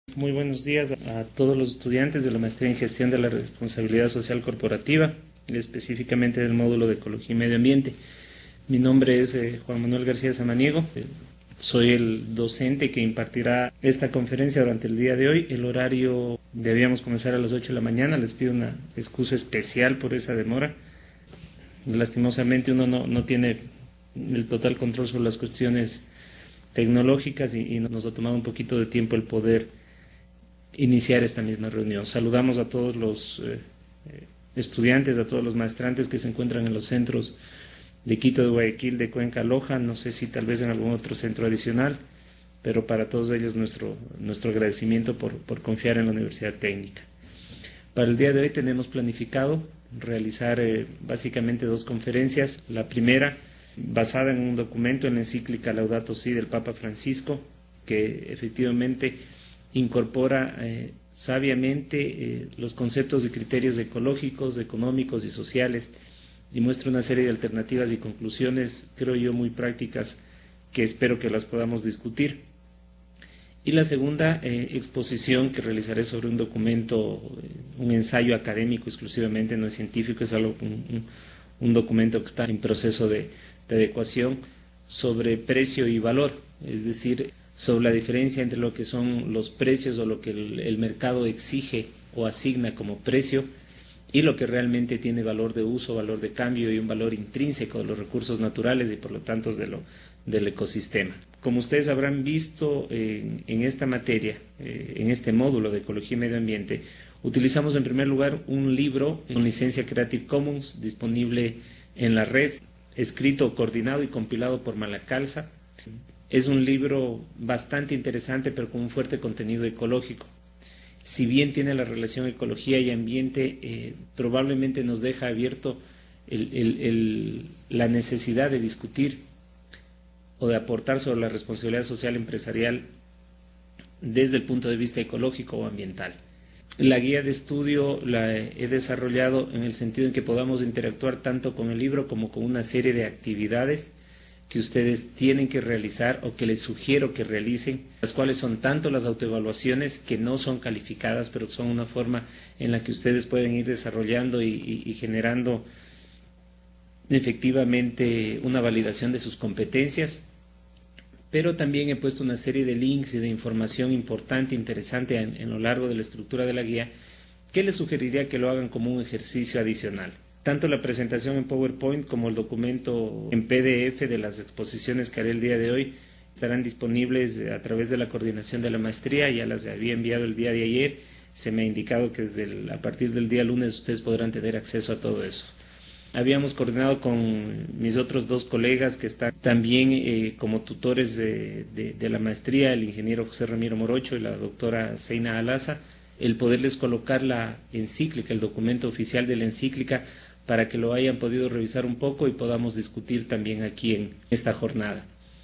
Muy buenos días a todos los estudiantes de la maestría en gestión de la responsabilidad social corporativa, específicamente del módulo de ecología y medio ambiente. Mi nombre es Juan Manuel García Samaniego. Soy el docente que impartirá esta conferencia durante el día de hoy. El horario debíamos comenzar a las 8 de la mañana. Les pido una excusa especial por esa demora. Lastimosamente uno no tiene el total control sobre las cuestiones tecnológicas y nos ha tomado un poquito de tiempo el poder iniciar esta misma reunión. Saludamos a todos los estudiantes, a todos los maestrantes que se encuentran en los centros de Quito, de Guayaquil, de Cuenca, Loja, no sé si tal vez en algún otro centro adicional, pero para todos ellos nuestro agradecimiento por confiar en la Universidad Técnica. Para el día de hoy tenemos planificado realizar básicamente dos conferencias. La primera, basada en un documento en la encíclica Laudato Si del Papa Francisco, que efectivamente incorpora sabiamente los conceptos y criterios ecológicos, económicos y sociales y muestra una serie de alternativas y conclusiones, creo yo, muy prácticas que espero que las podamos discutir. Y la segunda exposición que realizaré sobre un documento, un ensayo académico exclusivamente, no es científico, es algo, un documento que está en proceso de adecuación sobre precio y valor, es decir, sobre la diferencia entre lo que son los precios o lo que el mercado exige o asigna como precio y lo que realmente tiene valor de uso, valor de cambio y un valor intrínseco de los recursos naturales y por lo tanto del ecosistema. Como ustedes habrán visto en esta materia, en este módulo de ecología y medio ambiente, utilizamos en primer lugar un libro con licencia Creative Commons disponible en la red, escrito, coordinado y compilado por Malacalza. Es un libro bastante interesante, pero con un fuerte contenido ecológico. Si bien tiene la relación ecología y ambiente, probablemente nos deja abierto la necesidad de discutir o de aportar sobre la responsabilidad social empresarial desde el punto de vista ecológico o ambiental. La guía de estudio la he desarrollado en el sentido en que podamos interactuar tanto con el libro como con una serie de actividades que ustedes tienen que realizar o que les sugiero que realicen, las cuales son tanto las autoevaluaciones que no son calificadas, pero son una forma en la que ustedes pueden ir desarrollando y generando efectivamente una validación de sus competencias, pero también he puesto una serie de links y de información importante, interesante en lo largo de la estructura de la guía, que les sugeriría que lo hagan como un ejercicio adicional. Tanto la presentación en PowerPoint como el documento en PDF de las exposiciones que haré el día de hoy estarán disponibles a través de la coordinación de la maestría. Ya las había enviado el día de ayer. Se me ha indicado que a partir del día lunes ustedes podrán tener acceso a todo eso. Habíamos coordinado con mis otros dos colegas que están también como tutores de la maestría, el ingeniero José Ramiro Morocho y la doctora Zeina Alaza, el poderles colocar la encíclica, el documento oficial de la encíclica, para que lo hayan podido revisar un poco y podamos discutir también aquí en esta jornada.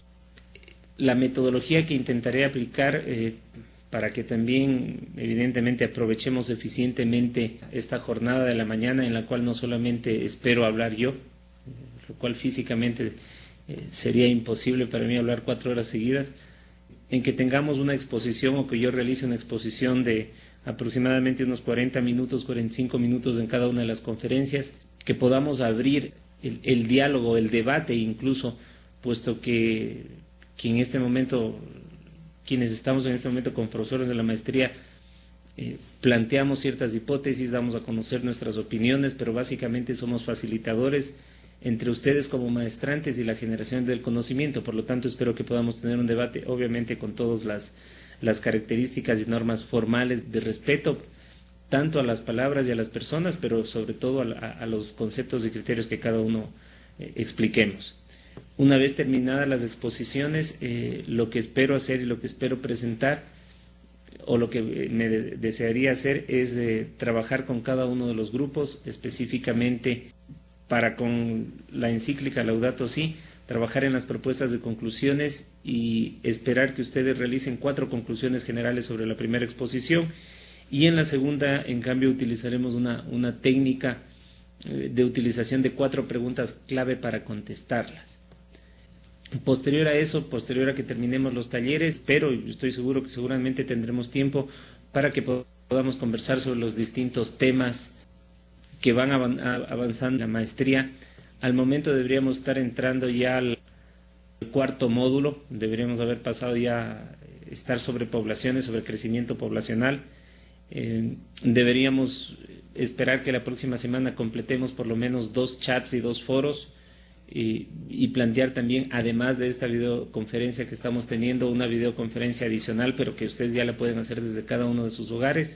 La metodología que intentaré aplicar para que también evidentemente aprovechemos eficientemente esta jornada de la mañana en la cual no solamente espero hablar yo, lo cual físicamente sería imposible para mí hablar 4 horas seguidas, en que tengamos una exposición o que yo realice una exposición de aproximadamente unos 40 minutos, 45 minutos en cada una de las conferencias, que podamos abrir el diálogo, el debate incluso, puesto que en este momento, quienes estamos en este momento con profesores de la maestría, planteamos ciertas hipótesis, damos a conocer nuestras opiniones, pero básicamente somos facilitadores entre ustedes como maestrantes y la generación del conocimiento. Por lo tanto, espero que podamos tener un debate, obviamente con todas las características y normas formales de respeto tanto a las palabras y a las personas, pero sobre todo a los conceptos y criterios que cada uno expliquemos. Una vez terminadas las exposiciones, lo que espero hacer y lo que espero presentar, o lo que me desearía hacer, es trabajar con cada uno de los grupos, específicamente para con la encíclica Laudato Si, trabajar en las propuestas de conclusiones y esperar que ustedes realicen 4 conclusiones generales sobre la primera exposición. Y en la segunda, en cambio, utilizaremos una técnica de utilización de 4 preguntas clave para contestarlas. Posterior a eso, posterior a que terminemos los talleres, pero estoy seguro que seguramente tendremos tiempo para que podamos conversar sobre los distintos temas que van avanzando en la maestría. Al momento deberíamos estar entrando ya al cuarto módulo, deberíamos haber pasado ya estar sobre poblaciones, sobre crecimiento poblacional. Deberíamos esperar que la próxima semana completemos por lo menos 2 chats y 2 foros y plantear también, además de esta videoconferencia que estamos teniendo, una videoconferencia adicional, pero que ustedes ya la pueden hacer desde cada uno de sus hogares.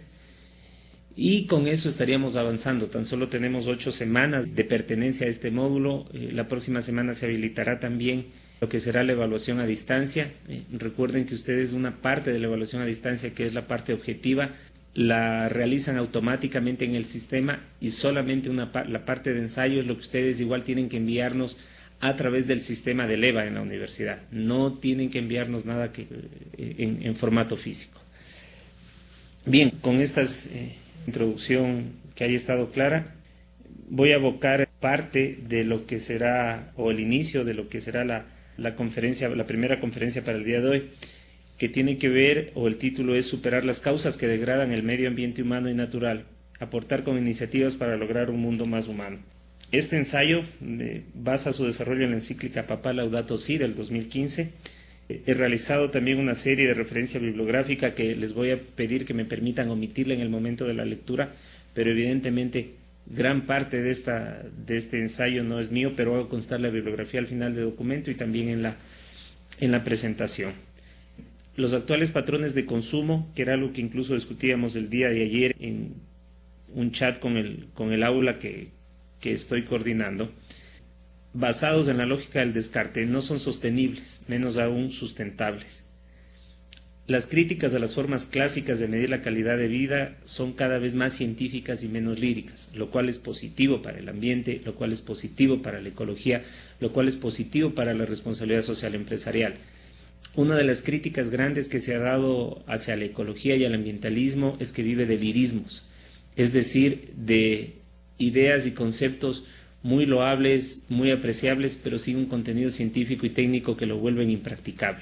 Y con eso estaríamos avanzando. Tan solo tenemos 8 semanas de pertenencia a este módulo. La próxima semana se habilitará también lo que será la evaluación a distancia. Recuerden que ustedes una parte de la evaluación a distancia, que es la parte objetiva, la realizan automáticamente en el sistema, y solamente la parte de ensayo es lo que ustedes igual tienen que enviarnos a través del sistema del EVA en la universidad. No tienen que enviarnos nada en formato físico. Bien, con esta introducción que haya estado clara, voy a abocar parte de lo que será, o el inicio de lo que será la conferencia, la primera conferencia para el día de hoy, que tiene que ver, o el título es Superar las causas que degradan el medio ambiente humano y natural, aportar con iniciativas para lograr un mundo más humano. Este ensayo basa su desarrollo en la encíclica Papal Laudato Si del 2015. He realizado también una serie de referencia bibliográfica que les voy a pedir que me permitan omitirla en el momento de la lectura, pero evidentemente gran parte de este ensayo no es mío, pero hago constar la bibliografía al final del documento y también en la presentación. Los actuales patrones de consumo, que era algo que incluso discutíamos el día de ayer en un chat con el aula que estoy coordinando, basados en la lógica del descarte, no son sostenibles, menos aún sustentables. Las críticas a las formas clásicas de medir la calidad de vida son cada vez más científicas y menos líricas, lo cual es positivo para el ambiente, lo cual es positivo para la ecología, lo cual es positivo para la responsabilidad social empresarial. Una de las críticas grandes que se ha dado hacia la ecología y al ambientalismo es que vive de lirismos, es decir, de ideas y conceptos muy loables, muy apreciables, pero sin un contenido científico y técnico que lo vuelven impracticable.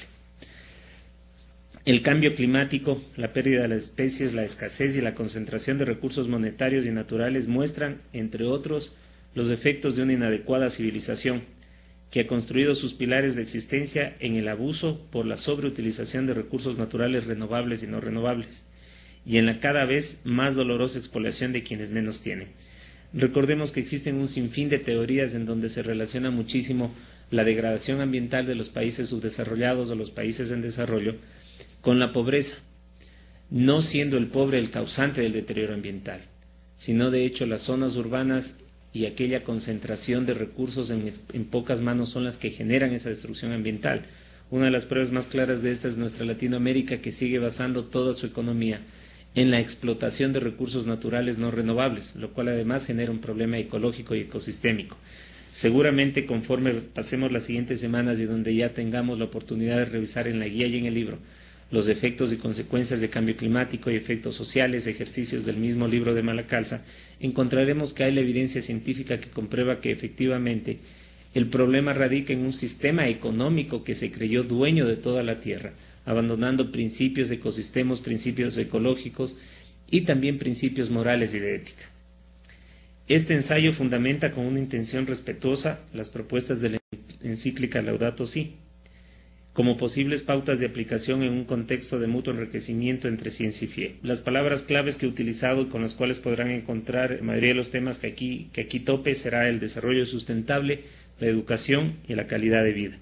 El cambio climático, la pérdida de las especies, la escasez y la concentración de recursos monetarios y naturales muestran, entre otros, los efectos de una inadecuada civilización, que ha construido sus pilares de existencia en el abuso por la sobreutilización de recursos naturales renovables y no renovables, y en la cada vez más dolorosa expoliación de quienes menos tienen. Recordemos que existen un sinfín de teorías en donde se relaciona muchísimo la degradación ambiental de los países subdesarrollados o los países en desarrollo con la pobreza, no siendo el pobre el causante del deterioro ambiental, sino de hecho las zonas urbanas y aquella concentración de recursos en pocas manos son las que generan esa destrucción ambiental. Una de las pruebas más claras de esta es nuestra Latinoamérica, que sigue basando toda su economía en la explotación de recursos naturales no renovables, lo cual además genera un problema ecológico y ecosistémico. Seguramente conforme pasemos las siguientes semanas y donde ya tengamos la oportunidad de revisar en la guía y en el libro los efectos y consecuencias de cambio climático y efectos sociales, ejercicios del mismo libro de Malacalza, encontraremos que hay la evidencia científica que comprueba que efectivamente el problema radica en un sistema económico que se creyó dueño de toda la tierra, abandonando principios de ecosistemas, principios ecológicos y también principios morales y de ética. Este ensayo fundamenta con una intención respetuosa las propuestas de la encíclica Laudato Si, como posibles pautas de aplicación en un contexto de mutuo enriquecimiento entre ciencia y fe. Las palabras claves que he utilizado y con las cuales podrán encontrar la mayoría de los temas que aquí tope será el desarrollo sustentable, la educación y la calidad de vida.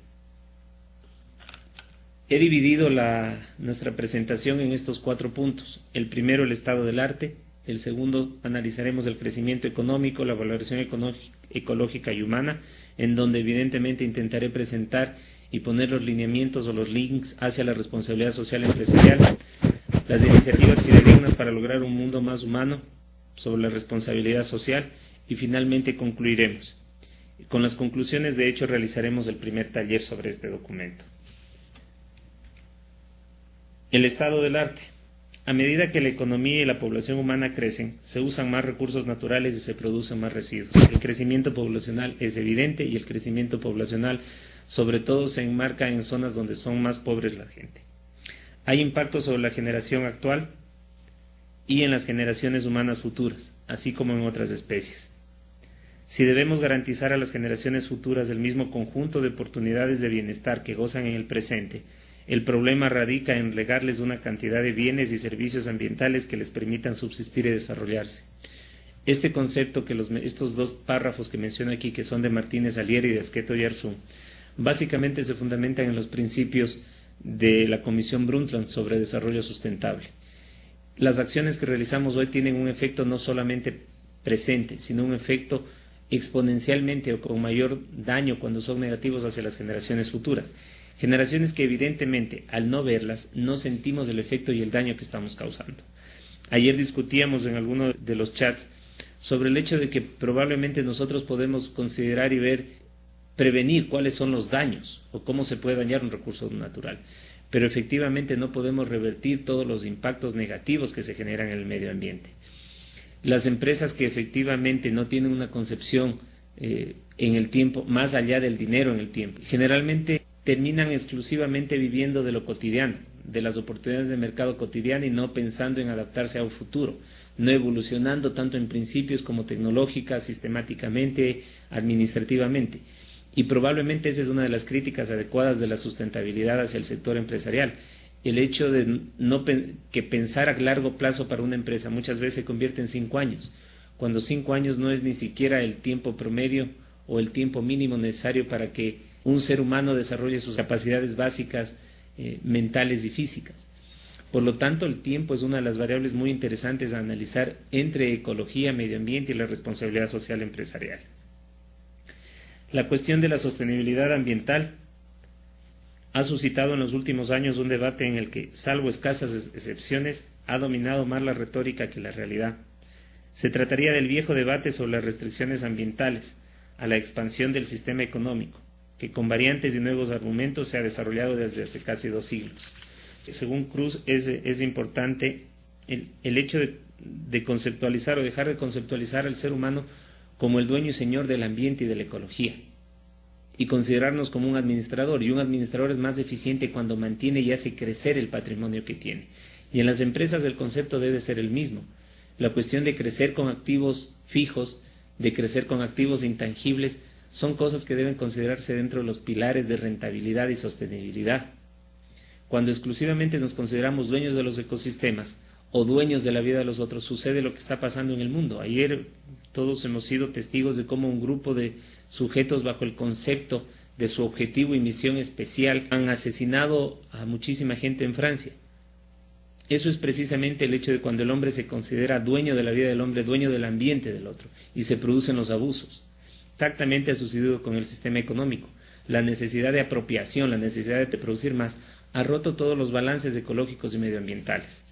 He dividido nuestra presentación en estos 4 puntos. El primero, el estado del arte. El segundo, analizaremos el crecimiento económico, la valoración ecológica y humana, en donde evidentemente intentaré presentar y poner los lineamientos o los links hacia la responsabilidad social empresarial, las iniciativas fidedignas para lograr un mundo más humano, sobre la responsabilidad social, y finalmente concluiremos. Con las conclusiones, de hecho, realizaremos el primer taller sobre este documento. El estado del arte. A medida que la economía y la población humana crecen, se usan más recursos naturales y se producen más residuos. El crecimiento poblacional es evidente y el crecimiento poblacional sobre todo se enmarca en zonas donde son más pobres la gente. Hay impacto sobre la generación actual y en las generaciones humanas futuras, así como en otras especies. Si debemos garantizar a las generaciones futuras el mismo conjunto de oportunidades de bienestar que gozan en el presente, el problema radica en legarles una cantidad de bienes y servicios ambientales que les permitan subsistir y desarrollarse. Este concepto, estos dos párrafos que menciono aquí, que son de Martínez Alier y de Asqueto Yarzún, básicamente se fundamentan en los principios de la Comisión Brundtland sobre desarrollo sustentable. Las acciones que realizamos hoy tienen un efecto no solamente presente, sino un efecto exponencialmente o con mayor daño cuando son negativos hacia las generaciones futuras. Generaciones que evidentemente, al no verlas, no sentimos el efecto y el daño que estamos causando. Ayer discutíamos en alguno de los chats sobre el hecho de que probablemente nosotros podemos considerar y prevenir cuáles son los daños o cómo se puede dañar un recurso natural, pero efectivamente no podemos revertir todos los impactos negativos que se generan en el medio ambiente. Las empresas que efectivamente no tienen una concepción en el tiempo, más allá del dinero en el tiempo, generalmente terminan exclusivamente viviendo de lo cotidiano, de las oportunidades de mercado cotidiano y no pensando en adaptarse a un futuro, no evolucionando tanto en principios como tecnológica, sistemáticamente, administrativamente. Y probablemente esa es una de las críticas adecuadas de la sustentabilidad hacia el sector empresarial. El hecho de que pensar a largo plazo para una empresa muchas veces se convierte en 5 años, cuando 5 años no es ni siquiera el tiempo promedio o el tiempo mínimo necesario para que un ser humano desarrolle sus capacidades básicas mentales y físicas. Por lo tanto, el tiempo es una de las variables muy interesantes a analizar entre ecología, medio ambiente y la responsabilidad social empresarial. La cuestión de la sostenibilidad ambiental ha suscitado en los últimos años un debate en el que, salvo escasas excepciones, ha dominado más la retórica que la realidad. Se trataría del viejo debate sobre las restricciones ambientales a la expansión del sistema económico, que con variantes y nuevos argumentos se ha desarrollado desde hace casi 2 siglos. Según Cruz, es importante el hecho de conceptualizar o dejar de conceptualizar al ser humano como el dueño y señor del ambiente y de la ecología, y considerarnos como un administrador, y un administrador es más eficiente cuando mantiene y hace crecer el patrimonio que tiene. Y en las empresas el concepto debe ser el mismo. La cuestión de crecer con activos fijos, de crecer con activos intangibles, son cosas que deben considerarse dentro de los pilares de rentabilidad y sostenibilidad. Cuando exclusivamente nos consideramos dueños de los ecosistemas o dueños de la vida de los otros, sucede lo que está pasando en el mundo. Ayer todos hemos sido testigos de cómo un grupo de sujetos bajo el concepto de su objetivo y misión especial han asesinado a muchísima gente en Francia. Eso es precisamente el hecho de cuando el hombre se considera dueño de la vida del hombre, dueño del ambiente del otro, y se producen los abusos. Exactamente ha sucedido con el sistema económico. La necesidad de apropiación, la necesidad de producir más, ha roto todos los balances ecológicos y medioambientales.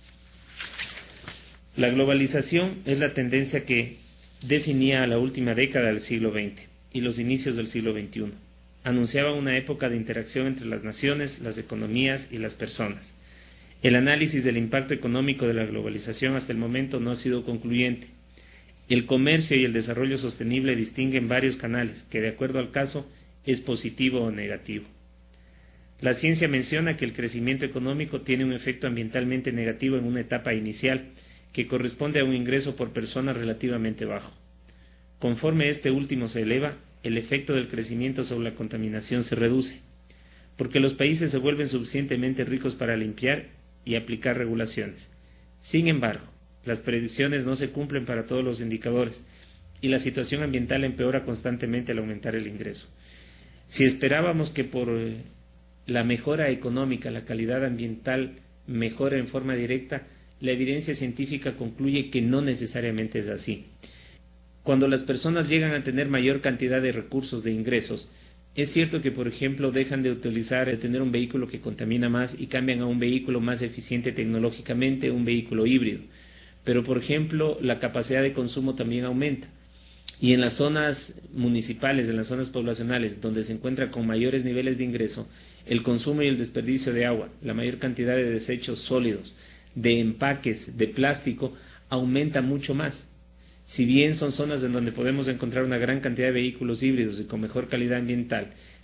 La globalización es la tendencia que definía la última década del siglo XX y los inicios del siglo XXI. Anunciaba una época de interacción entre las naciones, las economías y las personas. El análisis del impacto económico de la globalización hasta el momento no ha sido concluyente. El comercio y el desarrollo sostenible distinguen varios canales que, de acuerdo al caso, es positivo o negativo. La ciencia menciona que el crecimiento económico tiene un efecto ambientalmente negativo en una etapa inicial, que corresponde a un ingreso por persona relativamente bajo. Conforme este último se eleva, el efecto del crecimiento sobre la contaminación se reduce, porque los países se vuelven suficientemente ricos para limpiar y aplicar regulaciones. Sin embargo, las predicciones no se cumplen para todos los indicadores y la situación ambiental empeora constantemente al aumentar el ingreso. Si esperábamos que por la mejora económica la calidad ambiental mejore en forma directa, la evidencia científica concluye que no necesariamente es así. Cuando las personas llegan a tener mayor cantidad de recursos, de ingresos, es cierto que, por ejemplo, dejan de tener un vehículo que contamina más y cambian a un vehículo más eficiente tecnológicamente, un vehículo híbrido. Pero, por ejemplo, la capacidad de consumo también aumenta. Y en las zonas municipales, en las zonas poblacionales, donde se encuentra con mayores niveles de ingreso, el consumo y el desperdicio de agua, la mayor cantidad de desechos sólidos, de empaques, de plástico, aumenta mucho más. Si bien son zonas en donde podemos encontrar una gran cantidad de vehículos híbridos y con mejor calidad ambiental,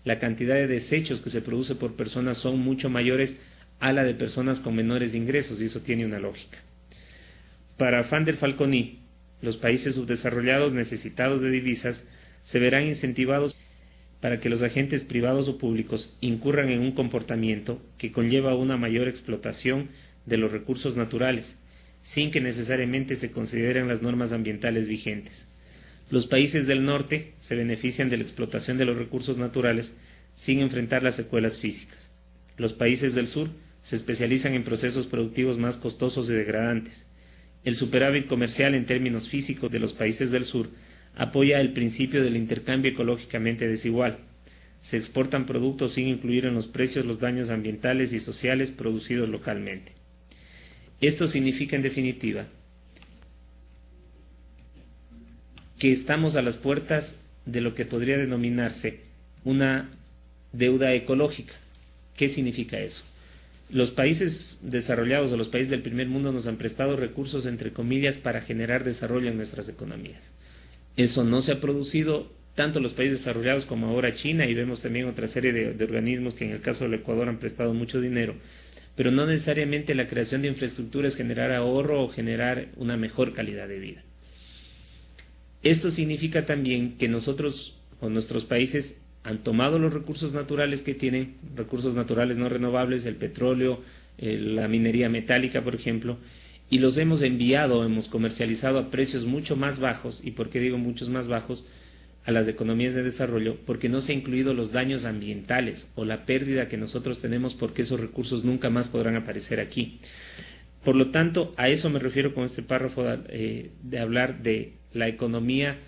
la cantidad de desechos que se produce por persona son mucho mayores a la de personas con menores ingresos, y eso tiene una lógica. Para Van der Falconi, los países subdesarrollados necesitados de divisas se verán incentivados para que los agentes privados o públicos incurran en un comportamiento que conlleva una mayor explotación de los recursos naturales, sin que necesariamente se consideren las normas ambientales vigentes. Los países del norte se benefician de la explotación de los recursos naturales sin enfrentar las secuelas físicas. Los países del sur se especializan en procesos productivos más costosos y degradantes. El superávit comercial en términos físicos de los países del sur apoya el principio del intercambio ecológicamente desigual. Se exportan productos sin incluir en los precios los daños ambientales y sociales producidos localmente. Esto significa, en definitiva, que estamos a las puertas de lo que podría denominarse una deuda ecológica. ¿Qué significa eso? Los países desarrollados o los países del primer mundo nos han prestado recursos, entre comillas, para generar desarrollo en nuestras economías. Eso no se ha producido tanto los países desarrollados como ahora China, y vemos también otra serie de organismos que en el caso del Ecuador han prestado mucho dinero, pero no necesariamente la creación de infraestructura es generar ahorro o generar una mejor calidad de vida. Esto significa también que nosotros o nuestros países han tomado los recursos naturales que tienen, recursos naturales no renovables, el petróleo, la minería metálica, por ejemplo, y los hemos enviado, hemos comercializado a precios mucho más bajos. ¿Y por qué digo muchos más bajos? A las economías de desarrollo, porque no se han incluido los daños ambientales o la pérdida que nosotros tenemos, porque esos recursos nunca más podrán aparecer aquí. Por lo tanto, a eso me refiero con este párrafo de hablar de la economía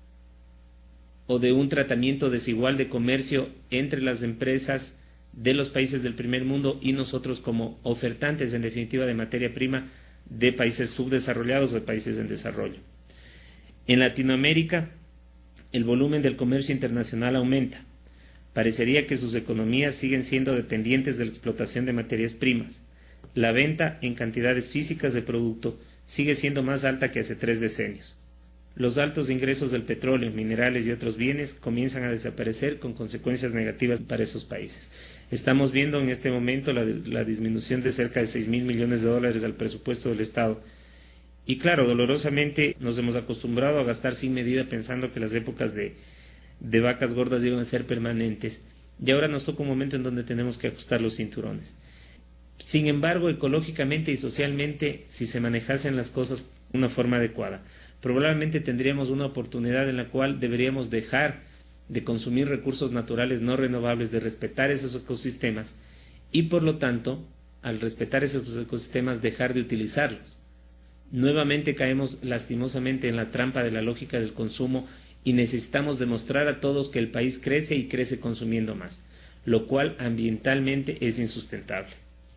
o de un tratamiento desigual de comercio entre las empresas de los países del primer mundo y nosotros como ofertantes, en definitiva, de materia prima de países subdesarrollados o de países en desarrollo. En Latinoamérica, el volumen del comercio internacional aumenta. Parecería que sus economías siguen siendo dependientes de la explotación de materias primas. La venta en cantidades físicas de producto sigue siendo más alta que hace 3 decenios. Los altos ingresos del petróleo, minerales y otros bienes comienzan a desaparecer con consecuencias negativas para esos países. Estamos viendo en este momento la disminución de cerca de $6.000 millones al presupuesto del Estado. Y claro, dolorosamente nos hemos acostumbrado a gastar sin medida pensando que las épocas de vacas gordas iban a ser permanentes. Y ahora nos toca un momento en donde tenemos que ajustar los cinturones. Sin embargo, ecológicamente y socialmente, si se manejasen las cosas de una forma adecuada, probablemente tendríamos una oportunidad en la cual deberíamos dejar de consumir recursos naturales no renovables, de respetar esos ecosistemas y, por lo tanto, al respetar esos ecosistemas, dejar de utilizarlos. Nuevamente caemos lastimosamente en la trampa de la lógica del consumo y necesitamos demostrar a todos que el país crece y crece consumiendo más, lo cual ambientalmente es insustentable.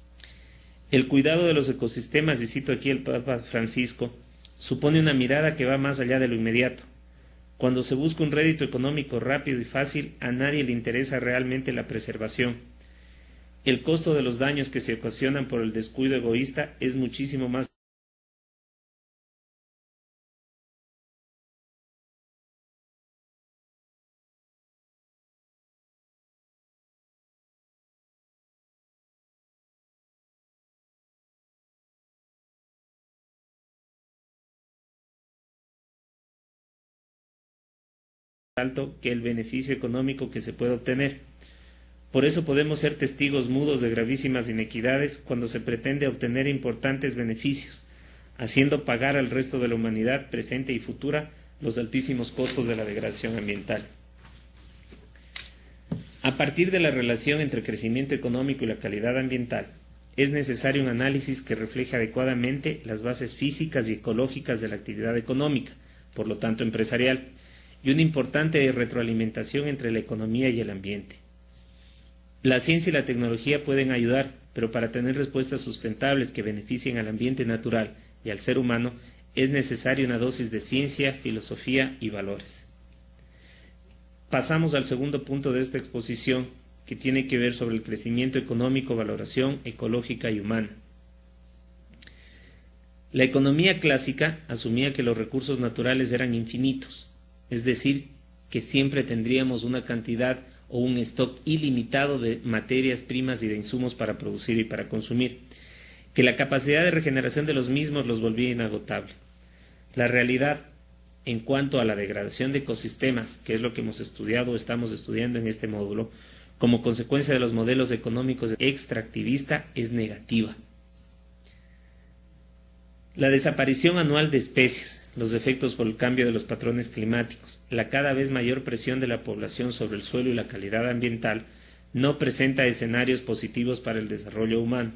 El cuidado de los ecosistemas, y cito aquí el Papa Francisco, supone una mirada que va más allá de lo inmediato. Cuando se busca un rédito económico rápido y fácil, a nadie le interesa realmente la preservación. El costo de los daños que se ocasionan por el descuido egoísta es muchísimo más alto que el beneficio económico que se puede obtener. Por eso podemos ser testigos mudos de gravísimas inequidades cuando se pretende obtener importantes beneficios, haciendo pagar al resto de la humanidad presente y futura los altísimos costos de la degradación ambiental. A partir de la relación entre el crecimiento económico y la calidad ambiental, es necesario un análisis que refleje adecuadamente las bases físicas y ecológicas de la actividad económica, por lo tanto empresarial, y una importante retroalimentación entre la economía y el ambiente. La ciencia y la tecnología pueden ayudar, pero para tener respuestas sustentables que beneficien al ambiente natural y al ser humano, es necesaria una dosis de ciencia, filosofía y valores. Pasamos al segundo punto de esta exposición, que tiene que ver sobre el crecimiento económico, valoración ecológica y humana. La economía clásica asumía que los recursos naturales eran infinitos, es decir, que siempre tendríamos una cantidad o un stock ilimitado de materias primas y de insumos para producir y para consumir, que la capacidad de regeneración de los mismos los volvía inagotable. La realidad en cuanto a la degradación de ecosistemas, que es lo que hemos estudiado o estamos estudiando en este módulo, como consecuencia de los modelos económicos extractivista, es negativa. La desaparición anual de especies, los efectos por el cambio de los patrones climáticos, la cada vez mayor presión de la población sobre el suelo y la calidad ambiental no presenta escenarios positivos para el desarrollo humano.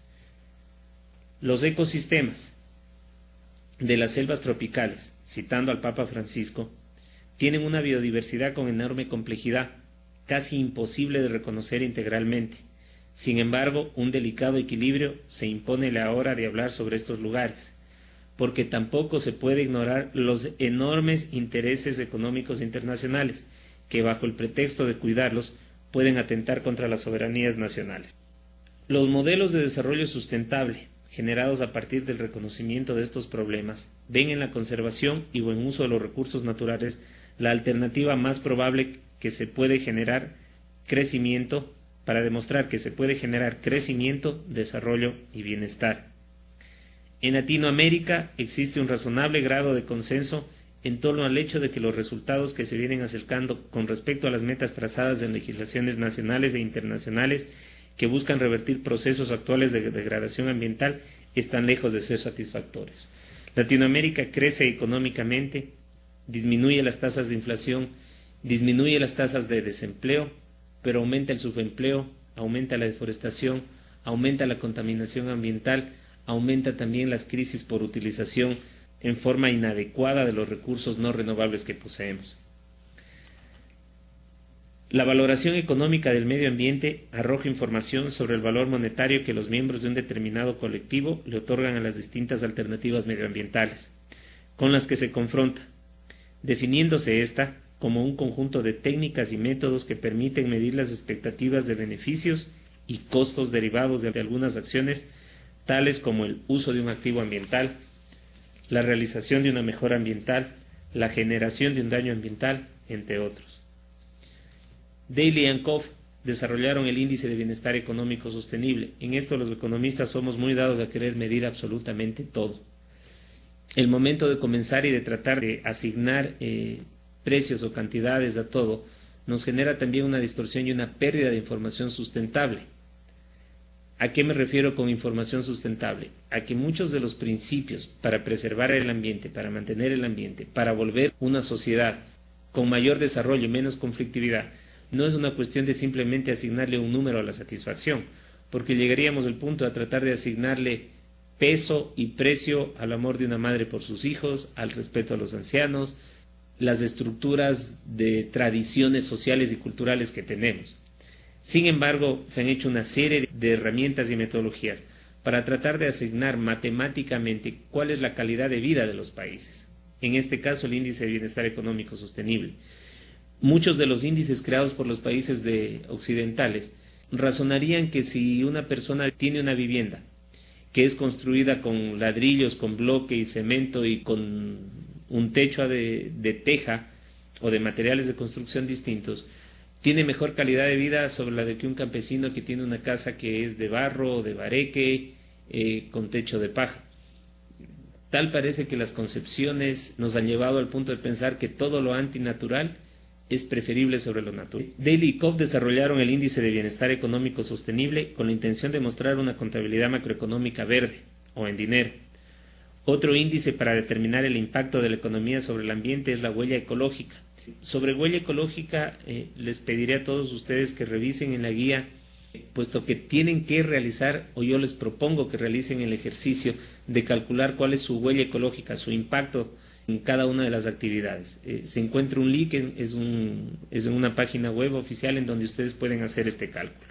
Los ecosistemas de las selvas tropicales, citando al Papa Francisco, tienen una biodiversidad con enorme complejidad, casi imposible de reconocer integralmente. Sin embargo, un delicado equilibrio se impone a la hora de hablar sobre estos lugares, porque tampoco se puede ignorar los enormes intereses económicos internacionales, que bajo el pretexto de cuidarlos pueden atentar contra las soberanías nacionales. Los modelos de desarrollo sustentable, generados a partir del reconocimiento de estos problemas, ven en la conservación y buen uso de los recursos naturales la alternativa más probable que se puede generar crecimiento, para demostrar que se puede generar crecimiento, desarrollo y bienestar. En Latinoamérica existe un razonable grado de consenso en torno al hecho de que los resultados que se vienen acercando con respecto a las metas trazadas en legislaciones nacionales e internacionales que buscan revertir procesos actuales de degradación ambiental están lejos de ser satisfactorios. Latinoamérica crece económicamente, disminuye las tasas de inflación, disminuye las tasas de desempleo, pero aumenta el subempleo, aumenta la deforestación, aumenta la contaminación ambiental, aumenta también las crisis por utilización en forma inadecuada de los recursos no renovables que poseemos. La valoración económica del medio ambiente arroja información sobre el valor monetario que los miembros de un determinado colectivo le otorgan a las distintas alternativas medioambientales, con las que se confronta, definiéndose ésta como un conjunto de técnicas y métodos que permiten medir las expectativas de beneficios y costos derivados de algunas acciones, tales como el uso de un activo ambiental, la realización de una mejora ambiental, la generación de un daño ambiental, entre otros. Daly y Koff desarrollaron el índice de bienestar económico sostenible. En esto los economistas somos muy dados a querer medir absolutamente todo. El momento de comenzar y de tratar de asignar precios o cantidades a todo, nos genera también una distorsión y una pérdida de información sustentable. ¿A qué me refiero con información sustentable? A que muchos de los principios para preservar el ambiente, para mantener el ambiente, para volver una sociedad con mayor desarrollo y menos conflictividad, no es una cuestión de simplemente asignarle un número a la satisfacción, porque llegaríamos al punto de tratar de asignarle peso y precio al amor de una madre por sus hijos, al respeto a los ancianos, las estructuras de tradiciones sociales y culturales que tenemos. Sin embargo, se han hecho una serie de herramientas y metodologías para tratar de asignar matemáticamente cuál es la calidad de vida de los países. En este caso, el índice de bienestar económico sostenible. Muchos de los índices creados por los países occidentales razonarían que si una persona tiene una vivienda que es construida con ladrillos, con bloque y cemento y con un techo de teja o de materiales de construcción distintos, tiene mejor calidad de vida sobre la de que un campesino que tiene una casa que es de barro o de bareque con techo de paja. Tal parece que las concepciones nos han llevado al punto de pensar que todo lo antinatural es preferible sobre lo natural. Daly y Koff desarrollaron el índice de bienestar económico sostenible con la intención de mostrar una contabilidad macroeconómica verde o en dinero. Otro índice para determinar el impacto de la economía sobre el ambiente es la huella ecológica. Sobre huella ecológica les pediré a todos ustedes que revisen en la guía, puesto que tienen que realizar, o yo les propongo que realicen el ejercicio de calcular cuál es su huella ecológica, su impacto en cada una de las actividades. Se encuentra un link, es en una página web oficial en donde ustedes pueden hacer este cálculo.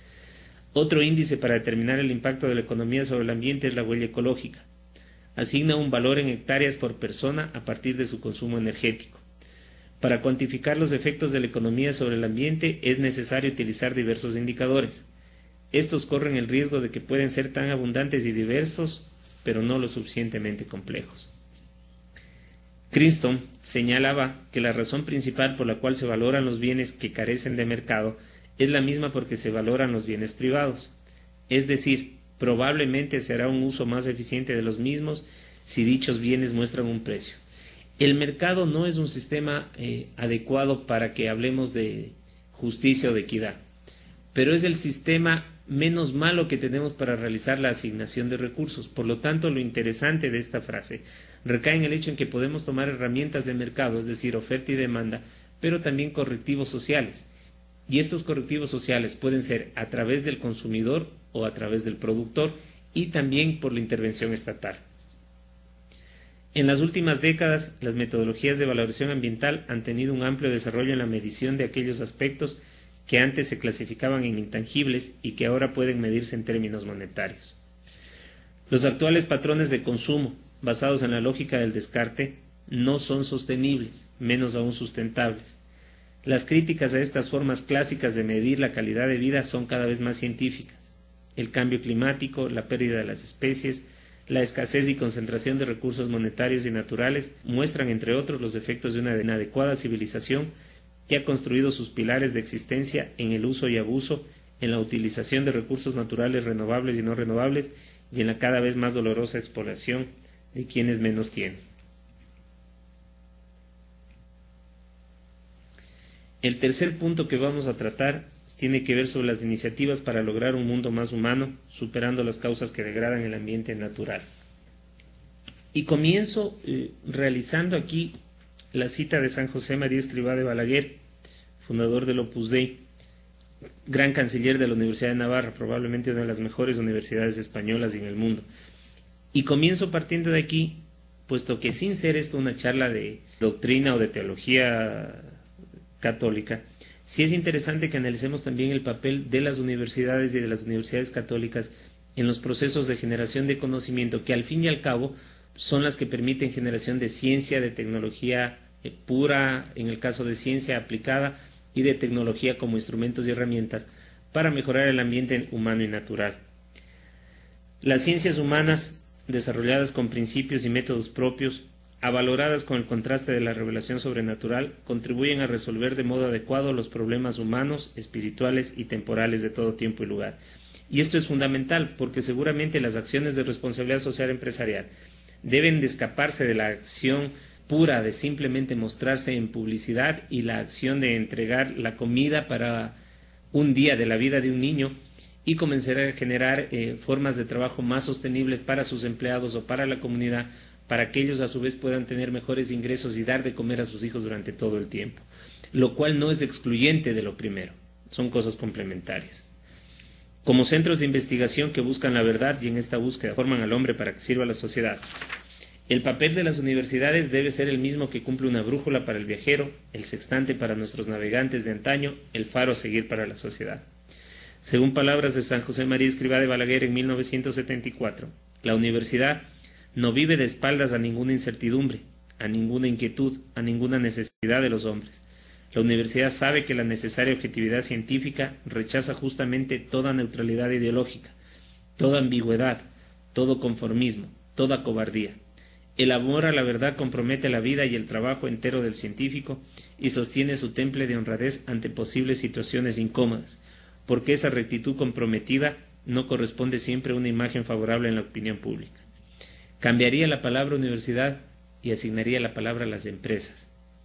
Otro índice para determinar el impacto de la economía sobre el ambiente es la huella ecológica. Asigna un valor en hectáreas por persona a partir de su consumo energético. Para cuantificar los efectos de la economía sobre el ambiente es necesario utilizar diversos indicadores. Estos corren el riesgo de que pueden ser tan abundantes y diversos, pero no lo suficientemente complejos. Criston señalaba que la razón principal por la cual se valoran los bienes que carecen de mercado es la misma porque se valoran los bienes privados. Es decir, probablemente se hará un uso más eficiente de los mismos si dichos bienes muestran un precio. El mercado no es un sistema adecuado para que hablemos de justicia o de equidad, pero es el sistema menos malo que tenemos para realizar la asignación de recursos. Por lo tanto, lo interesante de esta frase recae en el hecho en que podemos tomar herramientas de mercado, es decir, oferta y demanda, pero también correctivos sociales. Y estos correctivos sociales pueden ser a través del consumidor o a través del productor y también por la intervención estatal. En las últimas décadas, las metodologías de valoración ambiental han tenido un amplio desarrollo en la medición de aquellos aspectos que antes se clasificaban en intangibles y que ahora pueden medirse en términos monetarios. Los actuales patrones de consumo, basados en la lógica del descarte, no son sostenibles, menos aún sustentables. Las críticas a estas formas clásicas de medir la calidad de vida son cada vez más científicas. El cambio climático, la pérdida de las especies, la escasez y concentración de recursos monetarios y naturales muestran, entre otros, los efectos de una inadecuada civilización que ha construido sus pilares de existencia en el uso y abuso, en la utilización de recursos naturales renovables y no renovables y en la cada vez más dolorosa explotación de quienes menos tienen. El tercer punto que vamos a tratar tiene que ver sobre las iniciativas para lograr un mundo más humano, superando las causas que degradan el ambiente natural. Y comienzo realizando aquí la cita de San José María Escrivá de Balaguer, fundador del Opus Dei, gran canciller de la Universidad de Navarra, probablemente una de las mejores universidades españolas en el mundo. Y comienzo partiendo de aquí, puesto que sin ser esto una charla de doctrina o de teología católica, sí es interesante que analicemos también el papel de las universidades y de las universidades católicas en los procesos de generación de conocimiento, que al fin y al cabo son las que permiten generación de ciencia, de tecnología pura, en el caso de ciencia aplicada, y de tecnología como instrumentos y herramientas para mejorar el ambiente humano y natural. Las ciencias humanas, desarrolladas con principios y métodos propios, avaloradas con el contraste de la revelación sobrenatural, contribuyen a resolver de modo adecuado los problemas humanos, espirituales y temporales de todo tiempo y lugar. Y esto es fundamental porque seguramente las acciones de responsabilidad social empresarial deben de escaparse de la acción pura de simplemente mostrarse en publicidad y la acción de entregar la comida para un día de la vida de un niño y comenzar a generar formas de trabajo más sostenibles para sus empleados o para la comunidad, para que ellos a su vez puedan tener mejores ingresos y dar de comer a sus hijos durante todo el tiempo, lo cual no es excluyente de lo primero, son cosas complementarias. Como centros de investigación que buscan la verdad y en esta búsqueda forman al hombre para que sirva a la sociedad, el papel de las universidades debe ser el mismo que cumple una brújula para el viajero, el sextante para nuestros navegantes de antaño, el faro a seguir para la sociedad. Según palabras de San José María Escrivá de Balaguer en 1974, la universidad no vive de espaldas a ninguna incertidumbre, a ninguna inquietud, a ninguna necesidad de los hombres. La universidad sabe que la necesaria objetividad científica rechaza justamente toda neutralidad ideológica, toda ambigüedad, todo conformismo, toda cobardía. El amor a la verdad compromete la vida y el trabajo entero del científico y sostiene su temple de honradez ante posibles situaciones incómodas, porque esa rectitud comprometida no corresponde siempre a una imagen favorable en la opinión pública. Cambiaría la palabra universidad y asignaría la palabra a las empresas.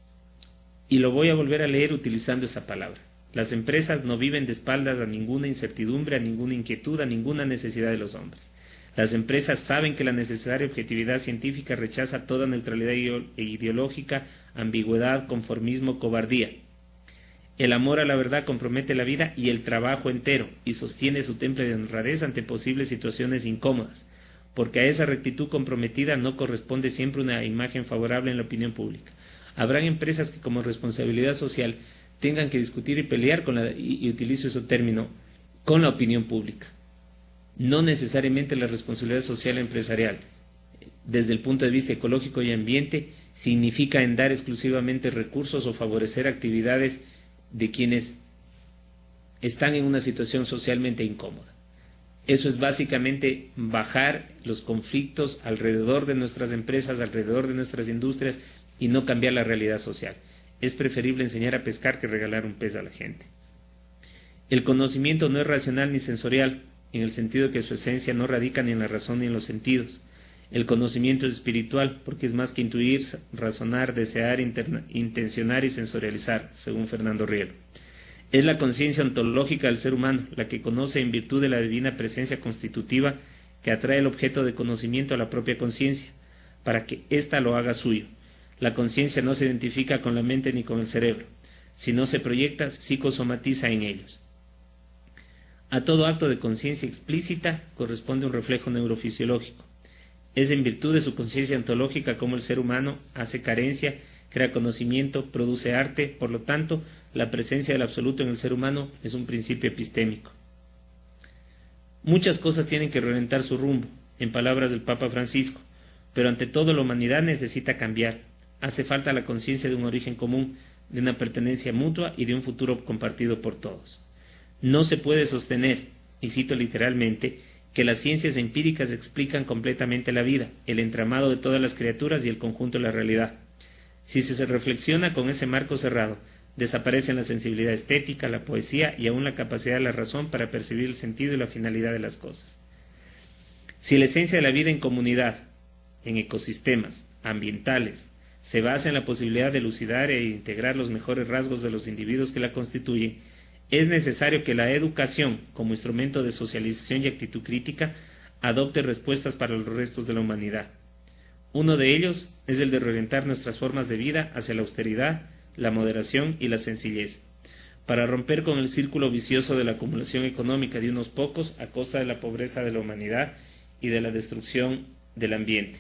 Y lo voy a volver a leer utilizando esa palabra. Las empresas no viven de espaldas a ninguna incertidumbre, a ninguna inquietud, a ninguna necesidad de los hombres. Las empresas saben que la necesaria objetividad científica rechaza toda neutralidad ideológica, ambigüedad, conformismo, cobardía. El amor a la verdad compromete la vida y el trabajo entero y sostiene su temple de honradez ante posibles situaciones incómodas, porque a esa rectitud comprometida no corresponde siempre una imagen favorable en la opinión pública. Habrán empresas que como responsabilidad social tengan que discutir y pelear y utilizo ese término, con la opinión pública. No necesariamente la responsabilidad social empresarial, desde el punto de vista ecológico y ambiente, significa en dar exclusivamente recursos o favorecer actividades de quienes están en una situación socialmente incómoda. Eso es básicamente bajar los conflictos alrededor de nuestras empresas, alrededor de nuestras industrias y no cambiar la realidad social. Es preferible enseñar a pescar que regalar un pez a la gente. El conocimiento no es racional ni sensorial, en el sentido que su esencia no radica ni en la razón ni en los sentidos. El conocimiento es espiritual, porque es más que intuir, razonar, desear, intencionar y sensorializar, según Fernando Rielo. Es la conciencia ontológica del ser humano, la que conoce en virtud de la divina presencia constitutiva que atrae el objeto de conocimiento a la propia conciencia, para que ésta lo haga suyo. La conciencia no se identifica con la mente ni con el cerebro, sino se proyecta, psicosomatiza en ellos. A todo acto de conciencia explícita corresponde un reflejo neurofisiológico. Es en virtud de su conciencia ontológica como el ser humano hace carencia, crea conocimiento, produce arte. Por lo tanto, la presencia del absoluto en el ser humano es un principio epistémico. Muchas cosas tienen que reorientar su rumbo, en palabras del Papa Francisco, pero ante todo la humanidad necesita cambiar. Hace falta la conciencia de un origen común, de una pertenencia mutua y de un futuro compartido por todos. No se puede sostener, y cito literalmente, que las ciencias empíricas explican completamente la vida, el entramado de todas las criaturas y el conjunto de la realidad. Si se reflexiona con ese marco cerrado, desaparecen la sensibilidad estética, la poesía y aún la capacidad de la razón para percibir el sentido y la finalidad de las cosas. Si la esencia de la vida en comunidad, en ecosistemas ambientales, se basa en la posibilidad de elucidar e integrar los mejores rasgos de los individuos que la constituyen, es necesario que la educación, como instrumento de socialización y actitud crítica, adopte respuestas para los restos de la humanidad. Uno de ellos es el de reorientar nuestras formas de vida hacia la austeridad, la moderación y la sencillez, para romper con el círculo vicioso de la acumulación económica de unos pocos a costa de la pobreza de la humanidad y de la destrucción del ambiente.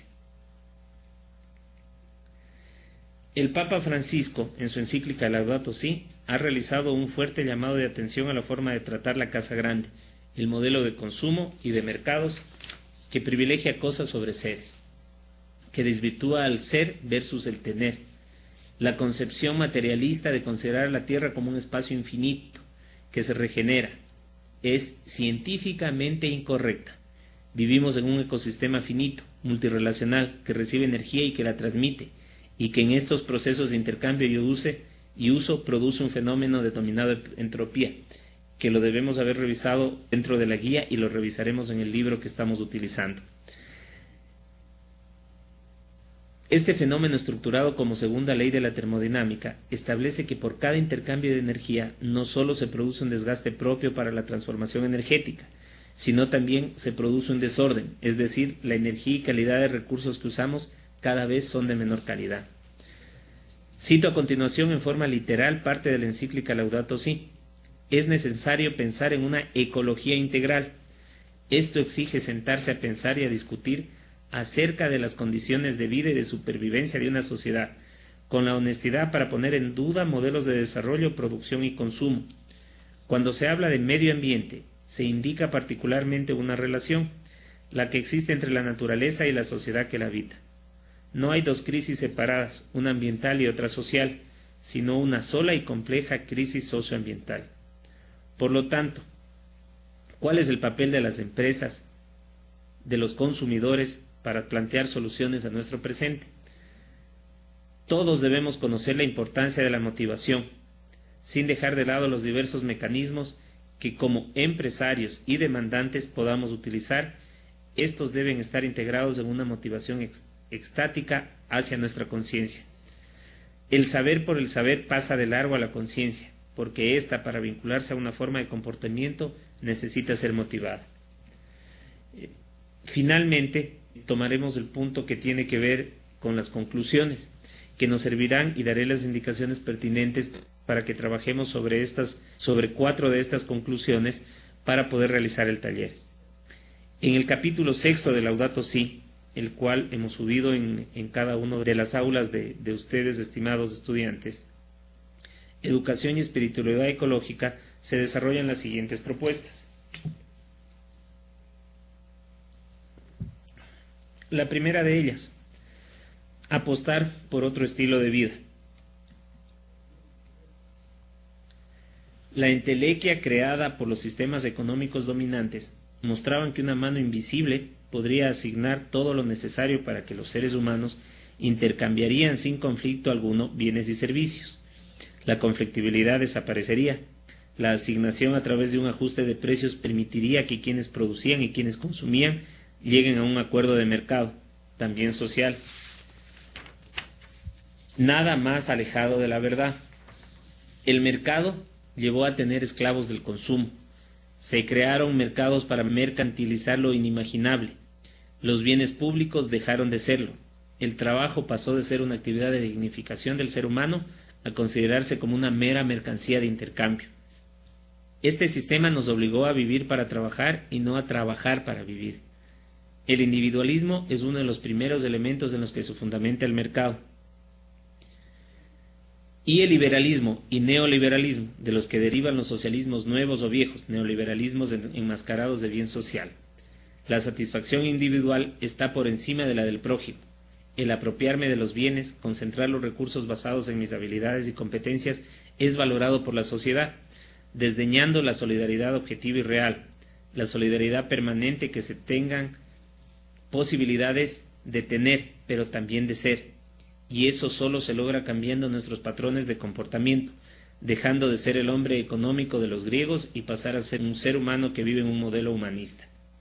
El Papa Francisco, en su encíclica Laudato Si, ha realizado un fuerte llamado de atención a la forma de tratar la casa grande, el modelo de consumo y de mercados que privilegia cosas sobre seres, que desvirtúa al ser versus el tener, la concepción materialista de considerar la Tierra como un espacio infinito, que se regenera, es científicamente incorrecta. Vivimos en un ecosistema finito, multirrelacional, que recibe energía y que la transmite, y que en estos procesos de intercambio y uso produce un fenómeno denominado entropía, que lo debemos haber revisado dentro de la guía y lo revisaremos en el libro que estamos utilizando. Este fenómeno, estructurado como segunda ley de la termodinámica, establece que por cada intercambio de energía no solo se produce un desgaste propio para la transformación energética, sino también se produce un desorden, es decir, la energía y calidad de recursos que usamos cada vez son de menor calidad. Cito a continuación en forma literal parte de la encíclica Laudato Si. Es necesario pensar en una ecología integral. Esto exige sentarse a pensar y a discutir acerca de las condiciones de vida y de supervivencia de una sociedad, con la honestidad para poner en duda modelos de desarrollo, producción y consumo. Cuando se habla de medio ambiente, se indica particularmente una relación, la que existe entre la naturaleza y la sociedad que la habita. No hay dos crisis separadas, una ambiental y otra social, sino una sola y compleja crisis socioambiental. Por lo tanto, ¿cuál es el papel de las empresas, de los consumidores, para plantear soluciones a nuestro presente? Todos debemos conocer la importancia de la motivación, sin dejar de lado los diversos mecanismos que como empresarios y demandantes podamos utilizar. Estos deben estar integrados en una motivación extática hacia nuestra conciencia. El saber por el saber pasa de largo a la conciencia, porque ésta, para vincularse a una forma de comportamiento, necesita ser motivada. Finalmente, tomaremos el punto que tiene que ver con las conclusiones, que nos servirán, y daré las indicaciones pertinentes para que trabajemos sobre 4 de estas conclusiones para poder realizar el taller. En el capítulo 6 de Laudato Si, el cual hemos subido en cada una de las aulas de ustedes, estimados estudiantes, Educación y Espiritualidad Ecológica, se desarrollan las siguientes propuestas. La primera de ellas, apostar por otro estilo de vida. La entelequia creada por los sistemas económicos dominantes mostraban que una mano invisible podría asignar todo lo necesario para que los seres humanos intercambiarían sin conflicto alguno bienes y servicios. La conflictibilidad desaparecería. La asignación a través de un ajuste de precios permitiría que quienes producían y quienes consumían lleguen a un acuerdo de mercado, también social. Nada más alejado de la verdad. El mercado llevó a tener esclavos del consumo. Se crearon mercados para mercantilizar lo inimaginable. Los bienes públicos dejaron de serlo. El trabajo pasó de ser una actividad de dignificación del ser humano a considerarse como una mera mercancía de intercambio. Este sistema nos obligó a vivir para trabajar y no a trabajar para vivir. El individualismo es uno de los primeros elementos en los que se fundamenta el mercado. Y el liberalismo y neoliberalismo, de los que derivan los socialismos nuevos o viejos, neoliberalismos enmascarados de bien social. La satisfacción individual está por encima de la del prójimo. El apropiarme de los bienes, concentrar los recursos basados en mis habilidades y competencias, es valorado por la sociedad, desdeñando la solidaridad objetiva y real, la solidaridad permanente que se tengan posibilidades de tener, pero también de ser. Y eso solo se logra cambiando nuestros patrones de comportamiento, dejando de ser el hombre económico de los griegos y pasar a ser un ser humano que vive en un modelo humanista.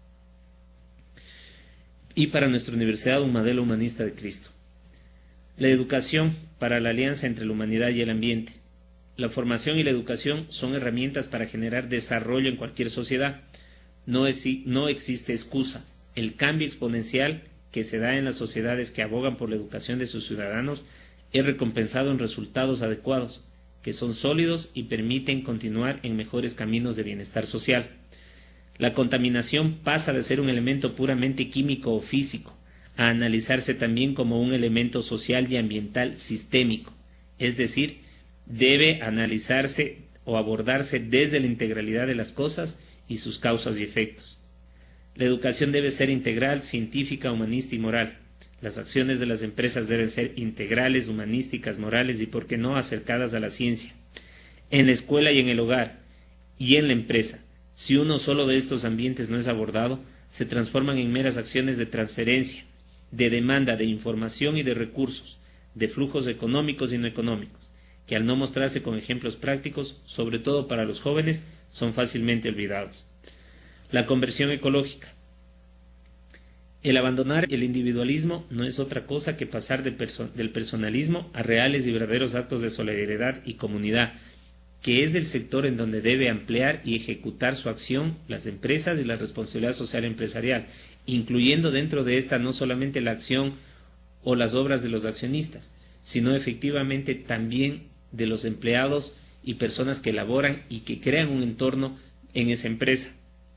Y para nuestra universidad, un modelo humanista de Cristo. La educación para la alianza entre la humanidad y el ambiente. La formación y la educación son herramientas para generar desarrollo en cualquier sociedad. No existe excusa. El cambio exponencial que se da en las sociedades que abogan por la educación de sus ciudadanos es recompensado en resultados adecuados, que son sólidos y permiten continuar en mejores caminos de bienestar social. La contaminación pasa de ser un elemento puramente químico o físico a analizarse también como un elemento social y ambiental sistémico, es decir, debe analizarse o abordarse desde la integralidad de las cosas y sus causas y efectos. La educación debe ser integral, científica, humanista y moral. Las acciones de las empresas deben ser integrales, humanísticas, morales y, por qué no, acercadas a la ciencia. En la escuela y en el hogar y en la empresa, si uno solo de estos ambientes no es abordado, se transforman en meras acciones de transferencia, de demanda de información y de recursos, de flujos económicos y no económicos, que al no mostrarse con ejemplos prácticos, sobre todo para los jóvenes, son fácilmente olvidados. La conversión ecológica. El abandonar el individualismo no es otra cosa que pasar del personalismo a reales y verdaderos actos de solidaridad y comunidad, que es el sector en donde debe ampliar y ejecutar su acción las empresas y la responsabilidad social empresarial, incluyendo dentro de esta no solamente la acción o las obras de los accionistas, sino efectivamente también de los empleados y personas que elaboran y que crean un entorno en esa empresa.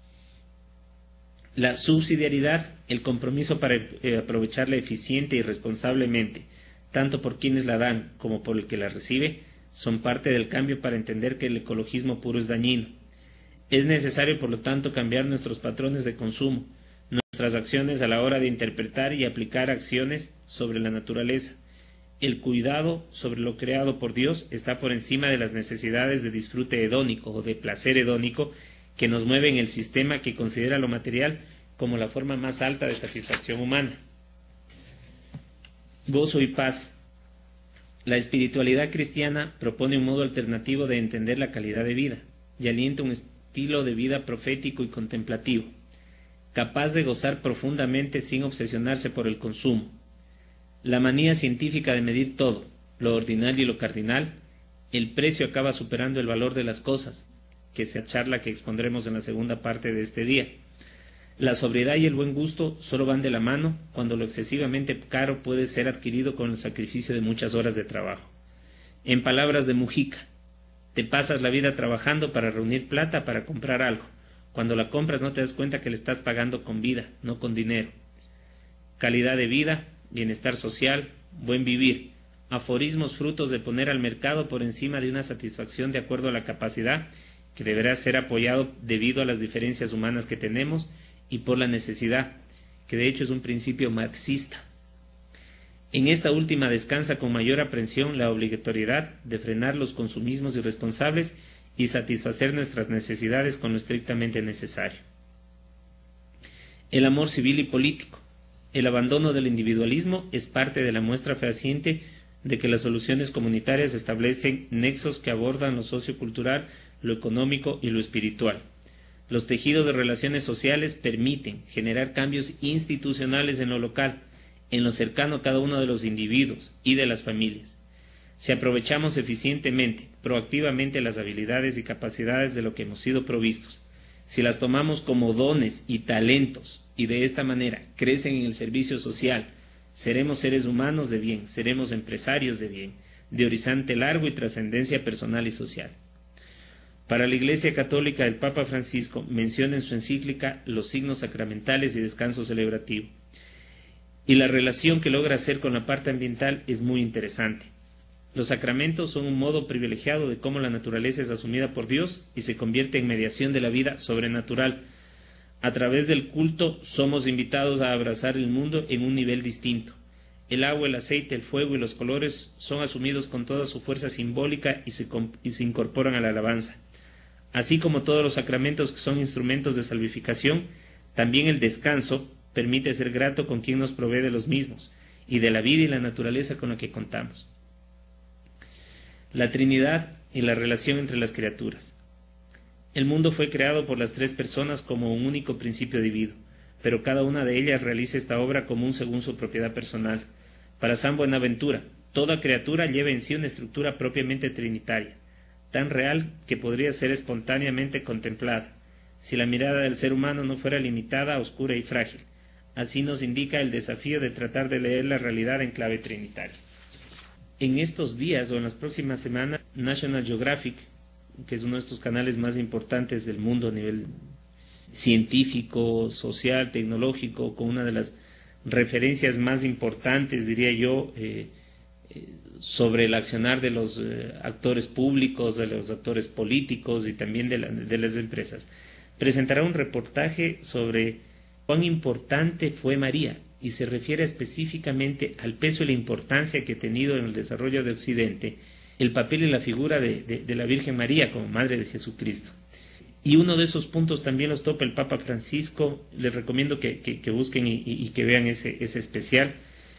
La subsidiariedad, el compromiso para aprovecharla eficiente y responsablemente, tanto por quienes la dan como por el que la recibe, son parte del cambio para entender que el ecologismo puro es dañino. Es necesario, por lo tanto, cambiar nuestros patrones de consumo, nuestras acciones a la hora de interpretar y aplicar acciones sobre la naturaleza. El cuidado sobre lo creado por Dios está por encima de las necesidades de disfrute hedónico o de placer hedónico que nos mueve en el sistema que considera lo material como la forma más alta de satisfacción humana. Gozo y paz. La espiritualidad cristiana propone un modo alternativo de entender la calidad de vida y alienta un estilo de vida profético y contemplativo, capaz de gozar profundamente sin obsesionarse por el consumo. La manía científica de medir todo, lo ordinal y lo cardinal, el precio acaba superando el valor de las cosas, que es la charla que expondremos en la segunda parte de este día. La sobriedad y el buen gusto solo van de la mano cuando lo excesivamente caro puede ser adquirido con el sacrificio de muchas horas de trabajo. En palabras de Mujica, te pasas la vida trabajando para reunir plata para comprar algo. Cuando la compras no te das cuenta que le estás pagando con vida, no con dinero. Calidad de vida, bienestar social, buen vivir, aforismos frutos de poner al mercado por encima de una satisfacción de acuerdo a la capacidad, que deberá ser apoyado debido a las diferencias humanas que tenemos y por la necesidad, que de hecho es un principio marxista. En esta última descansa con mayor aprensión la obligatoriedad de frenar los consumismos irresponsables y satisfacer nuestras necesidades con lo estrictamente necesario. El amor civil y político. El abandono del individualismo es parte de la muestra fehaciente de que las soluciones comunitarias establecen nexos que abordan lo sociocultural, lo económico y lo espiritual. Los tejidos de relaciones sociales permiten generar cambios institucionales en lo local, en lo cercano a cada uno de los individuos y de las familias. Si aprovechamos eficientemente, proactivamente las habilidades y capacidades de lo que hemos sido provistos, si las tomamos como dones y talentos y de esta manera crecen en el servicio social, seremos seres humanos de bien, seremos empresarios de bien, de horizonte largo y trascendencia personal y social. Para la Iglesia Católica, el Papa Francisco menciona en su encíclica los signos sacramentales y descanso celebrativo. Y la relación que logra hacer con la parte ambiental es muy interesante. Los sacramentos son un modo privilegiado de cómo la naturaleza es asumida por Dios y se convierte en mediación de la vida sobrenatural. A través del culto somos invitados a abrazar el mundo en un nivel distinto. El agua, el aceite, el fuego y los colores son asumidos con toda su fuerza simbólica y se incorporan a la alabanza. Así como todos los sacramentos que son instrumentos de salvificación, también el descanso permite ser grato con quien nos provee de los mismos y de la vida y la naturaleza con la que contamos. La Trinidad y la relación entre las criaturas. El mundo fue creado por las tres personas como un único principio divino, pero cada una de ellas realiza esta obra común según su propiedad personal. Para San Buenaventura, toda criatura lleva en sí una estructura propiamente trinitaria, tan real que podría ser espontáneamente contemplada, si la mirada del ser humano no fuera limitada, oscura y frágil. Así nos indica el desafío de tratar de leer la realidad en clave trinitaria. En estos días o en las próximas semanas, National Geographic, que es uno de estos canales más importantes del mundo a nivel científico, social, tecnológico, con una de las referencias más importantes, diría yo, sobre el accionar de los actores públicos, de los actores políticos y también de las empresas, presentará un reportaje sobre cuán importante fue María, y se refiere específicamente al peso y la importancia que ha tenido en el desarrollo de Occidente el papel y la figura de la Virgen María como Madre de Jesucristo. Y uno de esos puntos también los topa el Papa Francisco. Les recomiendo que busquen y que vean ese especial,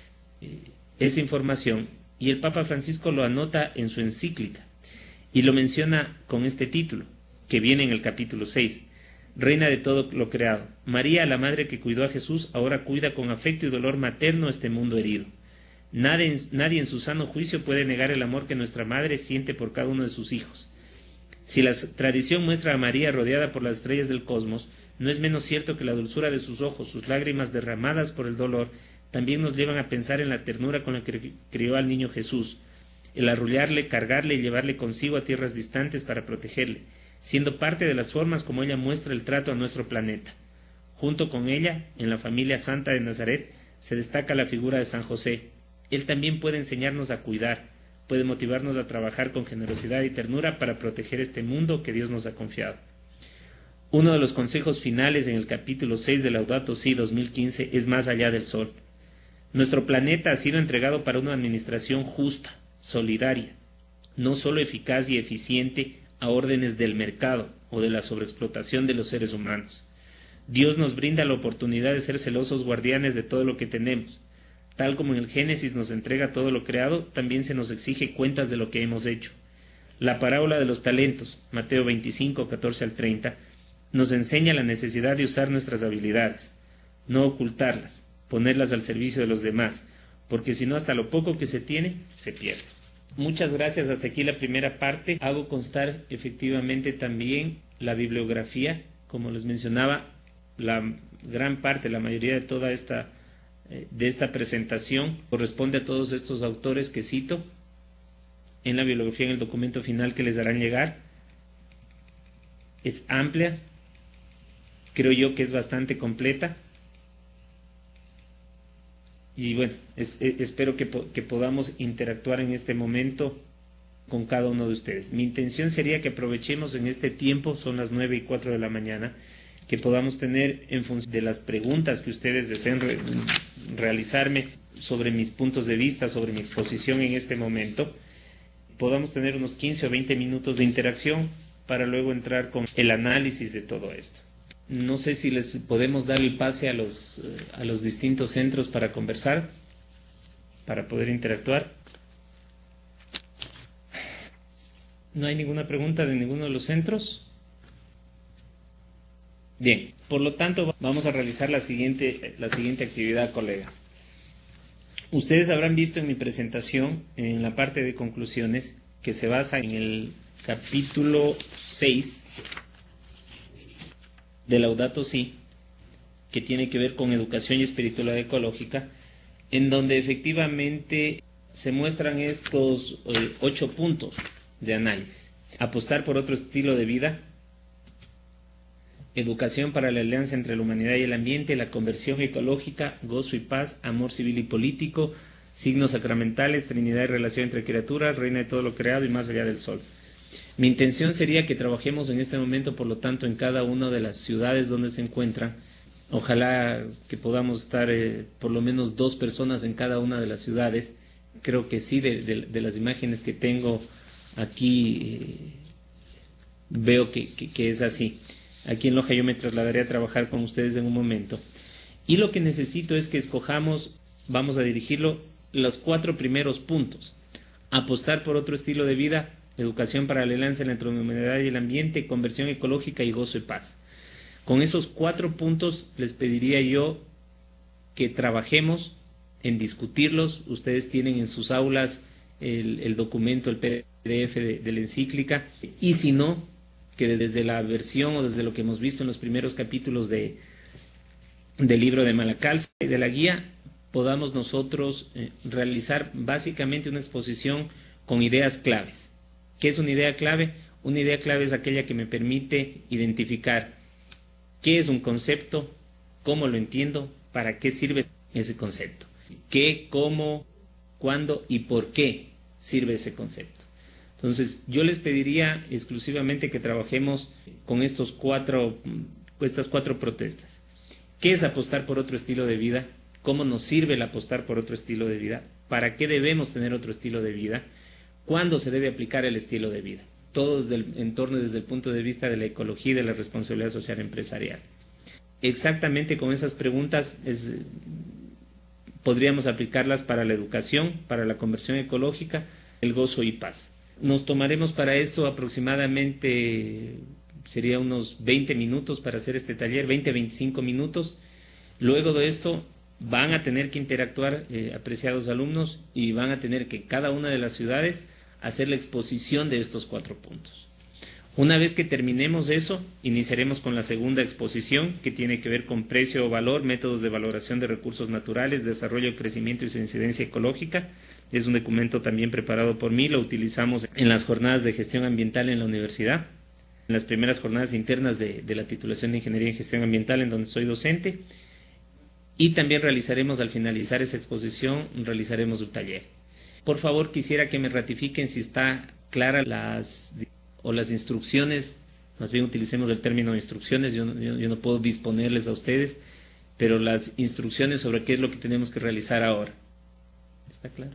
esa información. Y el Papa Francisco lo anota en su encíclica y lo menciona con este título, que viene en el capítulo 6. Reina de todo lo creado, María, la madre que cuidó a Jesús, ahora cuida con afecto y dolor materno este mundo herido. Nadie en su sano juicio puede negar el amor que nuestra madre siente por cada uno de sus hijos. Si la tradición muestra a María rodeada por las estrellas del cosmos, no es menos cierto que la dulzura de sus ojos, sus lágrimas derramadas por el dolor, también nos llevan a pensar en la ternura con la que crió al niño Jesús, el arrullarle, cargarle y llevarle consigo a tierras distantes para protegerle, siendo parte de las formas como ella muestra el trato a nuestro planeta. Junto con ella, en la familia santa de Nazaret, se destaca la figura de San José. Él también puede enseñarnos a cuidar, puede motivarnos a trabajar con generosidad y ternura para proteger este mundo que Dios nos ha confiado. Uno de los consejos finales en el capítulo 6 de Laudato Si 2015 es más allá del sol. Nuestro planeta ha sido entregado para una administración justa, solidaria, no solo eficaz y eficiente a órdenes del mercado o de la sobreexplotación de los seres humanos. Dios nos brinda la oportunidad de ser celosos guardianes de todo lo que tenemos. Tal como en el Génesis nos entrega todo lo creado, también se nos exige cuentas de lo que hemos hecho. La parábola de los talentos, Mateo 25, 14 al 30, nos enseña la necesidad de usar nuestras habilidades, no ocultarlas, ponerlas al servicio de los demás, porque si no, hasta lo poco que se tiene, se pierde. Muchas gracias, hasta aquí la primera parte. Hago constar efectivamente también la bibliografía, como les mencionaba, la gran parte, la mayoría de toda esta presentación corresponde a todos estos autores que cito en la bibliografía, en el documento final que les darán llegar. Es amplia, creo yo que es bastante completa. Y bueno, espero que podamos interactuar en este momento con cada uno de ustedes. Mi intención sería que aprovechemos en este tiempo, son las 9:04 de la mañana, que podamos tener, en función de las preguntas que ustedes deseen realizarme sobre mis puntos de vista, sobre mi exposición en este momento, podamos tener unos 15 o 20 minutos de interacción para luego entrar con el análisis de todo esto. No sé si les podemos dar el pase a los distintos centros para conversar, para poder interactuar. ¿No hay ninguna pregunta de ninguno de los centros? Bien, por lo tanto vamos a realizar la siguiente actividad, colegas. Ustedes habrán visto en mi presentación, en la parte de conclusiones, que se basa en el capítulo 6 de Laudato Si, que tiene que ver con educación y espiritualidad ecológica, en donde efectivamente se muestran estos 8 puntos de análisis. Apostar por otro estilo de vida, educación para la alianza entre la humanidad y el ambiente, la conversión ecológica, gozo y paz, amor civil y político, signos sacramentales, Trinidad y relación entre criaturas, reina de todo lo creado y más allá del sol. Mi intención sería que trabajemos en este momento, por lo tanto, en cada una de las ciudades donde se encuentran. Ojalá que podamos estar por lo menos 2 personas en cada una de las ciudades. Creo que sí, de las imágenes que tengo aquí, veo que es así. Aquí en Loja yo me trasladaré a trabajar con ustedes en un momento. Y lo que necesito es que escojamos, vamos a dirigirlo, los 4 primeros puntos. Apostar por otro estilo de vida, educación para la alianza entre la humanidad y el ambiente, conversión ecológica y gozo y paz. Con esos 4 puntos les pediría yo que trabajemos en discutirlos. Ustedes tienen en sus aulas el documento, el PDF de la encíclica, y si no, que desde la versión o desde lo que hemos visto en los primeros capítulos del libro de Malacalza y de la guía, podamos nosotros realizar básicamente una exposición con ideas claves. ¿Qué es una idea clave? Una idea clave es aquella que me permite identificar qué es un concepto, cómo lo entiendo, para qué sirve ese concepto, qué, cómo, cuándo y por qué sirve ese concepto. Entonces, yo les pediría exclusivamente que trabajemos con estas 4 protestas. ¿Qué es apostar por otro estilo de vida? ¿Cómo nos sirve el apostar por otro estilo de vida? ¿Para qué debemos tener otro estilo de vida? ¿Cuándo se debe aplicar el estilo de vida? Todo desde el punto de vista de la ecología y de la responsabilidad social empresarial. Exactamente con esas preguntas podríamos aplicarlas para la educación, para la conversión ecológica, el gozo y paz. Nos tomaremos para esto aproximadamente, sería unos 20 minutos para hacer este taller, 20-25 minutos. Luego de esto van a tener que interactuar, apreciados alumnos, y van a tener que cada una de las ciudades hacer la exposición de estos 4 puntos. Una vez que terminemos eso, iniciaremos con la segunda exposición, que tiene que ver con precio o valor, métodos de valoración de recursos naturales, desarrollo, crecimiento y su incidencia ecológica. Es un documento también preparado por mí, lo utilizamos en las jornadas de gestión ambiental en la universidad, en las primeras jornadas internas de la titulación de Ingeniería en Gestión Ambiental, en donde soy docente, y también realizaremos, al finalizar esa exposición, realizaremos un taller. Por favor, quisiera que me ratifiquen si está clara las instrucciones, más bien utilicemos el término instrucciones, yo no puedo disponerles a ustedes, pero las instrucciones sobre qué es lo que tenemos que realizar ahora. ¿Está claro?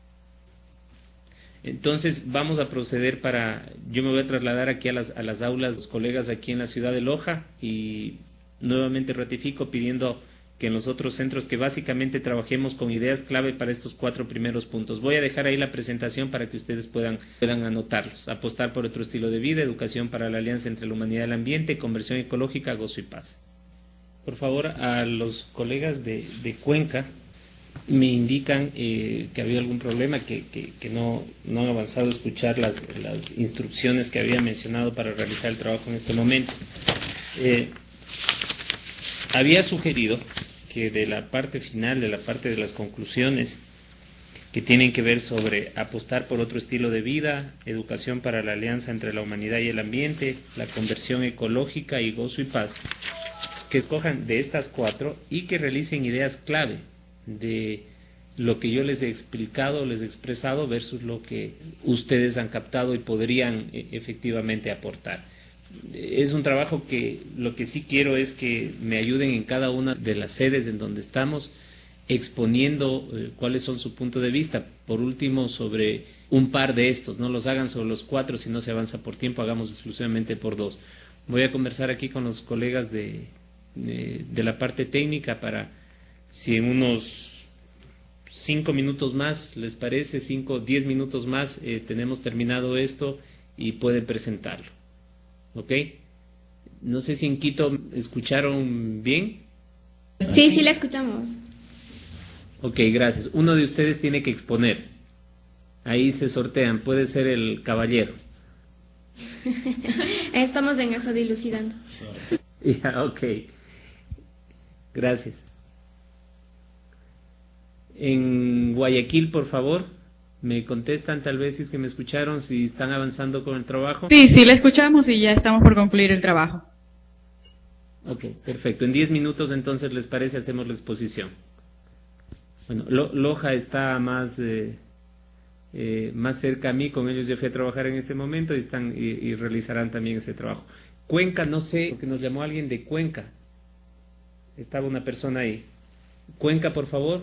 Entonces vamos a proceder yo me voy a trasladar aquí a las aulas, los colegas aquí en la ciudad de Loja, y nuevamente ratifico pidiendo que en los otros centros que básicamente trabajemos con ideas clave para estos 4 primeros puntos. Voy a dejar ahí la presentación para que ustedes puedan anotarlos. Apostar por otro estilo de vida, educación para la alianza entre la humanidad y el ambiente, conversión ecológica, gozo y paz. Por favor, a los colegas de Cuenca, me indican que había algún problema, que no han avanzado a escuchar las instrucciones que había mencionado para realizar el trabajo en este momento. Había sugerido que de la parte final, de la parte de las conclusiones que tienen que ver sobre apostar por otro estilo de vida, educación para la alianza entre la humanidad y el ambiente, la conversión ecológica y gozo y paz, que escojan de estas 4 y que realicen ideas clave de lo que yo les he explicado, les he expresado versus lo que ustedes han captado y podrían efectivamente aportar. Es un trabajo que lo que sí quiero es que me ayuden en cada una de las sedes en donde estamos, exponiendo cuáles son su punto de vista. Por último, sobre un par de estos, no los hagan sobre los 4 si no se avanza por tiempo, hagamos exclusivamente por 2. Voy a conversar aquí con los colegas de la parte técnica para, si en unos 5 minutos más, ¿les parece? 5 o 10 minutos más, tenemos terminado esto y pueden presentarlo. ¿Ok? No sé si en Quito escucharon bien. Sí, sí la escuchamos. Ok, gracias. Uno de ustedes tiene que exponer. Ahí se sortean. Puede ser el caballero. Estamos en eso, dilucidando. Ya, ok. Gracias. En Guayaquil, por favor, me contestan tal vez si es que me escucharon, si están avanzando con el trabajo. Sí, sí la escuchamos y ya estamos por concluir el trabajo. Ok, perfecto. En 10 minutos entonces, ¿les parece? Hacemos la exposición. Bueno, Loja está más cerca a mí, con ellos ya fui a trabajar en este momento y realizarán también ese trabajo. Cuenca, no sé, porque nos llamó alguien de Cuenca. Estaba una persona ahí. Cuenca, por favor.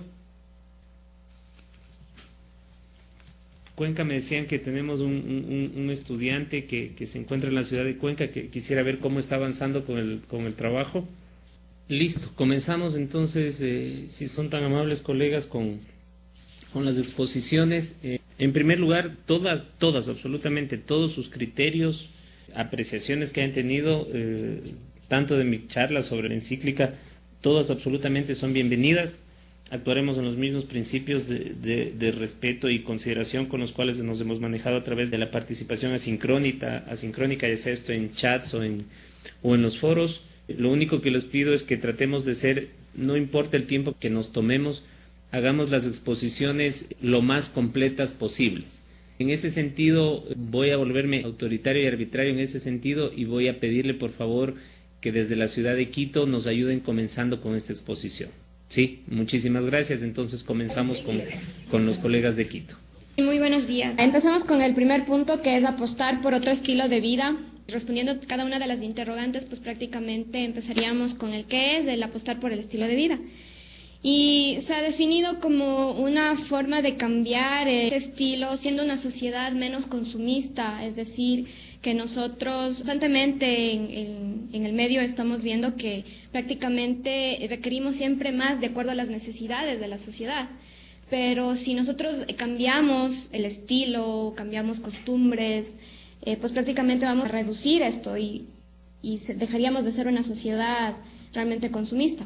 Cuenca, me decían que tenemos un estudiante que se encuentra en la ciudad de Cuenca, que quisiera ver cómo está avanzando con el trabajo. Listo, comenzamos entonces, si son tan amables colegas, con las exposiciones. En primer lugar, todas, absolutamente todos sus criterios, apreciaciones que han tenido, tanto de mi charla sobre la encíclica, todas absolutamente son bienvenidas. Actuaremos en los mismos principios de respeto y consideración con los cuales nos hemos manejado a través de la participación asincrónica, ya sea esto en chats o en los foros. Lo único que les pido es que tratemos de ser, no importa el tiempo que nos tomemos, hagamos las exposiciones lo más completas posibles. En ese sentido, voy a volverme autoritario y arbitrario en ese sentido y voy a pedirle por favor que desde la ciudad de Quito nos ayuden comenzando con esta exposición. Sí, muchísimas gracias. Entonces comenzamos con los colegas de Quito. Muy buenos días. Empezamos con el primer punto, que es apostar por otro estilo de vida. Respondiendo a cada una de las interrogantes, pues prácticamente empezaríamos con el qué es el apostar por el estilo de vida. Y se ha definido como una forma de cambiar este estilo, siendo una sociedad menos consumista, es decir, que nosotros constantemente en el medio estamos viendo que prácticamente requerimos siempre más de acuerdo a las necesidades de la sociedad. Pero si nosotros cambiamos el estilo, cambiamos costumbres, pues prácticamente vamos a reducir esto y dejaríamos de ser una sociedad realmente consumista.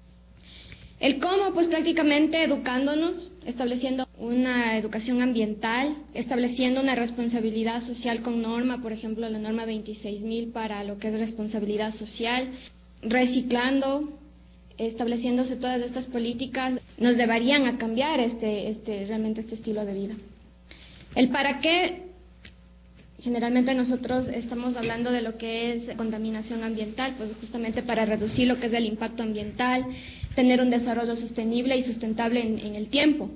El cómo, pues prácticamente educándonos, estableciendo una educación ambiental, estableciendo una responsabilidad social con norma, por ejemplo, la norma 26.000 para lo que es responsabilidad social, reciclando, estableciéndose todas estas políticas, nos llevarían a cambiar realmente este estilo de vida. El para qué, generalmente nosotros estamos hablando de lo que es contaminación ambiental, pues justamente para reducir lo que es el impacto ambiental, tener un desarrollo sostenible y sustentable en el tiempo.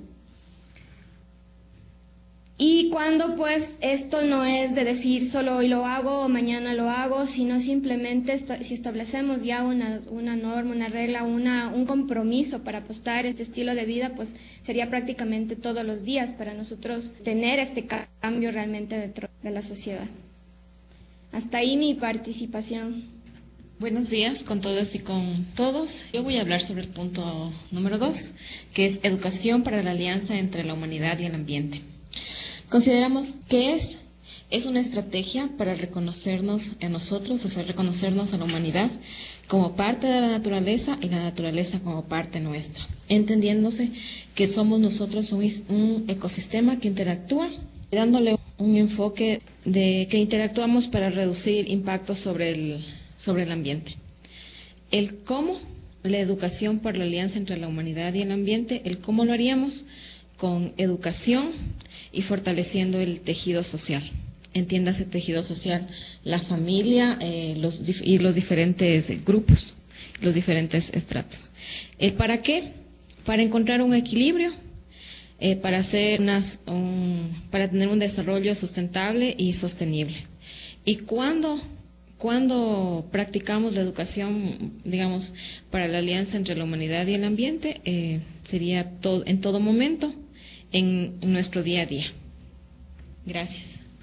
Y cuando pues esto no es de decir solo hoy lo hago o mañana lo hago, sino simplemente si establecemos ya una norma, una regla, un compromiso para apostar este estilo de vida, pues sería prácticamente todos los días para nosotros tener este cambio realmente dentro de la sociedad. Hasta ahí mi participación. Buenos días con todas y con todos. Yo voy a hablar sobre el punto número 2, que es educación para la alianza entre la humanidad y el ambiente. Consideramos que es una estrategia para reconocernos en nosotros, o sea, reconocernos a la humanidad como parte de la naturaleza y la naturaleza como parte nuestra, entendiéndose que somos nosotros un ecosistema que interactúa, dándole un enfoque de que interactuamos para reducir impactos sobre el ambiente. El cómo, la educación para la alianza entre la humanidad y el ambiente, el cómo lo haríamos con educación y fortaleciendo el tejido social. Entiéndase tejido social, la familia y los diferentes grupos, los diferentes estratos. ¿El para qué? Para encontrar un equilibrio, para tener un desarrollo sustentable y sostenible. Y cuando practicamos la educación, digamos, para la alianza entre la humanidad y el ambiente, sería en todo momento, en nuestro día a día. Gracias.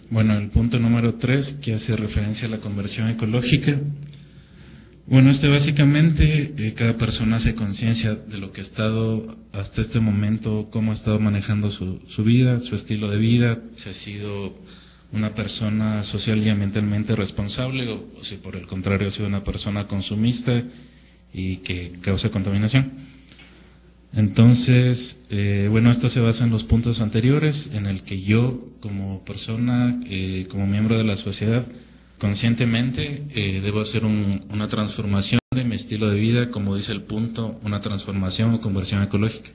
Bueno, el punto número 3, que hace referencia a la conversión ecológica. Bueno, básicamente, cada persona hace conciencia de lo que ha estado hasta este momento, cómo ha estado manejando su vida, su estilo de vida, si ha sido una persona social y ambientalmente responsable o si por el contrario ha sido una persona consumista y que causa contaminación. Entonces, bueno, esto se basa en los puntos anteriores, en el que yo como persona, como miembro de la sociedad, conscientemente debo hacer una transformación de mi estilo de vida, como dice el punto, una transformación o conversión ecológica.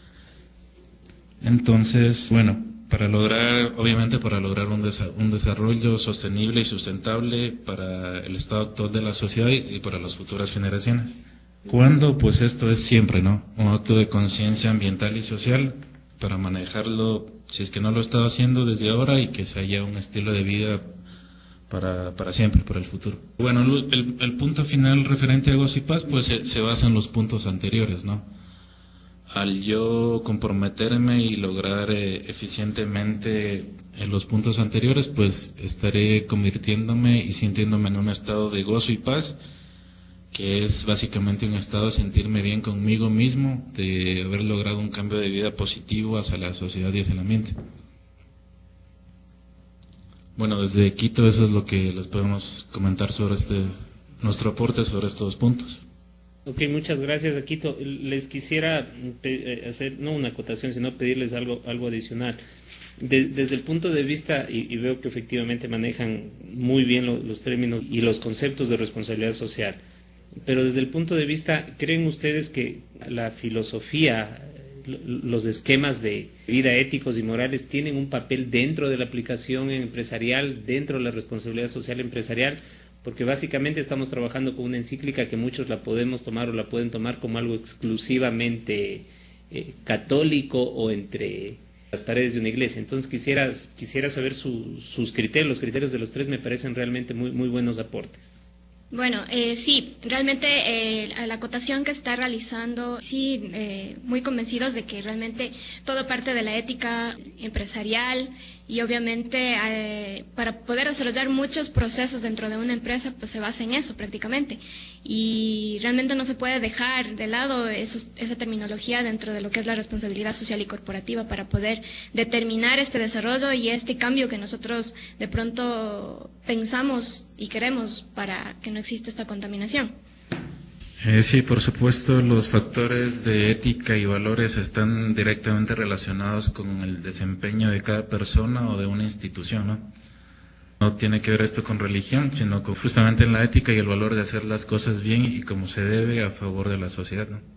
Entonces, bueno, obviamente para lograr un desarrollo sostenible y sustentable para el estado actual de la sociedad y para las futuras generaciones. ¿Cuándo? Pues esto es siempre, ¿no? Un acto de conciencia ambiental y social para manejarlo, si es que no lo estaba haciendo desde ahora, y que se haya un estilo de vida para siempre, para el futuro. Bueno, el punto final referente a Gozo y Paz, pues se basa en los puntos anteriores, ¿no? Al yo comprometerme y lograr eficientemente en los puntos anteriores, pues estaré convirtiéndome y sintiéndome en un estado de gozo y paz, que es básicamente un estado de sentirme bien conmigo mismo, de haber logrado un cambio de vida positivo hacia la sociedad y hacia el ambiente. Bueno, desde Quito eso es lo que les podemos comentar sobre nuestro aporte sobre estos puntos. Ok, muchas gracias, Quito. Les quisiera hacer, no una acotación, sino pedirles algo adicional. Desde el punto de vista, y veo que efectivamente manejan muy bien los términos y los conceptos de responsabilidad social, pero desde el punto de vista, ¿creen ustedes que la filosofía, los esquemas de vida éticos y morales tienen un papel dentro de la aplicación empresarial, dentro de la responsabilidad social empresarial? Porque básicamente estamos trabajando con una encíclica que muchos la podemos tomar o la pueden tomar como algo exclusivamente católico o entre las paredes de una iglesia. Entonces quisiera saber sus criterios. Los criterios de los tres me parecen realmente muy, muy buenos aportes. Bueno, sí, realmente la acotación que está realizando, sí, muy convencidos de que realmente todo parte de la ética empresarial y obviamente para poder desarrollar muchos procesos dentro de una empresa, pues se basa en eso prácticamente. Y realmente no se puede dejar de lado esa terminología dentro de lo que es la responsabilidad social y corporativa para poder determinar este desarrollo y este cambio que nosotros de pronto pensamos y queremos para que no exista esta contaminación. Sí, por supuesto, los factores de ética y valores están directamente relacionados con el desempeño de cada persona o de una institución, ¿no? No tiene que ver esto con religión, sino con justamente en la ética y el valor de hacer las cosas bien y como se debe a favor de la sociedad, ¿no?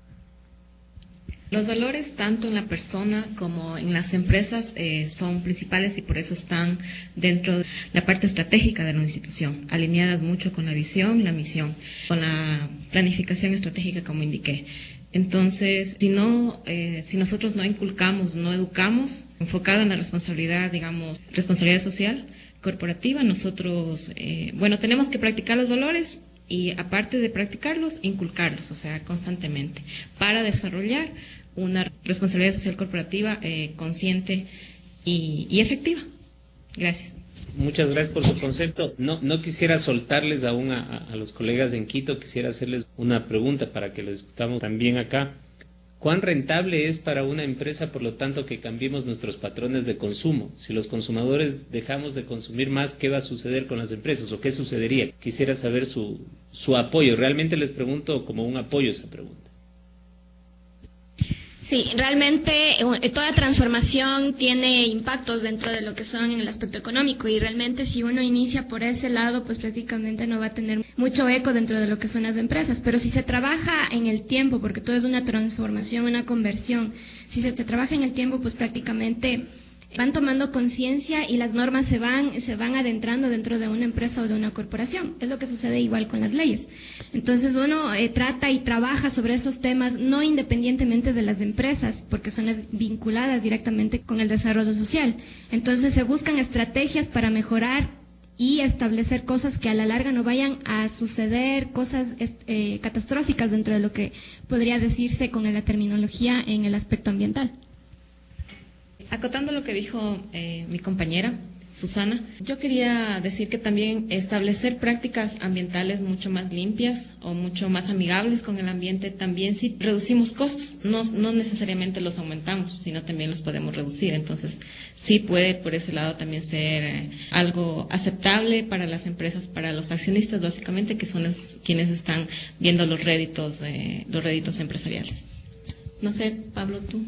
Los valores, tanto en la persona como en las empresas, son principales y por eso están dentro de la parte estratégica de la institución, alineadas mucho con la visión, la misión, con la planificación estratégica, como indiqué. Entonces, si nosotros no inculcamos, no educamos, enfocado en la responsabilidad, digamos, responsabilidad social, corporativa, nosotros, tenemos que practicar los valores y aparte de practicarlos, inculcarlos, o sea, constantemente, para desarrollar una responsabilidad social corporativa consciente y efectiva. Gracias. Muchas gracias por su concepto. No quisiera soltarles aún a los colegas en Quito, quisiera hacerles una pregunta para que lo discutamos también acá. ¿Cuán rentable es para una empresa, por lo tanto, que cambiemos nuestros patrones de consumo? Si los consumidores dejamos de consumir más, ¿qué va a suceder con las empresas o qué sucedería? Quisiera saber su apoyo. Realmente les pregunto como un apoyo esa pregunta. Sí, realmente toda transformación tiene impactos dentro de lo que son en el aspecto económico y realmente si uno inicia por ese lado, pues prácticamente no va a tener mucho eco dentro de lo que son las empresas. Pero si se trabaja en el tiempo, porque todo es una transformación, una conversión, si se trabaja en el tiempo, pues prácticamente van tomando conciencia y las normas se van adentrando dentro de una empresa o de una corporación. Es lo que sucede igual con las leyes. Entonces uno trata y trabaja sobre esos temas no independientemente de las empresas, porque son las vinculadas directamente con el desarrollo social. Entonces se buscan estrategias para mejorar y establecer cosas que a la larga no vayan a suceder, cosas catastróficas dentro de lo que podría decirse con la terminología en el aspecto ambiental. Acotando lo que dijo mi compañera, Susana. Yo quería decir que también establecer prácticas ambientales mucho más limpias o mucho más amigables con el ambiente, también sí reducimos costos, no necesariamente los aumentamos, sino también los podemos reducir. Entonces sí puede por ese lado también ser algo aceptable para las empresas, para los accionistas básicamente, que son quienes están viendo los réditos empresariales. No sé, Pablo, tú.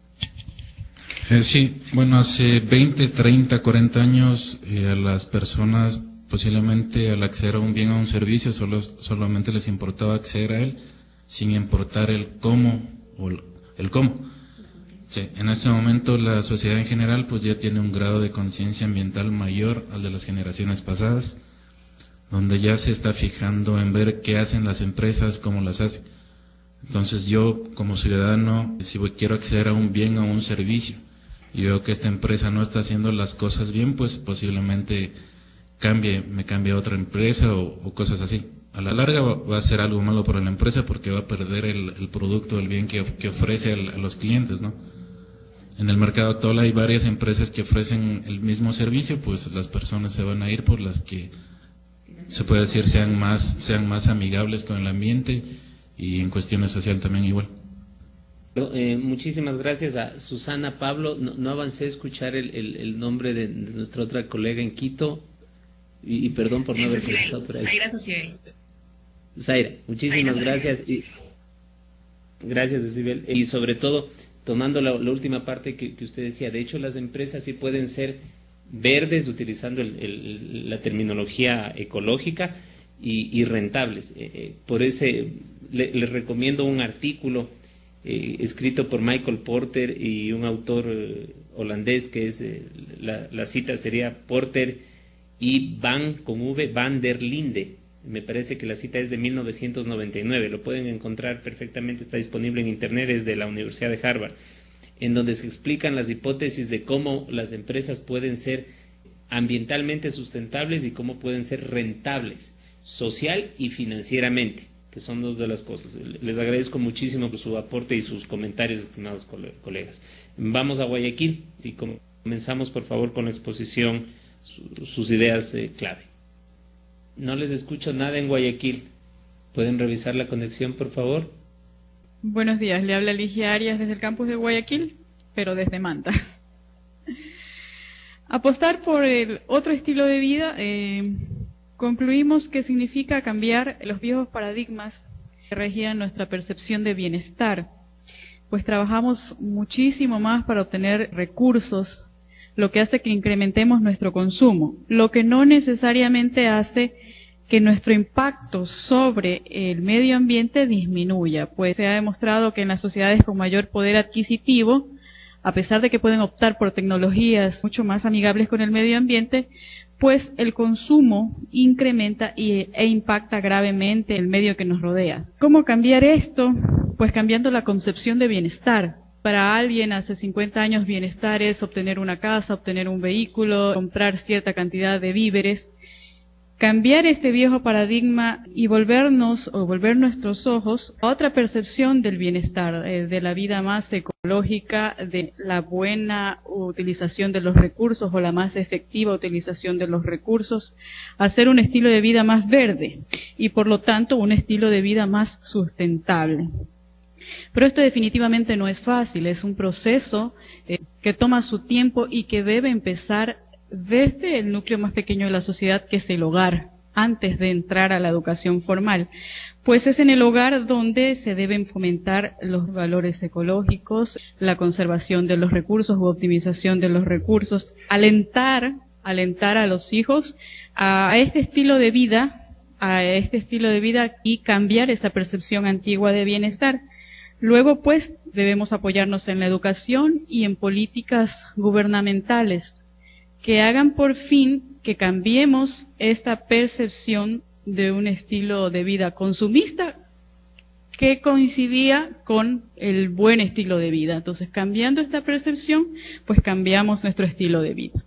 Sí, bueno, hace 20, 30, 40 años a las personas posiblemente al acceder a un bien o a un servicio solamente les importaba acceder a él sin importar el cómo o el cómo. Sí, en este momento la sociedad en general pues ya tiene un grado de conciencia ambiental mayor al de las generaciones pasadas, donde ya se está fijando en ver qué hacen las empresas, cómo las hacen. Entonces yo como ciudadano, si quiero acceder a un bien o a un servicio y veo que esta empresa no está haciendo las cosas bien, pues posiblemente me cambie a otra empresa o cosas así. A la larga va a ser algo malo para la empresa porque va a perder el producto, el bien que ofrece a los clientes, ¿no? En el mercado actual hay varias empresas que ofrecen el mismo servicio, pues las personas se van a ir por las que se puede decir sean más amigables con el ambiente y en cuestiones social también igual. Muchísimas gracias a Susana. Pablo, no avancé a escuchar el nombre de nuestra otra colega en Quito y perdón por no haber comenzado por ahí. Zaira Sociedad. Zaira, muchísimas gracias. Gracias, Cecibel. Y sobre todo, tomando la última parte que usted decía, de hecho las empresas sí pueden ser verdes utilizando la terminología ecológica y rentables. Por ese les recomiendo un artículo escrito por Michael Porter y un autor holandés que es, la cita sería Porter y Van der Linde. Me parece que la cita es de 1999, lo pueden encontrar perfectamente, está disponible en internet, es de la Universidad de Harvard, en donde se explican las hipótesis de cómo las empresas pueden ser ambientalmente sustentables y cómo pueden ser rentables, social y financieramente, que son dos de las cosas. Les agradezco muchísimo por su aporte y sus comentarios, estimados colegas. Vamos a Guayaquil y comenzamos, por favor, con la exposición, sus ideas clave. No les escucho nada en Guayaquil. ¿Pueden revisar la conexión, por favor? Buenos días, le habla Ligia Arias desde el campus de Guayaquil, pero desde Manta. Apostar por el otro estilo de vida, concluimos que significa cambiar los viejos paradigmas que regían nuestra percepción de bienestar, pues trabajamos muchísimo más para obtener recursos, lo que hace que incrementemos nuestro consumo, lo que no necesariamente hace que nuestro impacto sobre el medio ambiente disminuya, pues se ha demostrado que en las sociedades con mayor poder adquisitivo, a pesar de que pueden optar por tecnologías mucho más amigables con el medio ambiente, pues el consumo incrementa e impacta gravemente el medio que nos rodea. ¿Cómo cambiar esto? Pues cambiando la concepción de bienestar. Para alguien hace 50 años bienestar es obtener una casa, obtener un vehículo, comprar cierta cantidad de víveres. Cambiar este viejo paradigma y volver nuestros ojos a otra percepción del bienestar, de la vida más ecológica, de la buena utilización de los recursos o la más efectiva utilización de los recursos, hacer un estilo de vida más verde y por lo tanto un estilo de vida más sustentable. Pero esto definitivamente no es fácil, es un proceso que toma su tiempo y que debe empezar desde el núcleo más pequeño de la sociedad, que es el hogar, antes de entrar a la educación formal, pues es en el hogar donde se deben fomentar los valores ecológicos, la conservación de los recursos u optimización de los recursos, alentar a los hijos a este estilo de vida y cambiar esta percepción antigua de bienestar. Luego, pues, debemos apoyarnos en la educación y en políticas gubernamentales que hagan por fin que cambiemos esta percepción de un estilo de vida consumista que coincidía con el buen estilo de vida. Entonces, cambiando esta percepción, pues cambiamos nuestro estilo de vida.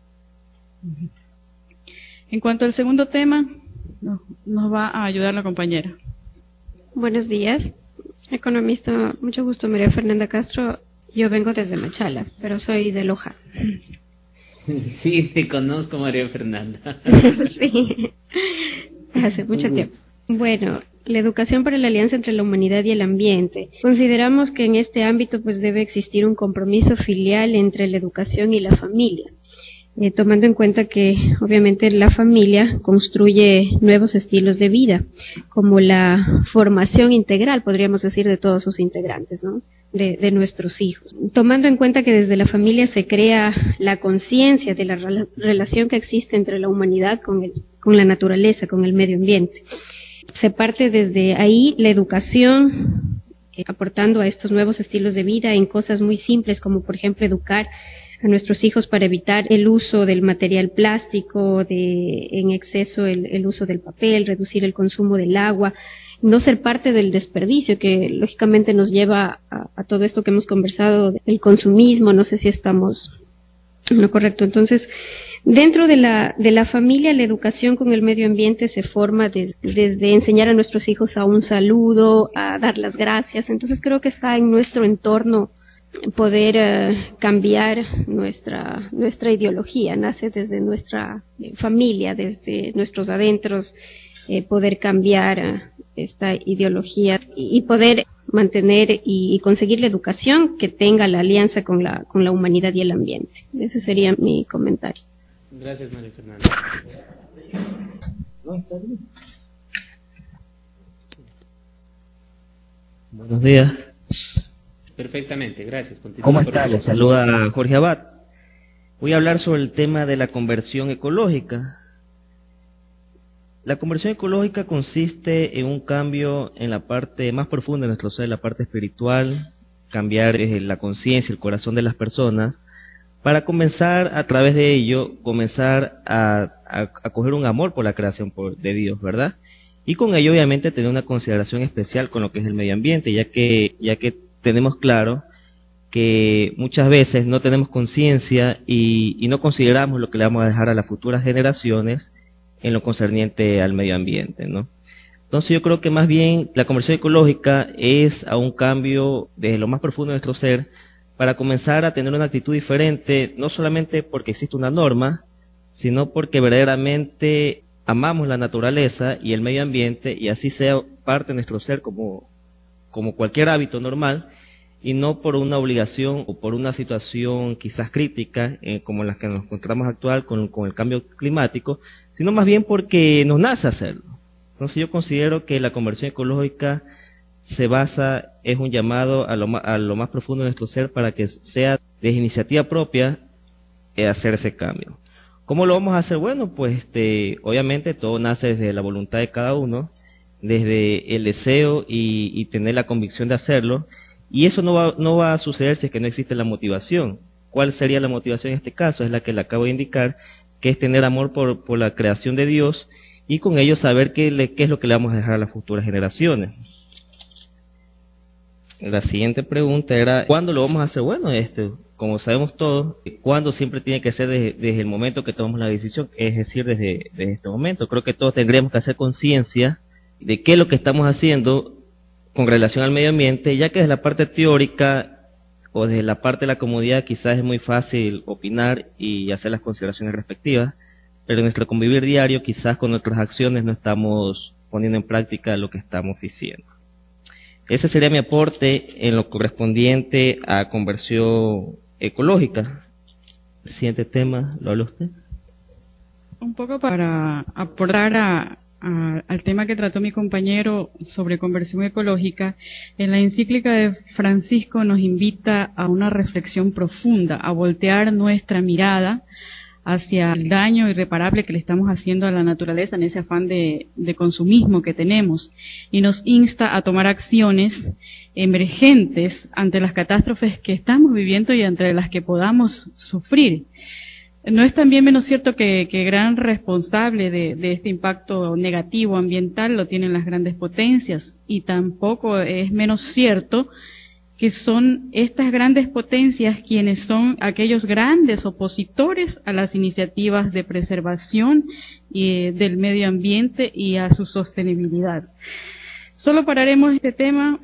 En cuanto al segundo tema, nos va a ayudar la compañera. Buenos días, economista, mucho gusto, María Fernanda Castro. Yo vengo desde Machala, pero soy de Loja. Sí, te conozco, María Fernanda. Sí, hace mucho tiempo. Bueno, la educación para la alianza entre la humanidad y el ambiente. Consideramos que en este ámbito pues debe existir un compromiso filial entre la educación y la familia. Tomando en cuenta que obviamente la familia construye nuevos estilos de vida, como la formación integral, podríamos decir, de todos sus integrantes, ¿no? De nuestros hijos. Tomando en cuenta que desde la familia se crea la conciencia de la relación que existe entre la humanidad con la naturaleza, con el medio ambiente. Se parte desde ahí la educación, aportando a estos nuevos estilos de vida en cosas muy simples, como por ejemplo educar a nuestros hijos para evitar el uso del material plástico, en exceso el uso del papel, reducir el consumo del agua, no ser parte del desperdicio que lógicamente nos lleva a todo esto que hemos conversado, el consumismo. No sé si estamos en lo correcto. Entonces, dentro de la familia, la educación con el medio ambiente se forma desde enseñar a nuestros hijos a un saludo, a dar las gracias. Entonces creo que está en nuestro entorno poder cambiar nuestra ideología. Nace desde nuestra familia, desde nuestros adentros, poder cambiar esta ideología y poder mantener y conseguir la educación que tenga la alianza con la humanidad y el ambiente. Ese sería mi comentario. Gracias, María Fernanda. Buenos días. Perfectamente, gracias. Continúa. ¿Cómo está? Le saluda Jorge Abad. Voy a hablar sobre el tema de la conversión ecológica. La conversión ecológica consiste en un cambio en la parte más profunda de nuestro ser, la parte espiritual, cambiar la conciencia, el corazón de las personas, para comenzar a través de ello, comenzar a coger un amor por la creación de Dios, ¿verdad? Y con ello obviamente tener una consideración especial con lo que es el medio ambiente, ya que tenemos claro que muchas veces no tenemos conciencia y no consideramos lo que le vamos a dejar a las futuras generaciones en lo concerniente al medio ambiente, ¿no? Entonces yo creo que más bien la conversión ecológica es a un cambio desde lo más profundo de nuestro ser para comenzar a tener una actitud diferente, no solamente porque existe una norma, sino porque verdaderamente amamos la naturaleza y el medio ambiente y así sea parte de nuestro ser como cualquier hábito normal, y no por una obligación o por una situación quizás crítica como la que nos encontramos actual con el cambio climático, sino más bien porque nos nace hacerlo. Entonces yo considero que la conversión ecológica es un llamado a lo más profundo de nuestro ser para que sea de iniciativa propia hacer ese cambio. ¿Cómo lo vamos a hacer? Bueno, pues obviamente todo nace desde la voluntad de cada uno, desde el deseo y tener la convicción de hacerlo, y eso no va a suceder si es que no existe la motivación. ¿Cuál sería la motivación en este caso? Es la que le acabo de indicar, que es tener amor por la creación de Dios y con ello saber qué es lo que le vamos a dejar a las futuras generaciones. La siguiente pregunta era, ¿cuándo lo vamos a hacer? Bueno, como sabemos todos, ¿cuándo? Siempre tiene que ser desde el momento que tomamos la decisión, es decir, desde este momento. Creo que todos tendríamos que hacer conciencia de qué es lo que estamos haciendo con relación al medio ambiente, ya que desde la parte teórica o desde la parte de la comodidad quizás es muy fácil opinar y hacer las consideraciones respectivas, pero en nuestro convivir diario quizás con nuestras acciones no estamos poniendo en práctica lo que estamos diciendo. Ese sería mi aporte en lo correspondiente a conversión ecológica. El siguiente tema, ¿lo habla usted? Un poco para aportar al tema que trató mi compañero sobre conversión ecológica, en la encíclica de Francisco nos invita a una reflexión profunda, a voltear nuestra mirada hacia el daño irreparable que le estamos haciendo a la naturaleza en ese afán de consumismo que tenemos, y nos insta a tomar acciones emergentes ante las catástrofes que estamos viviendo y ante las que podamos sufrir. No es también menos cierto que gran responsable de este impacto negativo ambiental lo tienen las grandes potencias, y tampoco es menos cierto que son estas grandes potencias quienes son aquellos grandes opositores a las iniciativas de preservación del medio ambiente y a su sostenibilidad. Solo pararemos este tema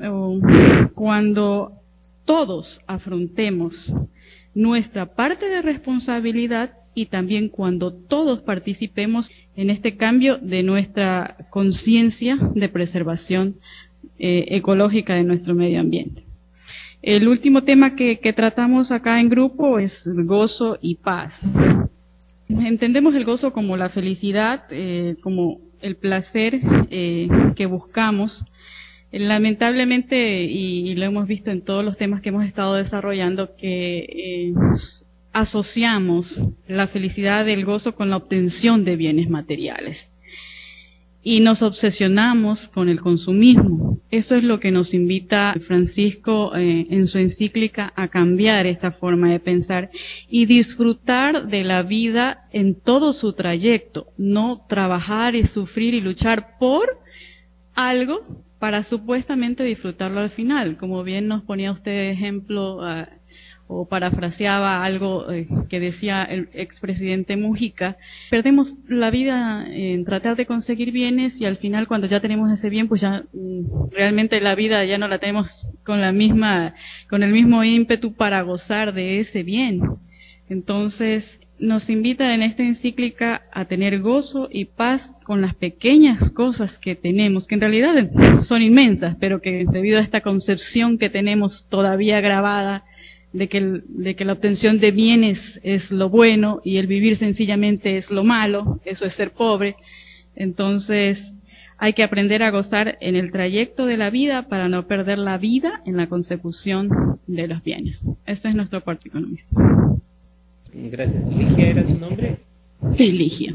cuando todos afrontemos nuestra parte de responsabilidad y también cuando todos participemos en este cambio de nuestra conciencia de preservación ecológica de nuestro medio ambiente. El último tema que tratamos acá en grupo es el gozo y paz. Entendemos el gozo como la felicidad, como el placer que buscamos. Lamentablemente, y lo hemos visto en todos los temas que hemos estado desarrollando, que asociamos la felicidad del gozo con la obtención de bienes materiales. Y nos obsesionamos con el consumismo. Eso es lo que nos invita Francisco en su encíclica a cambiar esta forma de pensar y disfrutar de la vida en todo su trayecto, no trabajar y sufrir y luchar por algo para supuestamente disfrutarlo al final. Como bien nos ponía usted de ejemplo o parafraseaba algo que decía el expresidente Mujica, perdemos la vida en tratar de conseguir bienes y al final cuando ya tenemos ese bien, pues ya realmente la vida ya no la tenemos con el mismo ímpetu para gozar de ese bien. Entonces, nos invita en esta encíclica a tener gozo y paz con las pequeñas cosas que tenemos, que en realidad son inmensas, pero que debido a esta concepción que tenemos todavía grabada de que la obtención de bienes es lo bueno y el vivir sencillamente es lo malo, eso es ser pobre. Entonces hay que aprender a gozar en el trayecto de la vida para no perder la vida en la consecución de los bienes. Este es nuestro aporte economista. Gracias. ¿Ligia era su nombre? Sí, Ligia.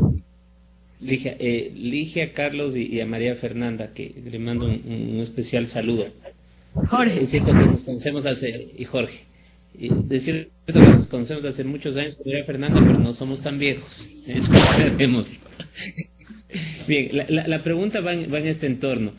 Ligia, Carlos y a María Fernanda, que le mando un especial saludo. Jorge. Es cierto que nos conocemos y Jorge. Es cierto que nos conocemos hace muchos años con María Fernanda, pero no somos tan viejos. Esperémoslo. Bien, la pregunta va en este entorno.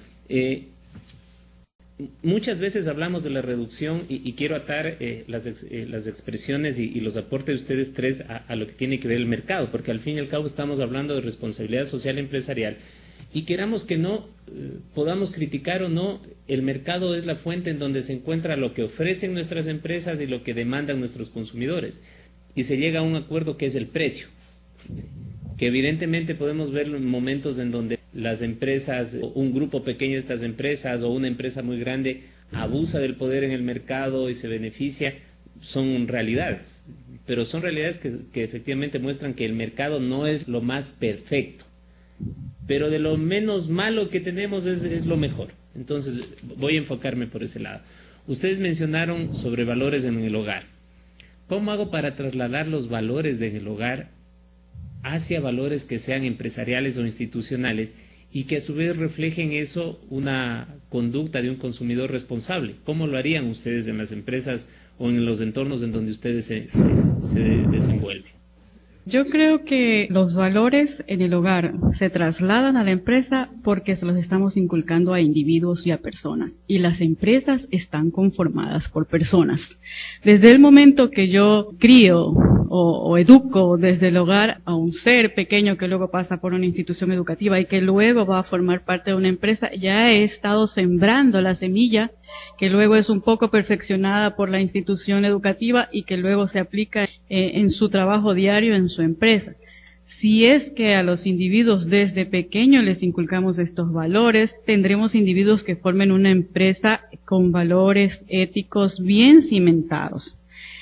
Muchas veces hablamos de la reducción y quiero atar las expresiones y los aportes de ustedes tres a lo que tiene que ver el mercado, porque al fin y al cabo estamos hablando de responsabilidad social empresarial y queramos que no podamos criticar o no, el mercado es la fuente en donde se encuentra lo que ofrecen nuestras empresas y lo que demandan nuestros consumidores y se llega a un acuerdo que es el precio, que evidentemente podemos ver momentos en donde las empresas, un grupo pequeño de estas empresas o una empresa muy grande abusa del poder en el mercado y se beneficia, son realidades, pero son realidades que efectivamente muestran que el mercado no es lo más perfecto, pero de lo menos malo que tenemos es lo mejor. Entonces voy a enfocarme por ese lado. Ustedes mencionaron sobre valores en el hogar. ¿Cómo hago para trasladar los valores en el hogar hacia valores que sean empresariales o institucionales y que a su vez reflejen eso una conducta de un consumidor responsable? ¿Cómo lo harían ustedes en las empresas o en los entornos en donde ustedes se desenvuelven? Yo creo que los valores en el hogar se trasladan a la empresa porque se los estamos inculcando a individuos y a personas. Y las empresas están conformadas por personas. Desde el momento que yo crío o educo desde el hogar a un ser pequeño que luego pasa por una institución educativa y que luego va a formar parte de una empresa, ya he estado sembrando la semilla que luego es un poco perfeccionada por la institución educativa y que luego se aplica en su trabajo diario en su empresa. Si es que a los individuos desde pequeños les inculcamos estos valores, tendremos individuos que formen una empresa con valores éticos bien cimentados.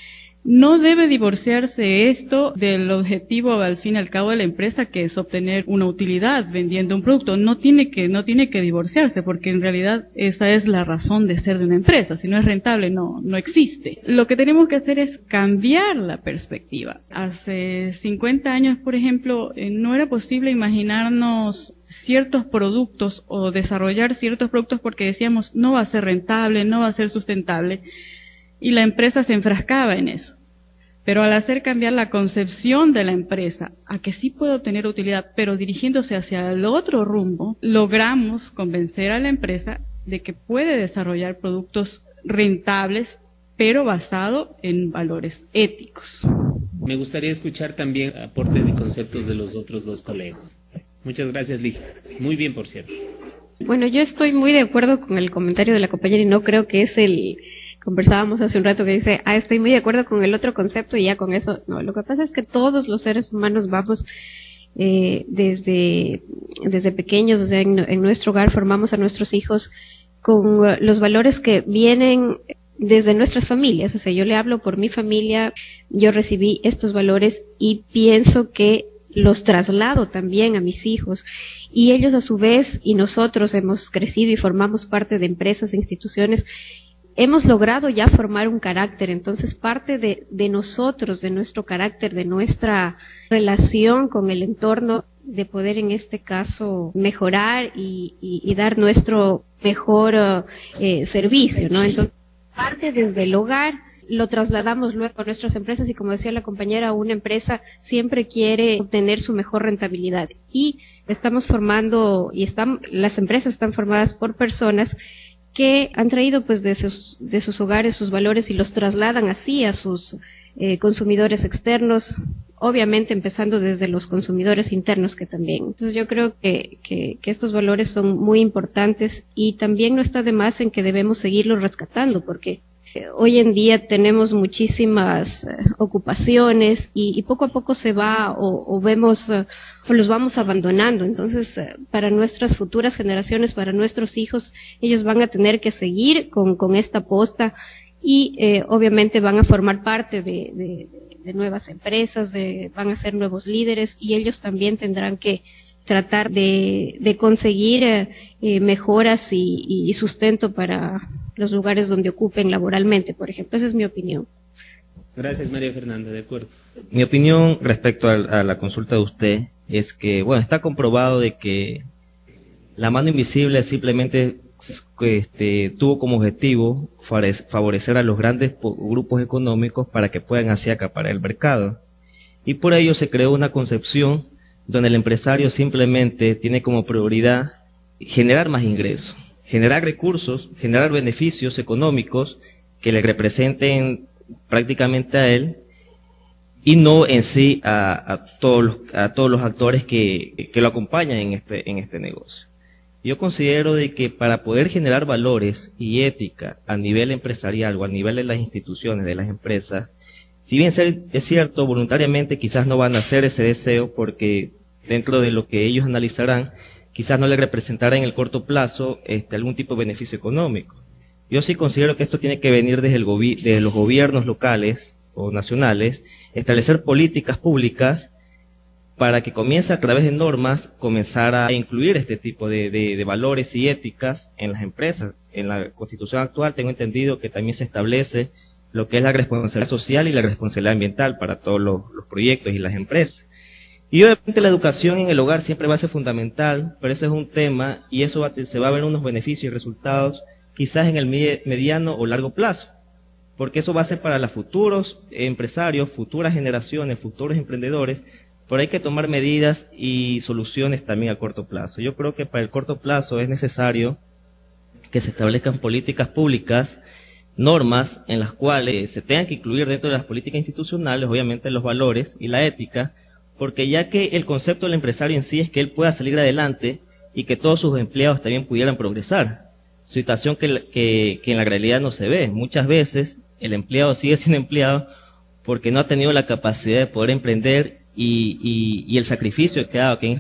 No debe divorciarse esto del objetivo al fin y al cabo de la empresa, que es obtener una utilidad vendiendo un producto. No tiene que divorciarse, porque en realidad esa es la razón de ser de una empresa. Si no es rentable, no existe. Lo que tenemos que hacer es cambiar la perspectiva. Hace 50 años, por ejemplo, no era posible imaginarnos ciertos productos o desarrollar ciertos productos porque decíamos no va a ser rentable, no va a ser sustentable. Y la empresa se enfrascaba en eso. Pero al hacer cambiar la concepción de la empresa a que sí puede obtener utilidad, pero dirigiéndose hacia el otro rumbo, logramos convencer a la empresa de que puede desarrollar productos rentables, pero basado en valores éticos. Me gustaría escuchar también aportes y conceptos de los otros dos colegas. Muchas gracias, Ligia. Muy bien, por cierto. Bueno, yo estoy muy de acuerdo con el comentario de la compañera y no creo que es conversábamos hace un rato que dice, estoy muy de acuerdo con el otro concepto y ya con eso, no, lo que pasa es que todos los seres humanos vamos desde pequeños, o sea, en nuestro hogar formamos a nuestros hijos con los valores que vienen desde nuestras familias. O sea, yo le hablo por mi familia, yo recibí estos valores y pienso que los traslado también a mis hijos, y ellos a su vez, y nosotros hemos crecido y formamos parte de empresas e instituciones, hemos logrado ya formar un carácter. Entonces parte de nosotros, de nuestro carácter, de nuestra relación con el entorno, de poder en este caso mejorar y dar nuestro mejor servicio, ¿no? Entonces parte desde el hogar, lo trasladamos luego a nuestras empresas, y como decía la compañera, una empresa siempre quiere obtener su mejor rentabilidad, y estamos formando, las empresas están formadas por personas que han traído pues de sus hogares sus valores y los trasladan así a sus consumidores externos, obviamente empezando desde los consumidores internos que también. Entonces yo creo que estos valores son muy importantes, y también no está de más en que debemos seguirlos rescatando, porque hoy en día tenemos muchísimas ocupaciones y poco a poco se va o vemos o los vamos abandonando. Entonces, para nuestras futuras generaciones, para nuestros hijos, ellos van a tener que seguir con esta posta, y obviamente van a formar parte de nuevas empresas, van a ser nuevos líderes, y ellos también tendrán que tratar de conseguir mejoras y sustento para los lugares donde ocupen laboralmente, por ejemplo. Esa es mi opinión. Gracias, María Fernanda, de acuerdo. Mi opinión respecto a la consulta de usted es que, bueno, está comprobado de que la mano invisible simplemente tuvo como objetivo favorecer a los grandes grupos económicos para que puedan así acaparar el mercado. Y por ello se creó una concepción donde el empresario simplemente tiene como prioridad generar más ingresos, generar recursos, generar beneficios económicos que le representen prácticamente a él, y no en sí a todos los actores que lo acompañan en este negocio. Yo considero de que para poder generar valores y ética a nivel empresarial o a nivel de las instituciones, de las empresas, si bien es cierto, voluntariamente quizás no van a hacer ese deseo, porque dentro de lo que ellos analizarán, quizás no les representará en el corto plazo algún tipo de beneficio económico. Yo sí considero que esto tiene que venir desde los gobiernos locales o nacionales, establecer políticas públicas para que comience a través de normas comenzar a incluir este tipo de valores y éticas en las empresas. En la Constitución actual tengo entendido que también se establece lo que es la responsabilidad social y la responsabilidad ambiental para todos los proyectos y las empresas. Y obviamente la educación en el hogar siempre va a ser fundamental, pero ese es un tema, y eso se va a ver unos beneficios y resultados quizás en el mediano o largo plazo, porque eso va a ser para los futuros empresarios, futuras generaciones, futuros emprendedores, pero hay que tomar medidas y soluciones también a corto plazo. Yo creo que para el corto plazo es necesario que se establezcan políticas públicas, normas en las cuales se tengan que incluir dentro de las políticas institucionales, obviamente los valores y la ética, porque ya que el concepto del empresario en sí es que él pueda salir adelante y que todos sus empleados también pudieran progresar, situación que en la realidad no se ve. Muchas veces el empleado sigue siendo empleado porque no ha tenido la capacidad de poder emprender y el sacrificio que ha dado, que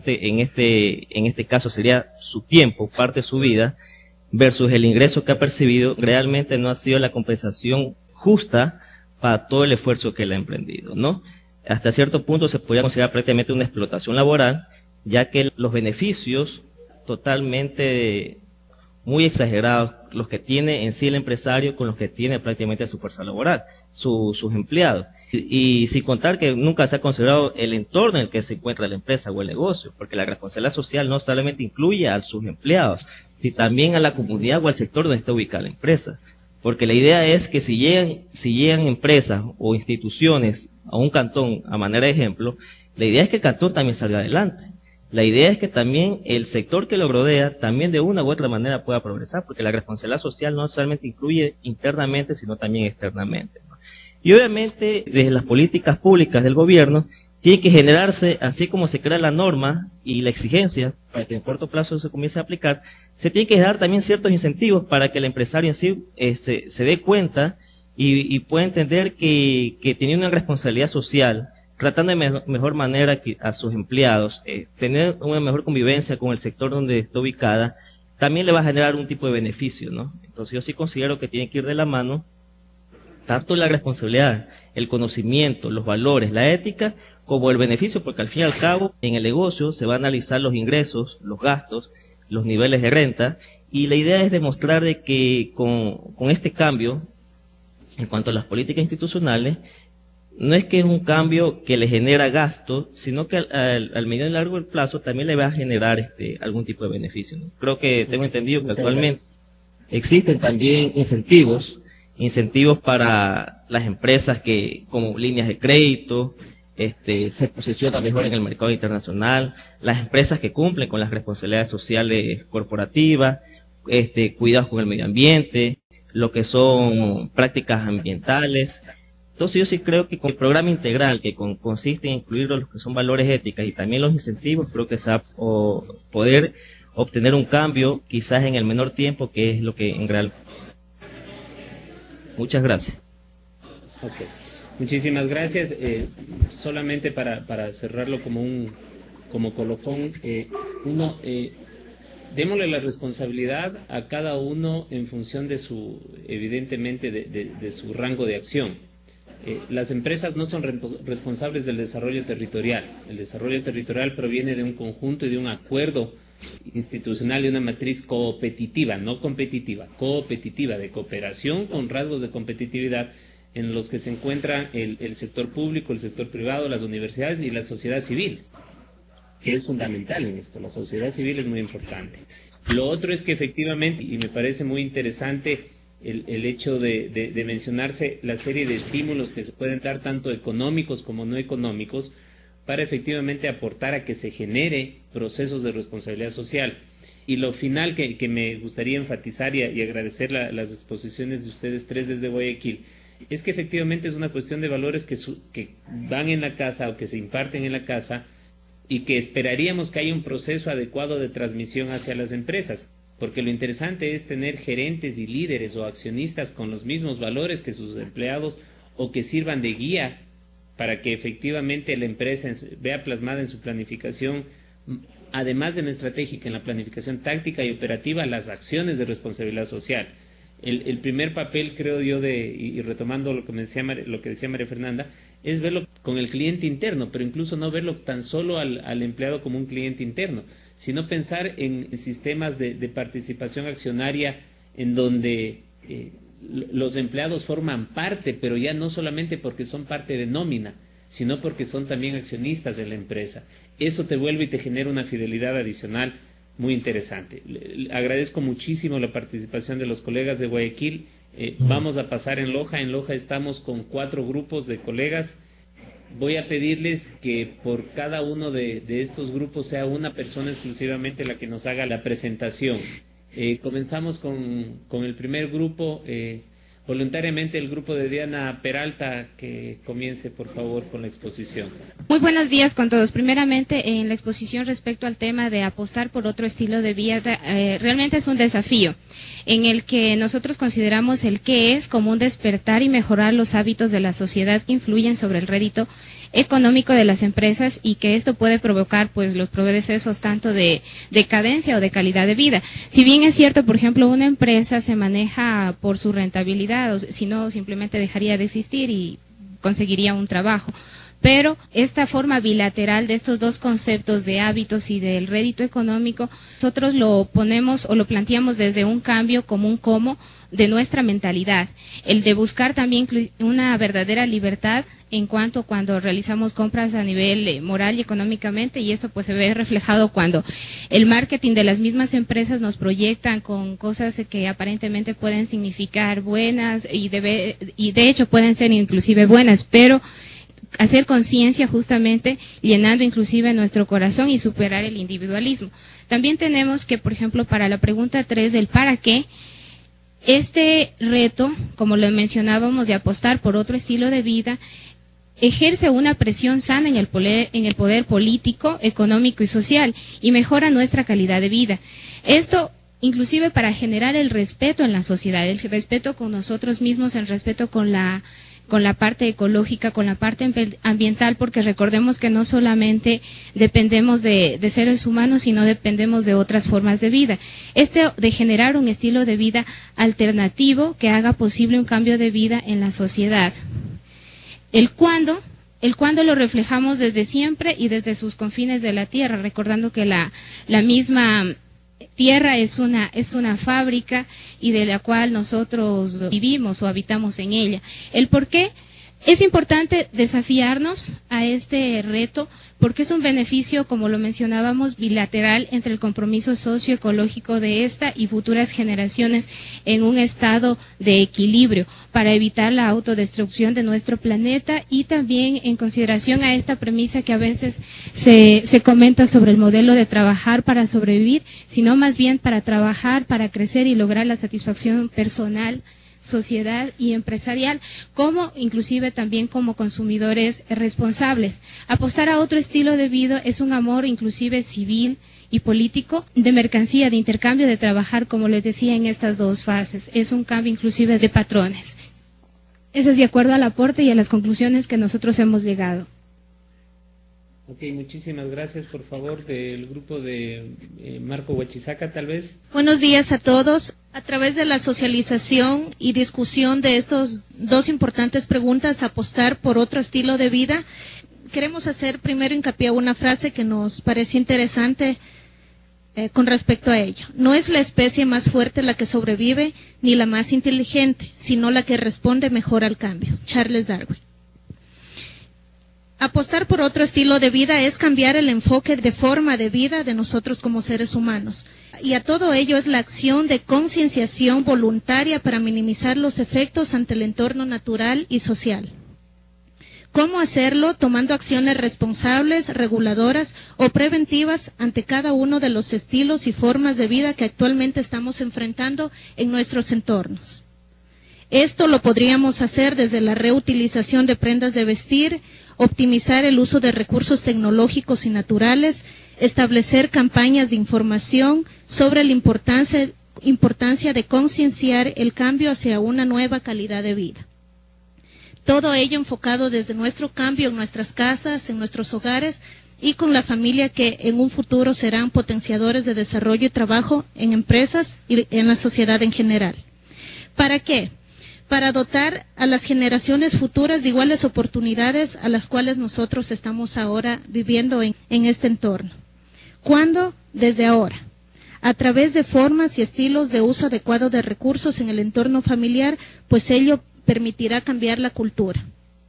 en este caso sería su tiempo, parte de su vida, versus el ingreso que ha percibido, realmente no ha sido la compensación justa para todo el esfuerzo que él ha emprendido, ¿no? Hasta cierto punto se podría considerar prácticamente una explotación laboral, ya que los beneficios totalmente muy exagerados, los que tiene en sí el empresario con los que tiene prácticamente su fuerza laboral, sus empleados. Y sin contar que nunca se ha considerado el entorno en el que se encuentra la empresa o el negocio, porque la responsabilidad social no solamente incluye a sus empleados, sino también a la comunidad o al sector donde está ubicada la empresa. Porque la idea es que si llegan empresas o instituciones a un cantón, a manera de ejemplo, la idea es que el cantón también salga adelante. La idea es que también el sector que lo rodea también de una u otra manera pueda progresar, porque la responsabilidad social no solamente incluye internamente, sino también externamente, ¿no? Y obviamente, desde las políticas públicas del gobierno, tiene que generarse, así como se crea la norma y la exigencia para que en corto plazo se comience a aplicar, se tiene que dar también ciertos incentivos para que el empresario en sí se dé cuenta y pueda entender que teniendo una responsabilidad social, tratando de mejor manera a sus empleados, tener una mejor convivencia con el sector donde está ubicada, también le va a generar un tipo de beneficio, ¿no? Entonces yo sí considero que tiene que ir de la mano tanto la responsabilidad, el conocimiento, los valores, la ética, como el beneficio, porque al fin y al cabo en el negocio se va a analizar los ingresos, los gastos, los niveles de renta, y la idea es demostrar de que con este cambio, en cuanto a las políticas institucionales, no es que es un cambio que le genera gasto, sino que al mediano y largo plazo también le va a generar algún tipo de beneficio, ¿no? Creo que tengo entendido que actualmente existen también incentivos para las empresas que, como líneas de crédito, se posicionan mejor en el mercado internacional, las empresas que cumplen con las responsabilidades sociales corporativas, cuidados con el medio ambiente, lo que son prácticas ambientales. Entonces yo sí creo que con el programa integral que consiste en incluir los que son valores éticos y también los incentivos, creo que se va a poder obtener un cambio quizás en el menor tiempo, que es lo que en real. Muchas gracias. Okay. Muchísimas gracias. Solamente para cerrarlo como colofón, démosle la responsabilidad a cada uno en función de su, evidentemente, de su rango de acción. Las empresas no son responsables del desarrollo territorial. El desarrollo territorial proviene de un conjunto y de un acuerdo institucional y una matriz competitiva, no competitiva, coopetitiva, de cooperación con rasgos de competitividad, en los que se encuentra el sector público, el sector privado, las universidades y la sociedad civil, que es fundamental en esto. La sociedad civil es muy importante. Lo otro es que efectivamente, y me parece muy interesante el hecho de mencionarse la serie de estímulos que se pueden dar, tanto económicos como no económicos, para efectivamente aportar a que se genere procesos de responsabilidad social. Y lo final que me gustaría enfatizar y agradecer las exposiciones de ustedes tres desde Guayaquil, es que efectivamente es una cuestión de valores que van en la casa o que se imparten en la casa, y que esperaríamos que haya un proceso adecuado de transmisión hacia las empresas, porque lo interesante es tener gerentes y líderes o accionistas con los mismos valores que sus empleados, o que sirvan de guía para que efectivamente la empresa vea plasmada en su planificación, además de la estratégica, en la planificación táctica y operativa, las acciones de responsabilidad social. El primer papel, creo yo, y retomando lo que decía María Fernanda, es verlo con el cliente interno, pero incluso no verlo tan solo al empleado como un cliente interno, sino pensar en sistemas de participación accionaria en donde los empleados forman parte, pero ya no solamente porque son parte de nómina, sino porque son también accionistas de la empresa. Eso te vuelve y te genera una fidelidad adicional muy interesante. Agradezco muchísimo la participación de los colegas de Guayaquil. Vamos a pasar en Loja. En Loja estamos con 4 grupos de colegas. Voy a pedirles que por cada uno de estos grupos sea una persona exclusivamente la que nos haga la presentación. Comenzamos con el primer grupo. Voluntariamente el grupo de Diana Peralta, que comience por favor con la exposición. Muy buenos días con todos. Primeramente, en la exposición respecto al tema de apostar por otro estilo de vida, realmente es un desafío en el que nosotros consideramos el qué es como un despertar y mejorar los hábitos de la sociedad que influyen sobre el rédito económico de las empresas, y que esto puede provocar pues los procesos tanto de decadencia o de calidad de vida. Si bien es cierto, por ejemplo, una empresa se maneja por su rentabilidad, o si no simplemente dejaría de existir y conseguiría un trabajo. Pero esta forma bilateral de estos dos conceptos de hábitos y del rédito económico, nosotros lo ponemos o lo planteamos desde un cambio como un cómo de nuestra mentalidad, el de buscar también una verdadera libertad en cuanto cuando realizamos compras a nivel moral y económicamente, y esto pues se ve reflejado cuando el marketing de las mismas empresas nos proyectan con cosas que aparentemente pueden significar buenas y de hecho pueden ser inclusive buenas, pero hacer conciencia justamente llenando inclusive nuestro corazón y superar el individualismo. También tenemos que, por ejemplo, para la pregunta 3 del para qué, Este reto, como lo mencionábamos, de apostar por otro estilo de vida, ejerce una presión sana en el poder político, económico y social y mejora nuestra calidad de vida. Esto inclusive para generar el respeto en la sociedad, el respeto con nosotros mismos, el respeto con la parte ecológica, con la parte ambiental, porque recordemos que no solamente dependemos de seres humanos, sino dependemos de otras formas de vida. De generar un estilo de vida alternativo que haga posible un cambio de vida en la sociedad. El cuándo lo reflejamos desde siempre y desde sus confines de la tierra, recordando que la misma tierra es una fábrica y de la cual nosotros vivimos o habitamos en ella. El por qué es importante desafiarnos a este reto, porque es un beneficio, como lo mencionábamos, bilateral entre el compromiso socioecológico de esta y futuras generaciones en un estado de equilibrio para evitar la autodestrucción de nuestro planeta, y también en consideración a esta premisa que a veces se comenta sobre el modelo de trabajar para sobrevivir, sino más bien para trabajar, para crecer y lograr la satisfacción personal, sociedad y empresarial, como inclusive también como consumidores responsables. Apostar a otro estilo de vida es un amor inclusive civil y político, de mercancía, de intercambio, de trabajar, como les decía, en estas dos fases. Es un cambio inclusive de patrones. Eso es de acuerdo al aporte y a las conclusiones que nosotros hemos llegado. Ok, muchísimas gracias. Por favor, del grupo de Marco Huachizaca, tal vez. Buenos días a todos. A través de la socialización y discusión de estos dos importantes preguntas, apostar por otro estilo de vida, queremos hacer primero hincapié a una frase que nos pareció interesante con respecto a ello. No es la especie más fuerte la que sobrevive, ni la más inteligente, sino la que responde mejor al cambio. Charles Darwin. Apostar por otro estilo de vida es cambiar el enfoque de forma de vida de nosotros como seres humanos. Y a todo ello es la acción de concienciación voluntaria para minimizar los efectos ante el entorno natural y social. ¿Cómo hacerlo? Tomando acciones responsables, reguladoras o preventivas ante cada uno de los estilos y formas de vida que actualmente estamos enfrentando en nuestros entornos. Esto lo podríamos hacer desde la reutilización de prendas de vestir, optimizar el uso de recursos tecnológicos y naturales, establecer campañas de información sobre la importancia de concienciar el cambio hacia una nueva calidad de vida. Todo ello enfocado desde nuestro cambio en nuestras casas, en nuestros hogares y con la familia, que en un futuro serán potenciadores de desarrollo y trabajo en empresas y en la sociedad en general. ¿Para qué? Para dotar a las generaciones futuras de iguales oportunidades a las cuales nosotros estamos ahora viviendo en este entorno. ¿Cuándo? Desde ahora. A través de formas y estilos de uso adecuado de recursos en el entorno familiar, pues ello permitirá cambiar la cultura.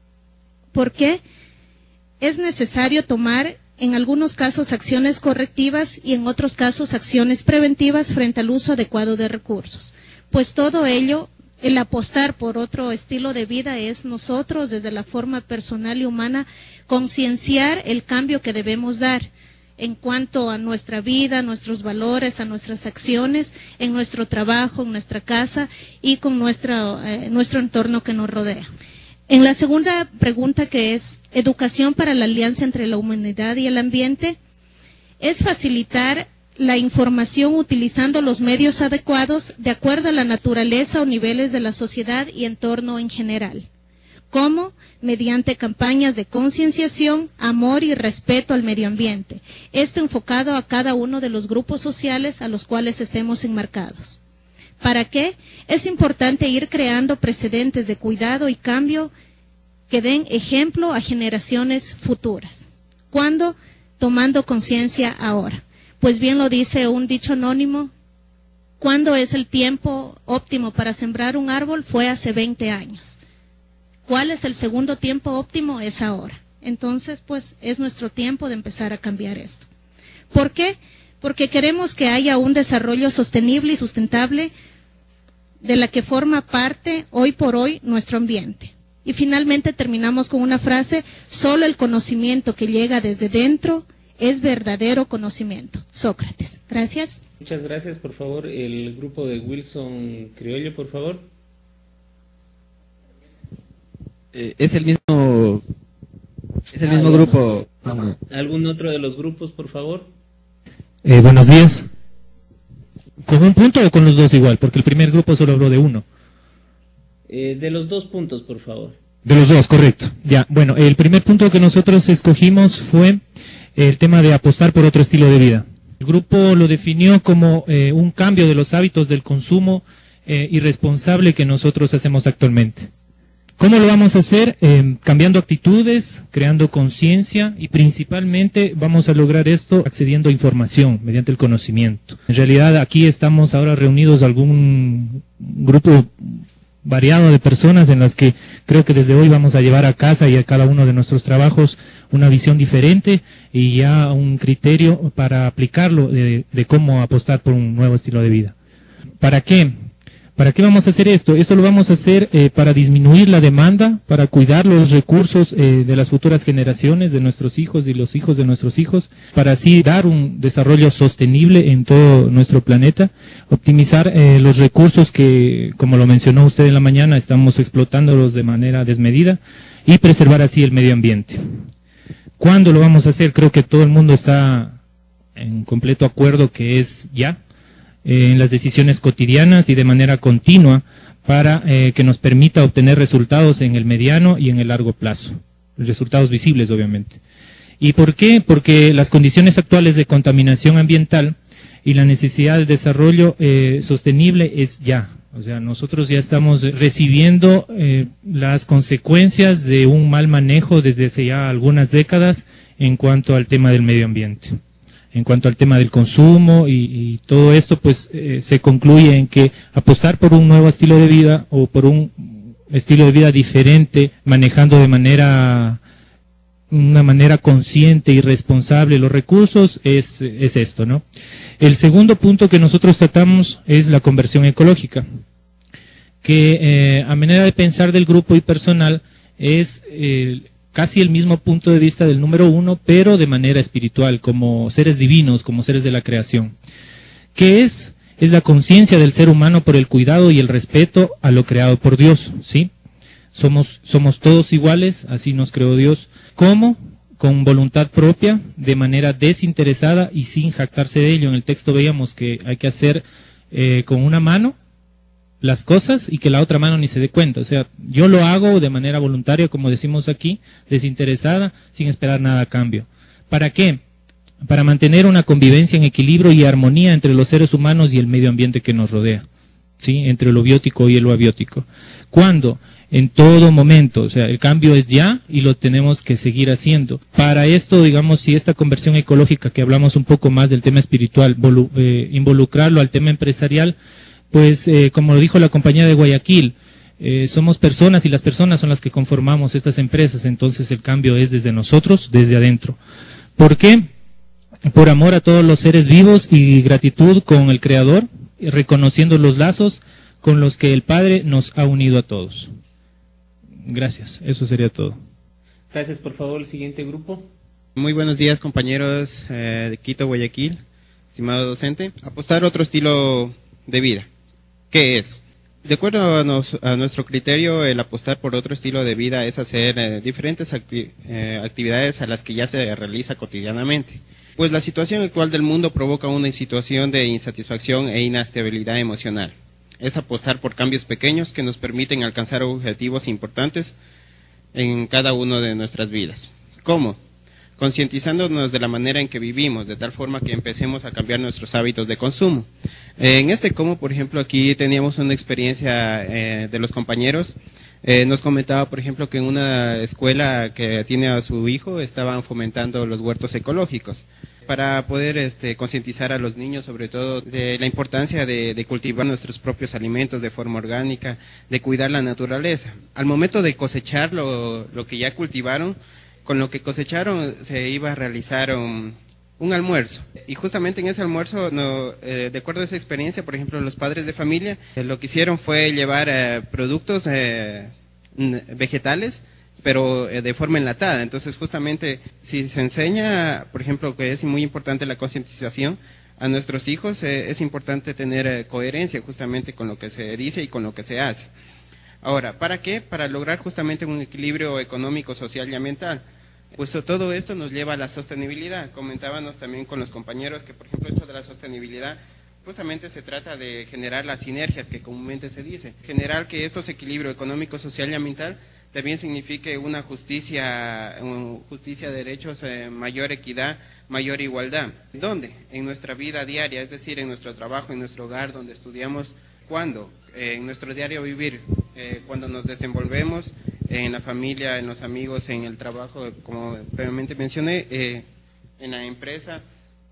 ¿Por qué? Es necesario tomar en algunos casos acciones correctivas y en otros casos acciones preventivas frente al uso adecuado de recursos. Pues todo ello, el apostar por otro estilo de vida, es nosotros desde la forma personal y humana concienciar el cambio que debemos dar en cuanto a nuestra vida, a nuestros valores, a nuestras acciones, en nuestro trabajo, en nuestra casa y con nuestro entorno que nos rodea. En la segunda pregunta, que es educación para la alianza entre la humanidad y el ambiente, es facilitar la información utilizando los medios adecuados de acuerdo a la naturaleza o niveles de la sociedad y entorno en general. ¿Cómo? Mediante campañas de concienciación, amor y respeto al medio ambiente. Esto enfocado a cada uno de los grupos sociales a los cuales estemos enmarcados. ¿Para qué? Es importante ir creando precedentes de cuidado y cambio que den ejemplo a generaciones futuras. ¿Cuándo? Tomando conciencia ahora. Pues bien lo dice un dicho anónimo: ¿cuándo es el tiempo óptimo para sembrar un árbol? Fue hace 20 años. ¿Cuál es el segundo tiempo óptimo? Es ahora. Entonces, pues, es nuestro tiempo de empezar a cambiar esto. ¿Por qué? Porque queremos que haya un desarrollo sostenible y sustentable de la que forma parte hoy por hoy nuestro ambiente. Y finalmente terminamos con una frase: solo el conocimiento que llega desde dentro es verdadero conocimiento. Sócrates. Gracias. Muchas gracias. Por favor, el grupo de Wilson Criollo, por favor. Es el mismo grupo. ¿Algún otro de los grupos, por favor? Buenos días. ¿Con un punto o con los dos igual? Porque el primer grupo solo habló de uno. De los 2 puntos, por favor. De los 2, correcto. Ya, bueno, el primer punto que nosotros escogimos fue el tema de apostar por otro estilo de vida. El grupo lo definió como un cambio de los hábitos del consumo irresponsable que nosotros hacemos actualmente. ¿Cómo lo vamos a hacer? Cambiando actitudes, creando conciencia y principalmente vamos a lograr esto accediendo a información mediante el conocimiento. En realidad aquí estamos ahora reunidos algún grupo variado de personas en las que creo que desde hoy vamos a llevar a casa y a cada uno de nuestros trabajos una visión diferente y ya un criterio para aplicarlo de cómo apostar por un nuevo estilo de vida. ¿Para qué? ¿Para qué vamos a hacer esto? Esto lo vamos a hacer para disminuir la demanda, para cuidar los recursos de las futuras generaciones, de nuestros hijos y los hijos de nuestros hijos, para así dar un desarrollo sostenible en todo nuestro planeta, optimizar los recursos que, como lo mencionó usted en la mañana, estamos explotándolos de manera desmedida y preservar así el medio ambiente. ¿Cuándo lo vamos a hacer? Creo que todo el mundo está en completo acuerdo que es ya. En las decisiones cotidianas y de manera continua para que nos permita obtener resultados en el mediano y en el largo plazo, resultados visibles obviamente. ¿Y por qué? Porque las condiciones actuales de contaminación ambiental y la necesidad de desarrollo sostenible es ya. O sea, nosotros ya estamos recibiendo las consecuencias de un mal manejo desde hace ya algunas décadas en cuanto al tema del medio ambiente. En cuanto al tema del consumo y todo esto, pues se concluye en que apostar por un nuevo estilo de vida o por un estilo de vida diferente, manejando de una manera consciente y responsable los recursos, es esto, ¿no? El segundo punto que nosotros tratamos es la conversión ecológica, que a manera de pensar del grupo y personal es casi el mismo punto de vista del número 1, pero de manera espiritual, como seres divinos, como seres de la creación. ¿Qué es? Es la conciencia del ser humano por el cuidado y el respeto a lo creado por Dios, ¿sí? Somos todos iguales, así nos creó Dios. ¿Cómo? Con voluntad propia, de manera desinteresada y sin jactarse de ello. En el texto veíamos que hay que hacer con una mano las cosas y que la otra mano ni se dé cuenta. O sea, yo lo hago de manera voluntaria, como decimos aquí, desinteresada, sin esperar nada a cambio. ¿Para qué? Para mantener una convivencia en equilibrio y armonía entre los seres humanos y el medio ambiente que nos rodea, ¿sí? Entre lo biótico y lo abiótico. ¿Cuándo? En todo momento. O sea, el cambio es ya y lo tenemos que seguir haciendo. Para esto, digamos, si esta conversión ecológica, que hablamos un poco más del tema espiritual, involucrarlo al tema empresarial, pues como lo dijo la compañía de Guayaquil, somos personas y las personas son las que conformamos estas empresas, entonces el cambio es desde nosotros, desde adentro. ¿Por qué? Por amor a todos los seres vivos y gratitud con el Creador, reconociendo los lazos con los que el Padre nos ha unido a todos. Gracias, eso sería todo. Gracias, por favor, el siguiente grupo. Muy buenos días, compañeros de Quito, Guayaquil, estimado docente. Apostar otro estilo de vida. ¿Qué es? De acuerdo a nuestro criterio, el apostar por otro estilo de vida es hacer diferentes actividades a las que ya se realiza cotidianamente. Pues la situación actual del mundo provoca una situación de insatisfacción e inestabilidad emocional. Es apostar por cambios pequeños que nos permiten alcanzar objetivos importantes en cada una de nuestras vidas. ¿Cómo? Concientizándonos de la manera en que vivimos, de tal forma que empecemos a cambiar nuestros hábitos de consumo. En este cómo, por ejemplo, aquí teníamos una experiencia de los compañeros. Nos comentaba, por ejemplo, que en una escuela que tiene a su hijo estaban fomentando los huertos ecológicos para poder concientizar a los niños, sobre todo, de la importancia de cultivar nuestros propios alimentos de forma orgánica, de cuidar la naturaleza. Al momento de cosechar lo que ya cultivaron, con lo que cosecharon se iba a realizar un almuerzo. Y justamente en ese almuerzo, de acuerdo a esa experiencia, por ejemplo, los padres de familia, lo que hicieron fue llevar productos vegetales pero de forma enlatada. Entonces, justamente, si se enseña, por ejemplo, que es muy importante la concientización a nuestros hijos, es importante tener coherencia justamente con lo que se dice y con lo que se hace. Ahora, ¿para qué? Para lograr justamente un equilibrio económico, social y ambiental. Pues todo esto nos lleva a la sostenibilidad. Comentábamos también con los compañeros que, por ejemplo, esto de la sostenibilidad justamente se trata de generar las sinergias que comúnmente se dice. Generar que estos equilibrios económico, social y ambiental también signifique una justicia de derechos, mayor equidad, mayor igualdad. ¿Dónde? En nuestra vida diaria, es decir, en nuestro trabajo, en nuestro hogar, donde estudiamos. ¿Cuándo? En nuestro diario vivir, cuando nos desenvolvemos en la familia, en los amigos, en el trabajo, como previamente mencioné, en la empresa,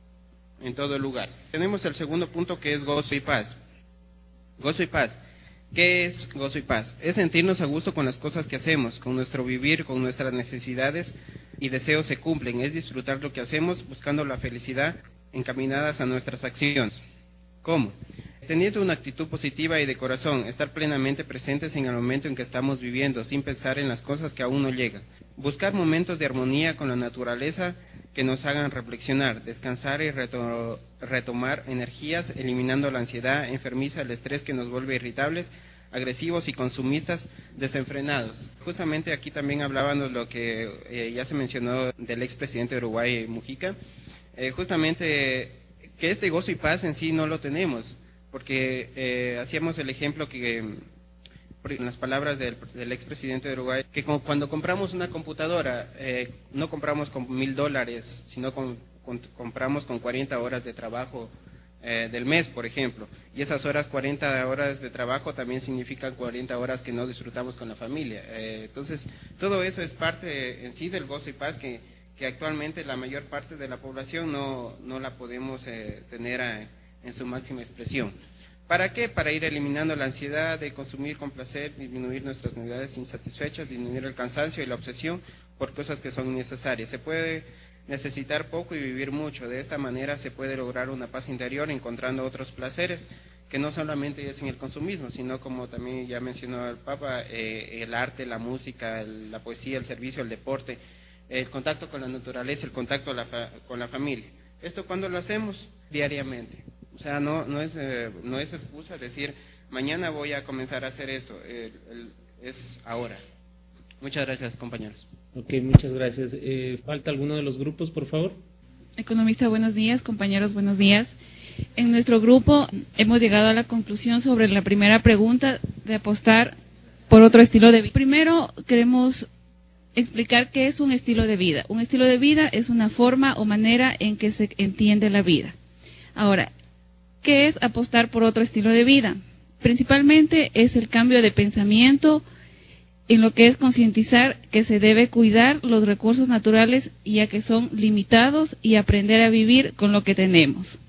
en todo lugar. Tenemos el segundo punto, que es gozo y paz. Gozo y paz. ¿Qué es gozo y paz? Es sentirnos a gusto con las cosas que hacemos, con nuestro vivir, con nuestras necesidades y deseos se cumplen. Es disfrutar lo que hacemos, buscando la felicidad encaminadas a nuestras acciones. ¿Cómo? Teniendo una actitud positiva y de corazón, estar plenamente presentes en el momento en que estamos viviendo, sin pensar en las cosas que aún no llegan. Buscar momentos de armonía con la naturaleza que nos hagan reflexionar, descansar y retomar energías, eliminando la ansiedad enfermiza, el estrés que nos vuelve irritables, agresivos y consumistas desenfrenados. Justamente aquí también hablábamos lo que ya se mencionó del expresidente de Uruguay, Mujica, justamente que este gozo y paz en sí no lo tenemos, porque hacíamos el ejemplo que, en las palabras del expresidente de Uruguay, que cuando compramos una computadora, no compramos con $1,000, sino compramos con 40 horas de trabajo del mes, por ejemplo, y esas 40 horas de trabajo también significan 40 horas que no disfrutamos con la familia. Entonces, todo eso es parte en sí del gozo y paz que actualmente la mayor parte de la población no la podemos tener en su máxima expresión. ¿Para qué? Para ir eliminando la ansiedad de consumir con placer, disminuir nuestras necesidades insatisfechas, disminuir el cansancio y la obsesión por cosas que son innecesarias. Se puede necesitar poco y vivir mucho. De esta manera se puede lograr una paz interior encontrando otros placeres que no solamente es en el consumismo, sino como también ya mencionó el Papa, el arte, la música, la poesía, el servicio, el deporte, el contacto con la naturaleza, el contacto con la familia. ¿Esto cuándo lo hacemos? Diariamente. O sea, no es excusa decir, mañana voy a comenzar a hacer esto, es ahora. Muchas gracias, compañeros. Ok, muchas gracias. ¿Falta alguno de los grupos, por favor? Economista, buenos días. Compañeros, buenos días. En nuestro grupo hemos llegado a la conclusión sobre la primera pregunta de apostar por otro estilo de vida. Primero, queremos explicar qué es un estilo de vida. Un estilo de vida es una forma o manera en que se entiende la vida. Ahora, ¿qué es apostar por otro estilo de vida? Principalmente es el cambio de pensamiento en lo que es concientizar que se debe cuidar los recursos naturales ya que son limitados y aprender a vivir con lo que tenemos.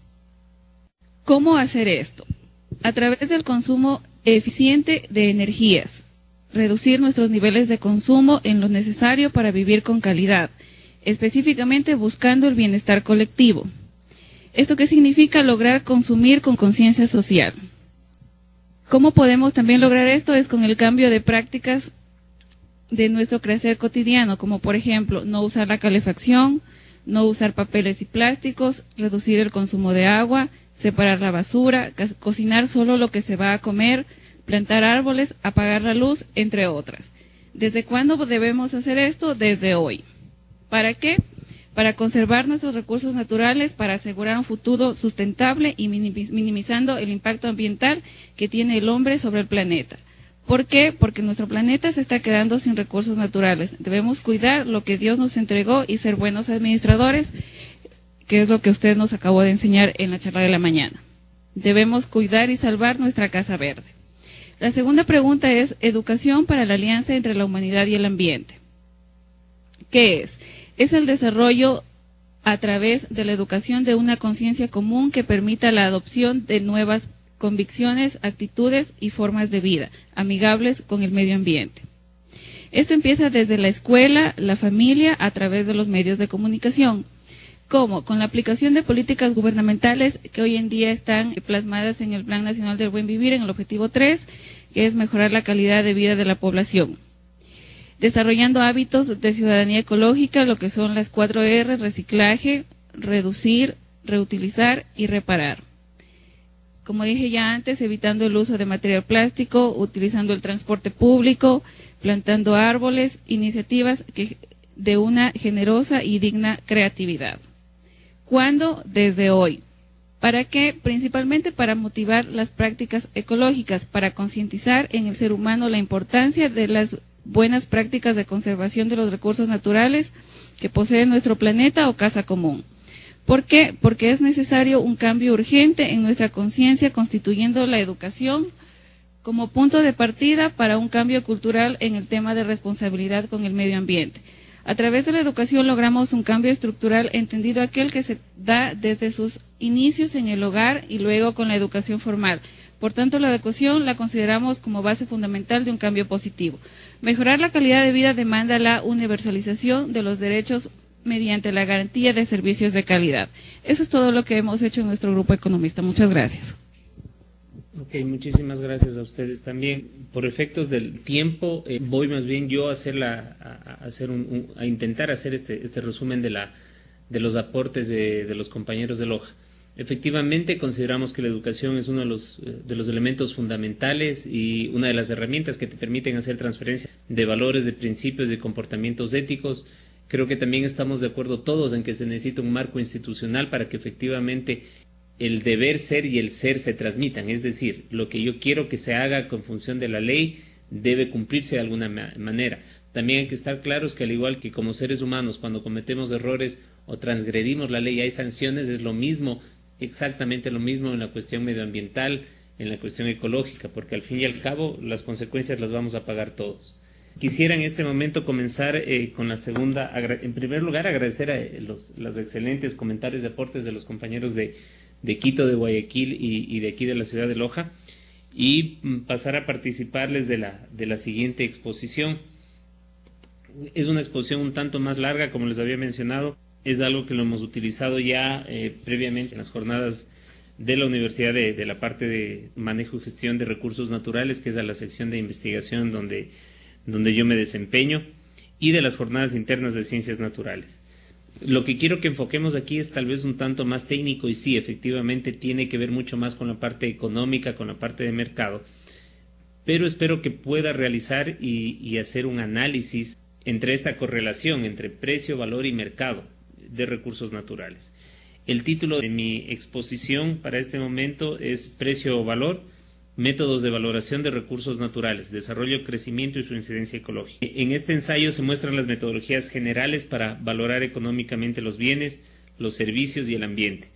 ¿Cómo hacer esto? A través del consumo eficiente de energías, reducir nuestros niveles de consumo en lo necesario para vivir con calidad, específicamente buscando el bienestar colectivo. ¿Esto qué significa? Lograr consumir con conciencia social. ¿Cómo podemos también lograr esto? Es con el cambio de prácticas de nuestro crecer cotidiano, como por ejemplo, no usar la calefacción, no usar papeles y plásticos, reducir el consumo de agua, separar la basura, cocinar solo lo que se va a comer, plantar árboles, apagar la luz, entre otras. ¿Desde cuándo debemos hacer esto? Desde hoy. ¿Para qué? Para conservar nuestros recursos naturales, para asegurar un futuro sustentable y minimizando el impacto ambiental que tiene el hombre sobre el planeta. ¿Por qué? Porque nuestro planeta se está quedando sin recursos naturales. Debemos cuidar lo que Dios nos entregó y ser buenos administradores, que es lo que usted nos acabó de enseñar en la charla de la mañana. Debemos cuidar y salvar nuestra casa verde. La segunda pregunta es educación para la alianza entre la humanidad y el ambiente. ¿Qué es? Es el desarrollo a través de la educación de una conciencia común que permita la adopción de nuevas convicciones, actitudes y formas de vida, amigables con el medio ambiente. Esto empieza desde la escuela, la familia, a través de los medios de comunicación. ¿Cómo? Con la aplicación de políticas gubernamentales que hoy en día están plasmadas en el Plan Nacional del Buen Vivir, en el objetivo 3, que es mejorar la calidad de vida de la población. desarrollando hábitos de ciudadanía ecológica, lo que son las 4R: reciclaje, reducir, reutilizar y reparar. Como dije ya antes, evitando el uso de material plástico, utilizando el transporte público, plantando árboles, iniciativas de una generosa y digna creatividad. ¿Cuándo? Desde hoy. ¿Para qué? Principalmente para motivar las prácticas ecológicas, para concientizar en el ser humano la importancia de las buenas prácticas de conservación de los recursos naturales que posee nuestro planeta o casa común. ¿Por qué? Porque es necesario un cambio urgente en nuestra conciencia, constituyendo la educación como punto de partida para un cambio cultural en el tema de responsabilidad con el medio ambiente. A través de la educación logramos un cambio estructural, entendido aquel que se da desde sus inicios en el hogar y luego con la educación formal. Por tanto, la educación la consideramos como base fundamental de un cambio positivo. Mejorar la calidad de vida demanda la universalización de los derechos mediante la garantía de servicios de calidad. Eso es todo lo que hemos hecho en nuestro grupo economista. Muchas gracias. Ok, muchísimas gracias a ustedes también. Por efectos del tiempo, voy más bien yo a intentar hacer este resumen de los aportes de los compañeros de Loja. Efectivamente, consideramos que la educación es uno de los elementos fundamentales y una de las herramientas que te permiten hacer transferencia de valores, de principios, de comportamientos éticos. Creo que también estamos de acuerdo todos en que se necesita un marco institucional para que efectivamente el deber ser y el ser se transmitan, es decir, lo que yo quiero que se haga con función de la ley debe cumplirse de alguna manera. También hay que estar claros que al igual que como seres humanos cuando cometemos errores o transgredimos la ley hay sanciones, es lo mismo, exactamente lo mismo en la cuestión medioambiental, en la cuestión ecológica, porque al fin y al cabo las consecuencias las vamos a pagar todos. Quisiera en este momento comenzar con la segunda. En primer lugar, agradecer a los excelentes comentarios y aportes de los compañeros de Quito, de Guayaquil y de aquí de la ciudad de Loja, y pasar a participarles de la siguiente exposición. Es una exposición un tanto más larga, como les había mencionado, es algo que lo hemos utilizado ya previamente en las jornadas de la Universidad de la parte de manejo y gestión de recursos naturales, que es a la sección de investigación donde yo me desempeño, y de las jornadas internas de ciencias naturales. Lo que quiero que enfoquemos aquí es tal vez un tanto más técnico y sí, efectivamente tiene que ver mucho más con la parte económica, con la parte de mercado, pero espero que pueda realizar y hacer un análisis entre esta correlación entre precio, valor y mercado de recursos naturales. El título de mi exposición para este momento es Precio o Valor, métodos de valoración de recursos naturales, desarrollo, crecimiento y su incidencia ecológica. En este ensayo se muestran las metodologías generales para valorar económicamente los bienes, los servicios y el ambiente,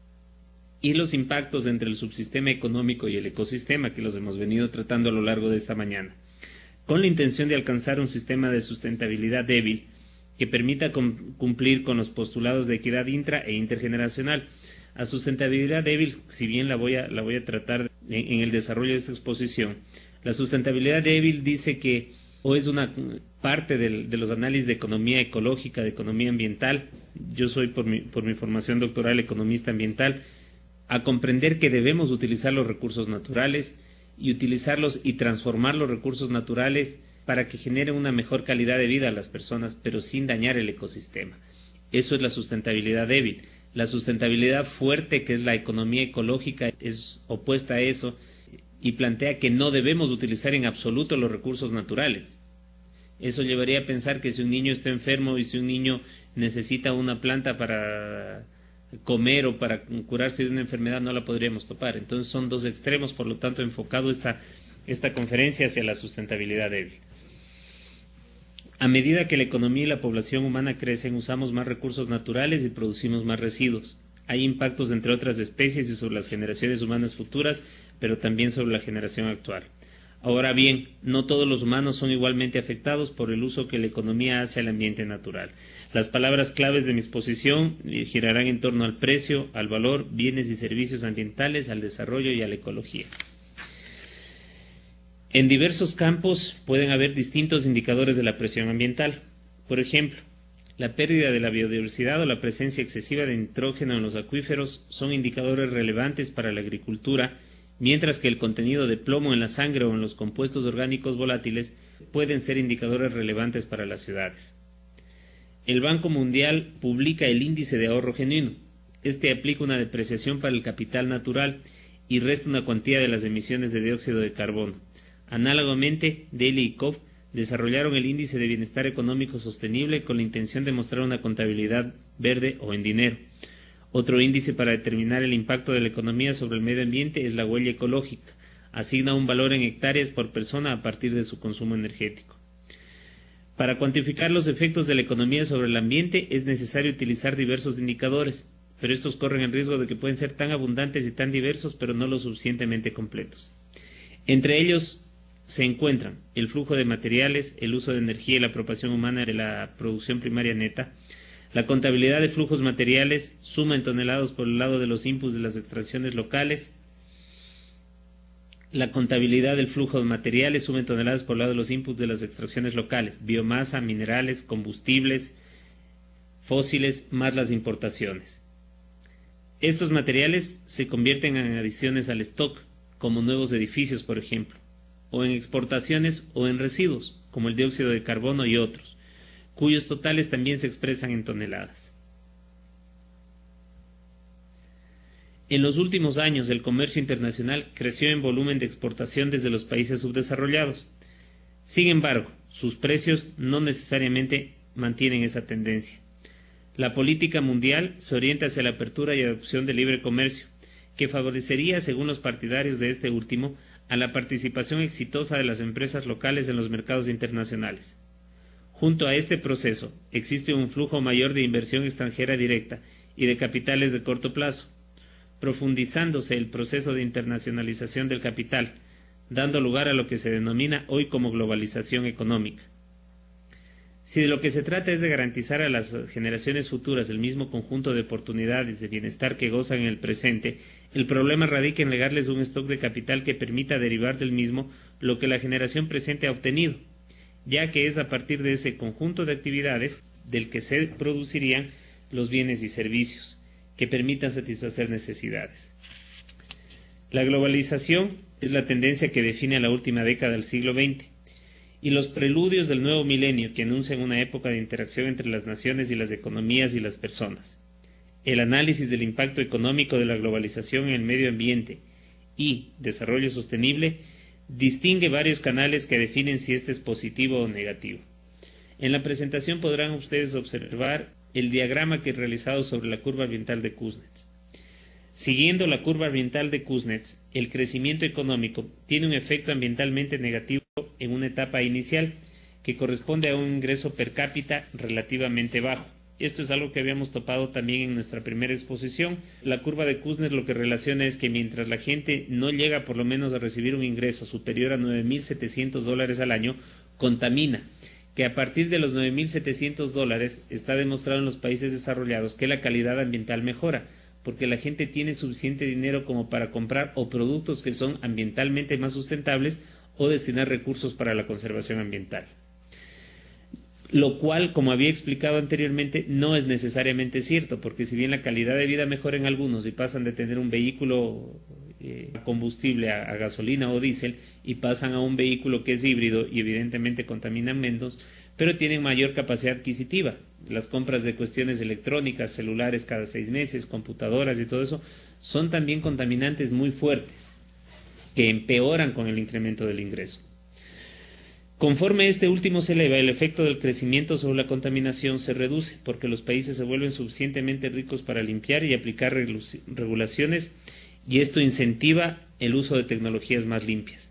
y los impactos entre el subsistema económico y el ecosistema, que los hemos venido tratando a lo largo de esta mañana, con la intención de alcanzar un sistema de sustentabilidad débil que permita cumplir con los postulados de equidad intra e intergeneracional. A sustentabilidad débil, si bien la voy a tratar en el desarrollo de esta exposición, la sustentabilidad débil dice que o es una parte de los análisis de economía ecológica, de economía ambiental. Yo soy por mi formación doctoral economista ambiental, a comprender que debemos utilizar los recursos naturales y utilizarlos y transformar los recursos naturales para que generen una mejor calidad de vida a las personas, pero sin dañar el ecosistema. Eso es la sustentabilidad débil. La sustentabilidad fuerte, que es la economía ecológica, es opuesta a eso y plantea que no debemos utilizar en absoluto los recursos naturales. Eso llevaría a pensar que si un niño está enfermo y si un niño necesita una planta para comer o para curarse de una enfermedad, no la podríamos topar. Entonces son dos extremos, por lo tanto enfocado esta conferencia hacia la sustentabilidad débil. A medida que la economía y la población humana crecen, usamos más recursos naturales y producimos más residuos. Hay impactos entre otras especies y sobre las generaciones humanas futuras, pero también sobre la generación actual. Ahora bien, no todos los humanos son igualmente afectados por el uso que la economía hace al ambiente natural. Las palabras claves de mi exposición girarán en torno al precio, al valor, bienes y servicios ambientales, al desarrollo y a la ecología. En diversos campos pueden haber distintos indicadores de la presión ambiental. Por ejemplo, la pérdida de la biodiversidad o la presencia excesiva de nitrógeno en los acuíferos son indicadores relevantes para la agricultura, mientras que el contenido de plomo en la sangre o en los compuestos orgánicos volátiles pueden ser indicadores relevantes para las ciudades. El Banco Mundial publica el índice de ahorro genuino. Este aplica una depreciación para el capital natural y resta una cuantía de las emisiones de dióxido de carbono. Análogamente, Daly y Cobb desarrollaron el índice de bienestar económico sostenible con la intención de mostrar una contabilidad verde o en dinero. Otro índice para determinar el impacto de la economía sobre el medio ambiente es la huella ecológica. Asigna un valor en hectáreas por persona a partir de su consumo energético. Para cuantificar los efectos de la economía sobre el ambiente es necesario utilizar diversos indicadores, pero estos corren el riesgo de que pueden ser tan abundantes y tan diversos, pero no lo suficientemente completos. Entre ellos se encuentran el flujo de materiales, el uso de energía y la apropiación humana de la producción primaria neta, la contabilidad de flujos materiales, suma en toneladas por el lado de los inputs de las extracciones locales, la contabilidad del flujo de materiales, suma en toneladas por el lado de los inputs de las extracciones locales, biomasa, minerales, combustibles, fósiles, más las importaciones. Estos materiales se convierten en adiciones al stock, como nuevos edificios, por ejemplo, o en exportaciones o en residuos, como el dióxido de carbono y otros, cuyos totales también se expresan en toneladas. En los últimos años, el comercio internacional creció en volumen de exportación desde los países subdesarrollados. Sin embargo, sus precios no necesariamente mantienen esa tendencia. La política mundial se orienta hacia la apertura y adopción del libre comercio, que favorecería, según los partidarios de este último, a la participación exitosa de las empresas locales en los mercados internacionales. Junto a este proceso, existe un flujo mayor de inversión extranjera directa y de capitales de corto plazo, profundizándose el proceso de internacionalización del capital, dando lugar a lo que se denomina hoy como globalización económica. Si de lo que se trata es de garantizar a las generaciones futuras el mismo conjunto de oportunidades de bienestar que gozan en el presente, el problema radica en legarles un stock de capital que permita derivar del mismo lo que la generación presente ha obtenido, ya que es a partir de ese conjunto de actividades del que se producirían los bienes y servicios que permitan satisfacer necesidades. La globalización es la tendencia que define a la última década del siglo XX, y los preludios del nuevo milenio que anuncian una época de interacción entre las naciones y las economías y las personas. El análisis del impacto económico de la globalización en el medio ambiente y desarrollo sostenible distingue varios canales que definen si este es positivo o negativo. En la presentación podrán ustedes observar el diagrama que he realizado sobre la curva ambiental de Kuznets. Siguiendo la curva ambiental de Kuznets, el crecimiento económico tiene un efecto ambientalmente negativo en una etapa inicial que corresponde a un ingreso per cápita relativamente bajo. Esto es algo que habíamos topado también en nuestra primera exposición. La curva de Kuznets lo que relaciona es que mientras la gente no llega por lo menos a recibir un ingreso superior a $9.700 al año, contamina, que a partir de los $9.700 está demostrado en los países desarrollados que la calidad ambiental mejora, porque la gente tiene suficiente dinero como para comprar o productos que son ambientalmente más sustentables o destinar recursos para la conservación ambiental. Lo cual, como había explicado anteriormente, no es necesariamente cierto, porque si bien la calidad de vida mejora en algunos y pasan de tener un vehículo combustible a gasolina o diésel y pasan a un vehículo que es híbrido y evidentemente contaminan menos, pero tienen mayor capacidad adquisitiva. Las compras de cuestiones electrónicas, celulares cada 6 meses, computadoras y todo eso, son también contaminantes muy fuertes, que empeoran con el incremento del ingreso. Conforme este último se eleva, el efecto del crecimiento sobre la contaminación se reduce, porque los países se vuelven suficientemente ricos para limpiar y aplicar regulaciones, y esto incentiva el uso de tecnologías más limpias.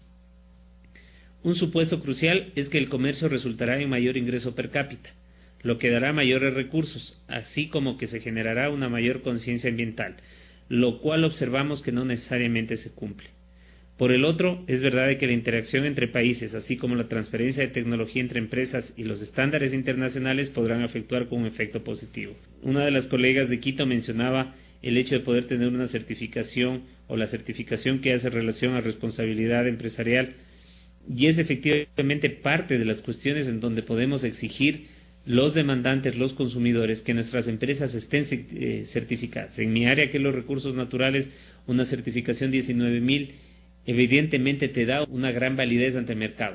Un supuesto crucial es que el comercio resultará en mayor ingreso per cápita, lo que dará mayores recursos, así como que se generará una mayor conciencia ambiental, lo cual observamos que no necesariamente se cumple. Por el otro, es verdad que la interacción entre países, así como la transferencia de tecnología entre empresas y los estándares internacionales podrán efectuar con un efecto positivo. Una de las colegas de Quito mencionaba el hecho de poder tener una certificación o la certificación que hace relación a responsabilidad empresarial, y es efectivamente parte de las cuestiones en donde podemos exigir los demandantes, los consumidores, que nuestras empresas estén certificadas. En mi área, que es los recursos naturales, una certificación 19.000 evidentemente te da una gran validez ante mercados.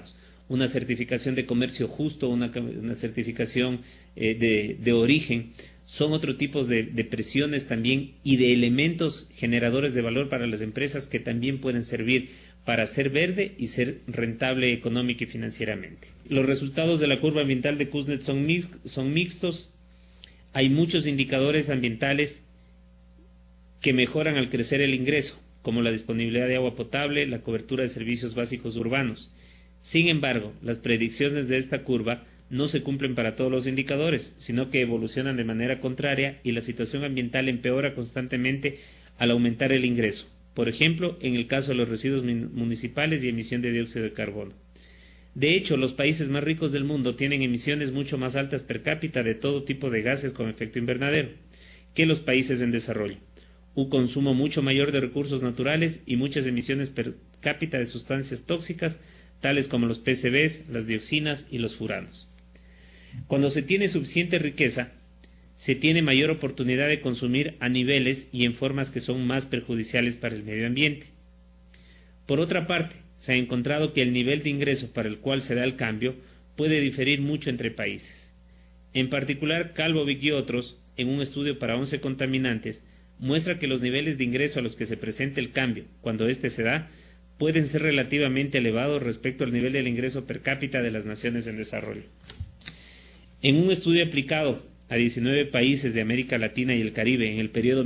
una certificación de comercio justo, una certificación de origen, son otro tipo de presiones también y de elementos generadores de valor para las empresas que también pueden servir para ser verde y ser rentable económica y financieramente. Los resultados de la curva ambiental de Kuznets son mixtos. Hay muchos indicadores ambientales que mejoran al crecer el ingreso, como la disponibilidad de agua potable, la cobertura de servicios básicos urbanos. Sin embargo, las predicciones de esta curva no se cumplen para todos los indicadores, sino que evolucionan de manera contraria y la situación ambiental empeora constantemente al aumentar el ingreso. Por ejemplo, en el caso de los residuos municipales y emisión de dióxido de carbono. De hecho, los países más ricos del mundo tienen emisiones mucho más altas per cápita de todo tipo de gases con efecto invernadero que los países en desarrollo, un consumo mucho mayor de recursos naturales y muchas emisiones per cápita de sustancias tóxicas, tales como los PCBs, las dioxinas y los furanos. Cuando se tiene suficiente riqueza, se tiene mayor oportunidad de consumir a niveles y en formas que son más perjudiciales para el medio ambiente. Por otra parte, se ha encontrado que el nivel de ingreso para el cual se da el cambio puede diferir mucho entre países. En particular, Calvovic y otros, en un estudio para 11 contaminantes, muestra que los niveles de ingreso a los que se presenta el cambio, cuando éste se da, pueden ser relativamente elevados respecto al nivel del ingreso per cápita de las naciones en desarrollo. En un estudio aplicado a 19 países de América Latina y el Caribe en el periodo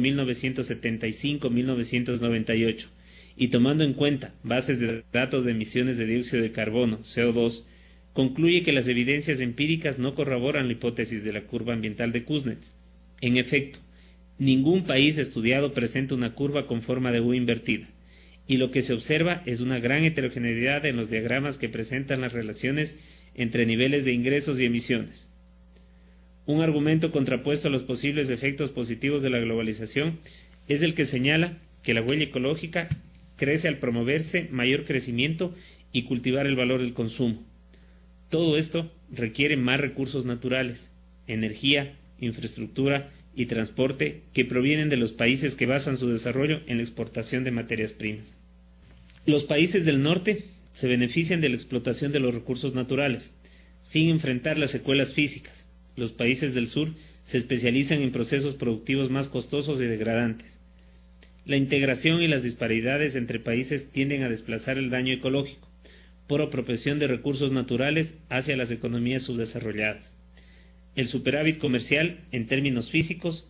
1975-1998 y tomando en cuenta bases de datos de emisiones de dióxido de carbono, CO2, concluye que las evidencias empíricas no corroboran la hipótesis de la curva ambiental de Kuznets. En efecto, ningún país estudiado presenta una curva con forma de U invertida, y lo que se observa es una gran heterogeneidad en los diagramas que presentan las relaciones entre niveles de ingresos y emisiones. Un argumento contrapuesto a los posibles efectos positivos de la globalización es el que señala que la huella ecológica crece al promoverse mayor crecimiento y cultivar el valor del consumo. Todo esto requiere más recursos naturales, energía, infraestructura y transporte que provienen de los países que basan su desarrollo en la exportación de materias primas. Los países del norte se benefician de la explotación de los recursos naturales, sin enfrentar las secuelas físicas. Los países del sur se especializan en procesos productivos más costosos y degradantes. La integración y las disparidades entre países tienden a desplazar el daño ecológico por apropiación de recursos naturales hacia las economías subdesarrolladas. El superávit comercial, en términos físicos,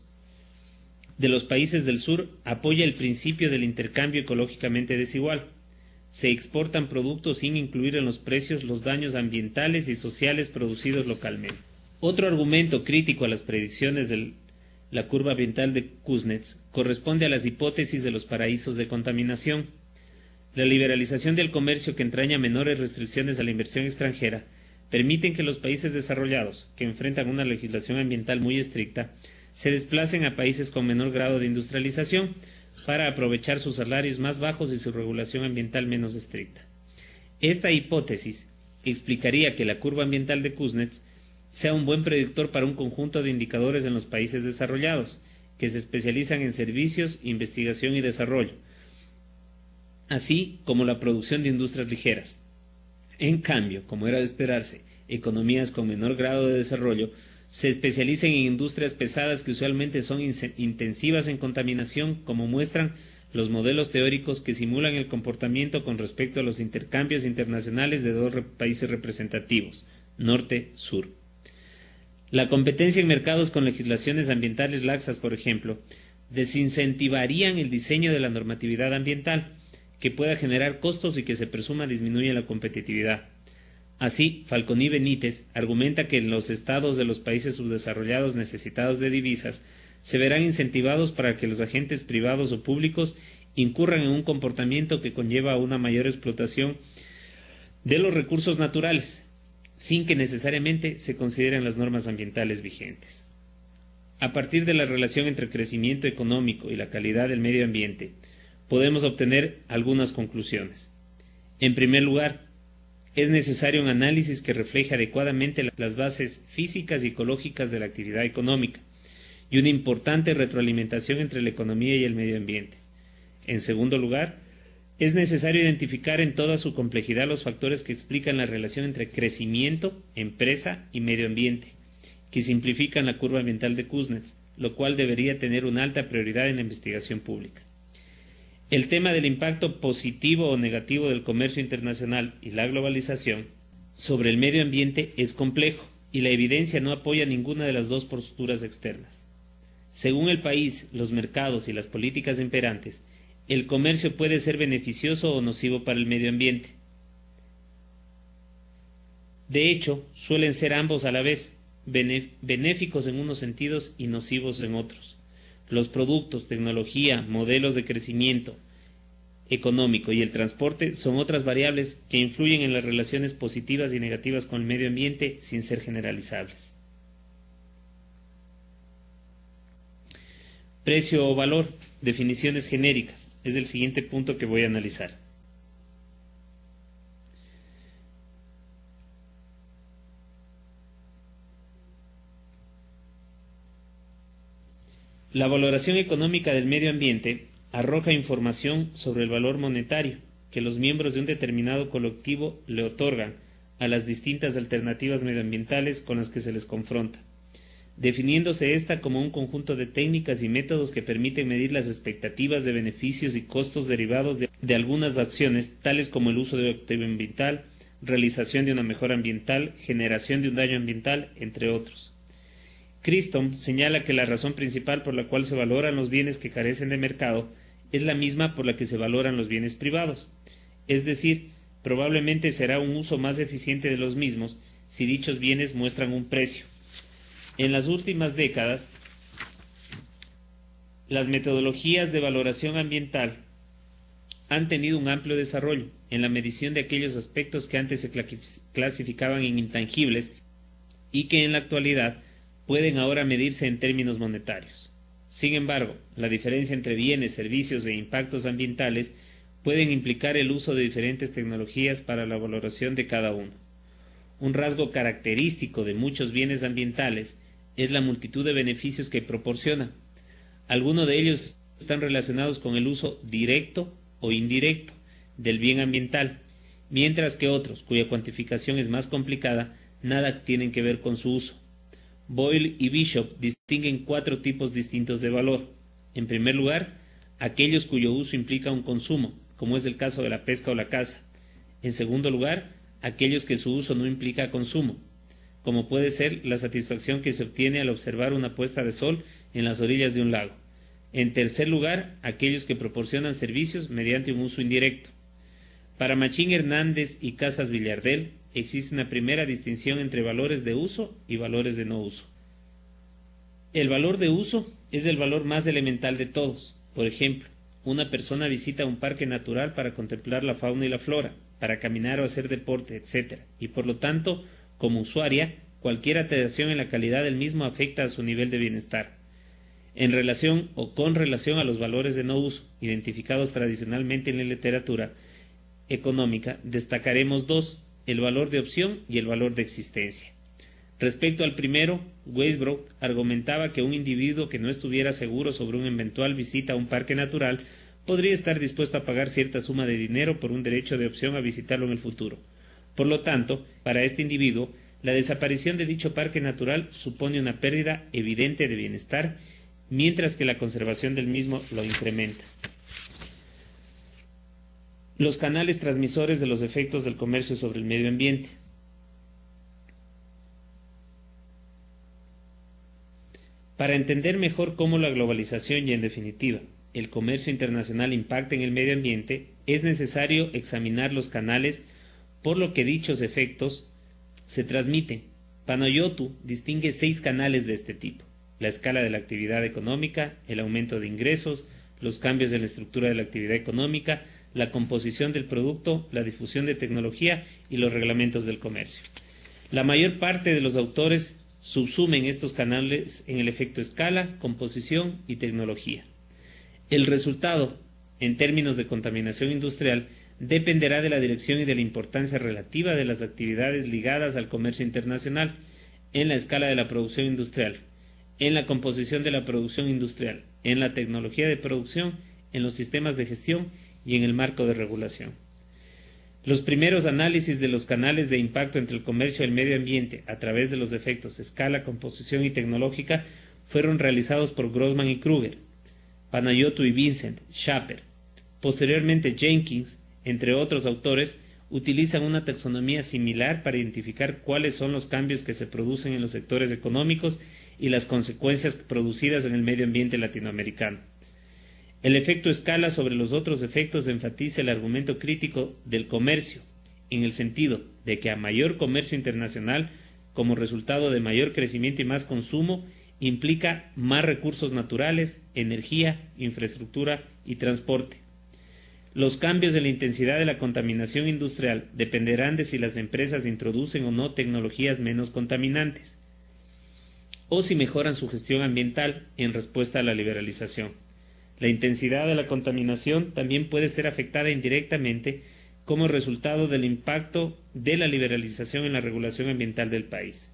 de los países del sur apoya el principio del intercambio ecológicamente desigual. Se exportan productos sin incluir en los precios los daños ambientales y sociales producidos localmente. Otro argumento crítico a las predicciones de la curva ambiental de Kuznets corresponde a las hipótesis de los paraísos de contaminación. La liberalización del comercio, que entraña menores restricciones a la inversión extranjera, permiten que los países desarrollados, que enfrentan una legislación ambiental muy estricta, se desplacen a países con menor grado de industrialización para aprovechar sus salarios más bajos y su regulación ambiental menos estricta. Esta hipótesis explicaría que la curva ambiental de Kuznets sea un buen predictor para un conjunto de indicadores en los países desarrollados, que se especializan en servicios, investigación y desarrollo, así como la producción de industrias ligeras. En cambio, como era de esperarse, economías con menor grado de desarrollo se especializan en industrias pesadas que usualmente son intensivas en contaminación, como muestran los modelos teóricos que simulan el comportamiento con respecto a los intercambios internacionales de dos países representativos, norte-sur. La competencia en mercados con legislaciones ambientales laxas, por ejemplo, desincentivarían el diseño de la normatividad ambiental, que pueda generar costos y que se presuma disminuye la competitividad. Así, Falconi Benítez argumenta que en los estados de los países subdesarrollados necesitados de divisas se verán incentivados para que los agentes privados o públicos incurran en un comportamiento que conlleva a una mayor explotación de los recursos naturales, sin que necesariamente se consideren las normas ambientales vigentes. A partir de la relación entre crecimiento económico y la calidad del medio ambiente, podemos obtener algunas conclusiones. En primer lugar, es necesario un análisis que refleje adecuadamente las bases físicas y ecológicas de la actividad económica y una importante retroalimentación entre la economía y el medio ambiente. En segundo lugar, Es necesario identificar en toda su complejidad los factores que explican la relación entre crecimiento, empresa y medio ambiente, que simplifican la curva ambiental de Kuznets, lo cual debería tener una alta prioridad en la investigación pública. El tema del impacto positivo o negativo del comercio internacional y la globalización sobre el medio ambiente es complejo y la evidencia no apoya ninguna de las dos posturas externas. Según el país, los mercados y las políticas imperantes, el comercio puede ser beneficioso o nocivo para el medio ambiente. De hecho, suelen ser ambos a la vez, benéficos en unos sentidos y nocivos en otros. Los productos, tecnología, modelos de crecimiento económico y el transporte son otras variables que influyen en las relaciones positivas y negativas con el medio ambiente sin ser generalizables. Precio o valor, definiciones genéricas, es el siguiente punto que voy a analizar. La valoración económica del medio ambiente arroja información sobre el valor monetario que los miembros de un determinado colectivo le otorgan a las distintas alternativas medioambientales con las que se les confronta, definiéndose ésta como un conjunto de técnicas y métodos que permiten medir las expectativas de beneficios y costos derivados de algunas acciones, tales como el uso de activo ambiental, realización de una mejora ambiental, generación de un daño ambiental, entre otros. Cristom señala que la razón principal por la cual se valoran los bienes que carecen de mercado es la misma por la que se valoran los bienes privados, es decir, probablemente será un uso más eficiente de los mismos si dichos bienes muestran un precio. En las últimas décadas, las metodologías de valoración ambiental han tenido un amplio desarrollo en la medición de aquellos aspectos que antes se clasificaban en intangibles y que en la actualidad pueden ahora medirse en términos monetarios. Sin embargo, la diferencia entre bienes, servicios e impactos ambientales pueden implicar el uso de diferentes tecnologías para la valoración de cada uno. Un rasgo característico de muchos bienes ambientales es la multitud de beneficios que proporcionan. Algunos de ellos están relacionados con el uso directo o indirecto del bien ambiental, mientras que otros, cuya cuantificación es más complicada, nada tienen que ver con su uso. Boyle y Bishop distinguen 4 tipos distintos de valor. En primer lugar, aquellos cuyo uso implica un consumo, como es el caso de la pesca o la caza. En segundo lugar, aquellos que su uso no implica consumo, como puede ser la satisfacción que se obtiene al observar una puesta de sol en las orillas de un lago. En tercer lugar, aquellos que proporcionan servicios mediante un uso indirecto. Para Machín Hernández y Casas Villardel, existe una primera distinción entre valores de uso y valores de no uso. El valor de uso es el valor más elemental de todos. Por ejemplo, una persona visita un parque natural para contemplar la fauna y la flora, para caminar o hacer deporte, etc. Y por lo tanto, como usuaria, cualquier alteración en la calidad del mismo afecta a su nivel de bienestar. En relación o con relación a los valores de no uso, identificados tradicionalmente en la literatura económica, destacaremos 2, el valor de opción y el valor de existencia. Respecto al primero, Weisbrot argumentaba que un individuo que no estuviera seguro sobre una eventual visita a un parque natural podría estar dispuesto a pagar cierta suma de dinero por un derecho de opción a visitarlo en el futuro. Por lo tanto, para este individuo, la desaparición de dicho parque natural supone una pérdida evidente de bienestar, mientras que la conservación del mismo lo incrementa. Los canales transmisores de los efectos del comercio sobre el medio ambiente. Para entender mejor cómo la globalización y, en definitiva, el comercio internacional impacta en el medio ambiente, es necesario examinar los canales por lo que dichos efectos se transmiten. Panayotu distingue 6 canales de este tipo: la escala de la actividad económica, el aumento de ingresos, los cambios en la estructura de la actividad económica, la composición del producto, la difusión de tecnología y los reglamentos del comercio. La mayor parte de los autores subsumen estos canales en el efecto escala, composición y tecnología. El resultado, en términos de contaminación industrial, dependerá de la dirección y de la importancia relativa de las actividades ligadas al comercio internacional en la escala de la producción industrial, en la composición de la producción industrial, en la tecnología de producción, en los sistemas de gestión y en el marco de regulación. Los primeros análisis de los canales de impacto entre el comercio y el medio ambiente a través de los efectos escala, composición y tecnológica fueron realizados por Grossman y Kruger, Panayiotou y Vincent, Schaper. Posteriormente Jenkins, entre otros autores, utilizan una taxonomía similar para identificar cuáles son los cambios que se producen en los sectores económicos y las consecuencias producidas en el medio ambiente latinoamericano. El efecto escala sobre los otros efectos enfatiza el argumento crítico del comercio, en el sentido de que a mayor comercio internacional, como resultado de mayor crecimiento y más consumo, implica más recursos naturales, energía, infraestructura y transporte. Los cambios en la intensidad de la contaminación industrial dependerán de si las empresas introducen o no tecnologías menos contaminantes, o si mejoran su gestión ambiental en respuesta a la liberalización. La intensidad de la contaminación también puede ser afectada indirectamente como resultado del impacto de la liberalización en la regulación ambiental del país.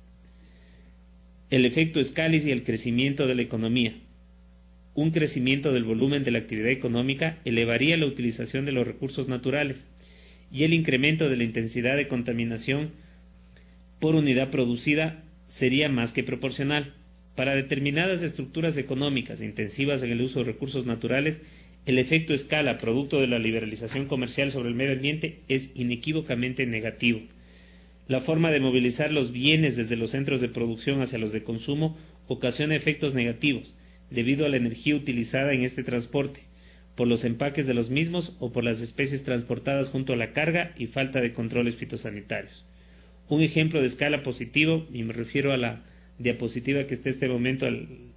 El efecto Scalis y el crecimiento de la economía. Un crecimiento del volumen de la actividad económica elevaría la utilización de los recursos naturales y el incremento de la intensidad de contaminación por unidad producida sería más que proporcional. Para determinadas estructuras económicas intensivas en el uso de recursos naturales, el efecto escala, producto de la liberalización comercial sobre el medio ambiente, es inequívocamente negativo. La forma de movilizar los bienes desde los centros de producción hacia los de consumo ocasiona efectos negativos, debido a la energía utilizada en este transporte, por los empaques de los mismos o por las especies transportadas junto a la carga y falta de controles fitosanitarios. Un ejemplo de escala positivo, y me refiero a la diapositiva que está en este momento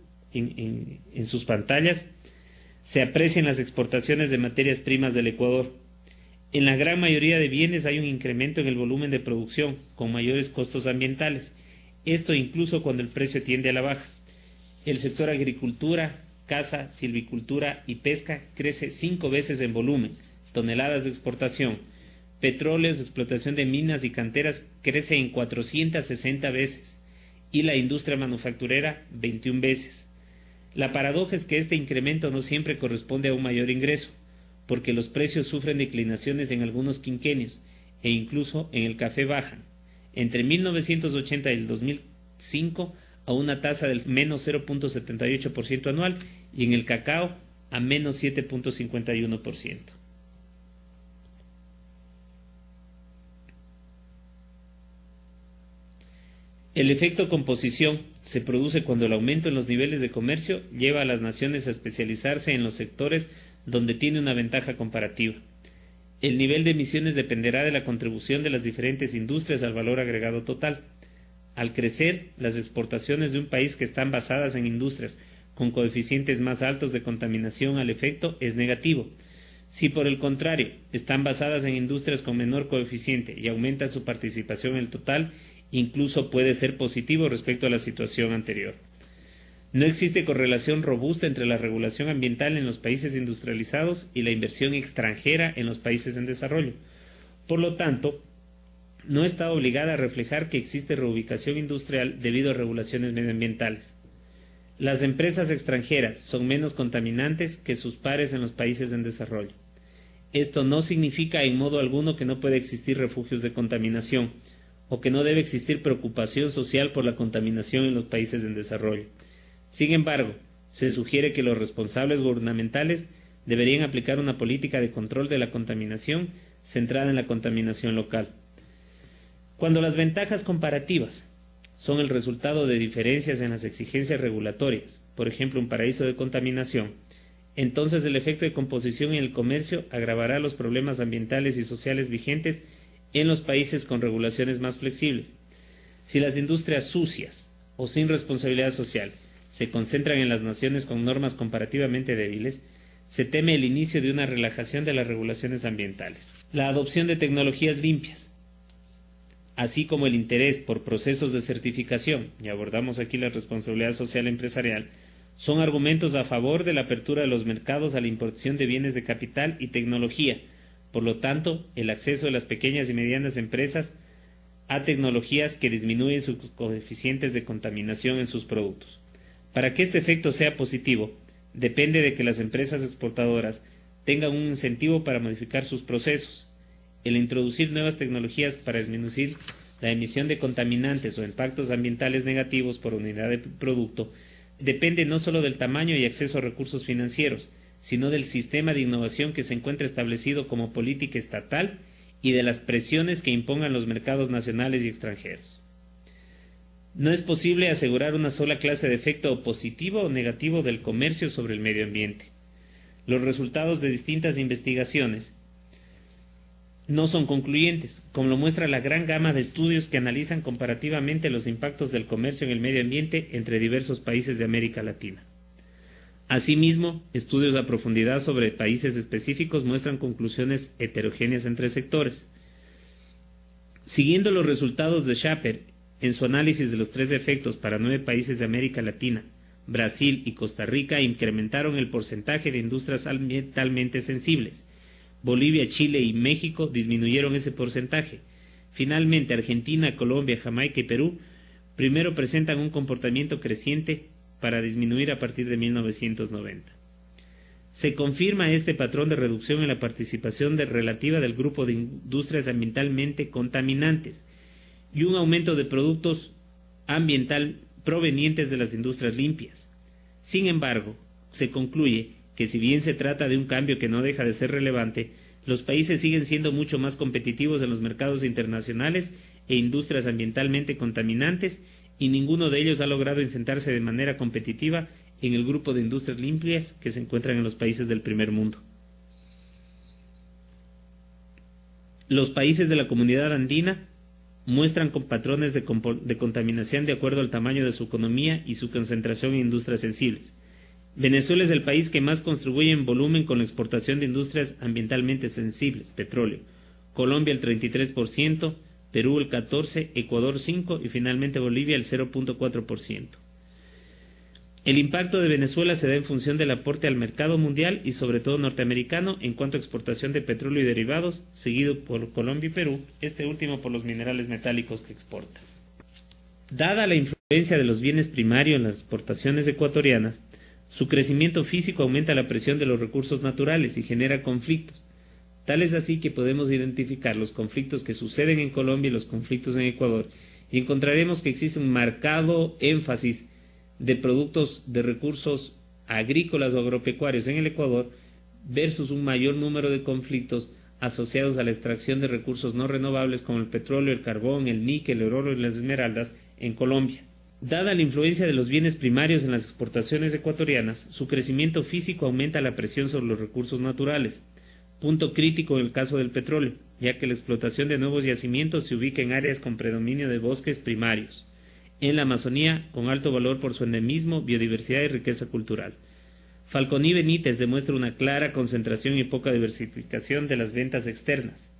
en sus pantallas, se aprecian las exportaciones de materias primas del Ecuador. En la gran mayoría de bienes hay un incremento en el volumen de producción, con mayores costos ambientales, esto incluso cuando el precio tiende a la baja. El sector agricultura, caza, silvicultura y pesca crece 5 veces en volumen, toneladas de exportación. Petróleos, explotación de minas y canteras crece en 460 veces. Y la industria manufacturera 21 veces. La paradoja es que este incremento no siempre corresponde a un mayor ingreso, porque los precios sufren declinaciones en algunos quinquenios, e incluso en el café bajan, entre 1980 y el 2005 a una tasa del menos 0.78% anual, y en el cacao a menos 7.51%. El efecto composición se produce cuando el aumento en los niveles de comercio lleva a las naciones a especializarse en los sectores donde tiene una ventaja comparativa. El nivel de emisiones dependerá de la contribución de las diferentes industrias al valor agregado total. Al crecer, las exportaciones de un país que están basadas en industrias con coeficientes más altos de contaminación al efecto es negativo. Si por el contrario están basadas en industrias con menor coeficiente y aumenta su participación en el total, incluso puede ser positivo respecto a la situación anterior. No existe correlación robusta entre la regulación ambiental en los países industrializados y la inversión extranjera en los países en desarrollo. Por lo tanto, no está obligada a reflejar que existe reubicación industrial debido a regulaciones medioambientales. Las empresas extranjeras son menos contaminantes que sus pares en los países en desarrollo. Esto no significa en modo alguno que no puede existir refugios de contaminación, o que no debe existir preocupación social por la contaminación en los países en desarrollo. Sin embargo, se sugiere que los responsables gubernamentales deberían aplicar una política de control de la contaminación centrada en la contaminación local. Cuando las ventajas comparativas son el resultado de diferencias en las exigencias regulatorias, por ejemplo un paraíso de contaminación, entonces el efecto de composición en el comercio agravará los problemas ambientales y sociales vigentes en los países con regulaciones más flexibles. Si las industrias sucias o sin responsabilidad social se concentran en las naciones con normas comparativamente débiles, se teme el inicio de una relajación de las regulaciones ambientales. La adopción de tecnologías limpias, así como el interés por procesos de certificación, y abordamos aquí la responsabilidad social empresarial, son argumentos a favor de la apertura de los mercados a la importación de bienes de capital y tecnología. Por lo tanto, el acceso de las pequeñas y medianas empresas a tecnologías que disminuyen sus coeficientes de contaminación en sus productos. Para que este efecto sea positivo, depende de que las empresas exportadoras tengan un incentivo para modificar sus procesos. El introducir nuevas tecnologías para disminuir la emisión de contaminantes o impactos ambientales negativos por unidad de producto depende no solo del tamaño y acceso a recursos financieros, sino del sistema de innovación que se encuentra establecido como política estatal y de las presiones que impongan los mercados nacionales y extranjeros. No es posible asegurar una sola clase de efecto positivo o negativo del comercio sobre el medio ambiente. Los resultados de distintas investigaciones no son concluyentes, como lo muestra la gran gama de estudios que analizan comparativamente los impactos del comercio en el medio ambiente entre diversos países de América Latina. Asimismo, estudios a profundidad sobre países específicos muestran conclusiones heterogéneas entre sectores. Siguiendo los resultados de Schaper en su análisis de los 3 efectos para 9 países de América Latina, Brasil y Costa Rica incrementaron el porcentaje de industrias ambientalmente sensibles. Bolivia, Chile y México disminuyeron ese porcentaje. Finalmente, Argentina, Colombia, Jamaica y Perú primero presentan un comportamiento creciente para disminuir a partir de 1990. Se confirma este patrón de reducción en la participación relativa del grupo de industrias ambientalmente contaminantes y un aumento de productos ambiental provenientes de las industrias limpias. Sin embargo, se concluye que si bien se trata de un cambio que no deja de ser relevante, los países siguen siendo mucho más competitivos en los mercados internacionales e industrias ambientalmente contaminantes, y ninguno de ellos ha logrado insertarse de manera competitiva en el grupo de industrias limpias que se encuentran en los países del primer mundo. Los países de la comunidad andina muestran con patrones de contaminación de acuerdo al tamaño de su economía y su concentración en industrias sensibles. Venezuela es el país que más contribuye en volumen con la exportación de industrias ambientalmente sensibles, petróleo. Colombia el 33%, Perú el 14%, Ecuador 5% y finalmente Bolivia el 0.4%. El impacto de Venezuela se da en función del aporte al mercado mundial y sobre todo norteamericano en cuanto a exportación de petróleo y derivados, seguido por Colombia y Perú, este último por los minerales metálicos que exporta. Dada la influencia de los bienes primarios en las exportaciones ecuatorianas, su crecimiento físico aumenta la presión de los recursos naturales y genera conflictos. Tal es así que podemos identificar los conflictos que suceden en Colombia y los conflictos en Ecuador, y encontraremos que existe un marcado énfasis de productos de recursos agrícolas o agropecuarios en el Ecuador versus un mayor número de conflictos asociados a la extracción de recursos no renovables como el petróleo, el carbón, el níquel, el oro y las esmeraldas en Colombia. Dada la influencia de los bienes primarios en las exportaciones ecuatorianas, su crecimiento físico aumenta la presión sobre los recursos naturales, punto crítico en el caso del petróleo, ya que la explotación de nuevos yacimientos se ubica en áreas con predominio de bosques primarios, en la Amazonía con alto valor por su endemismo, biodiversidad y riqueza cultural. Falconi Benítez demuestra una clara concentración y poca diversificación de las ventas externas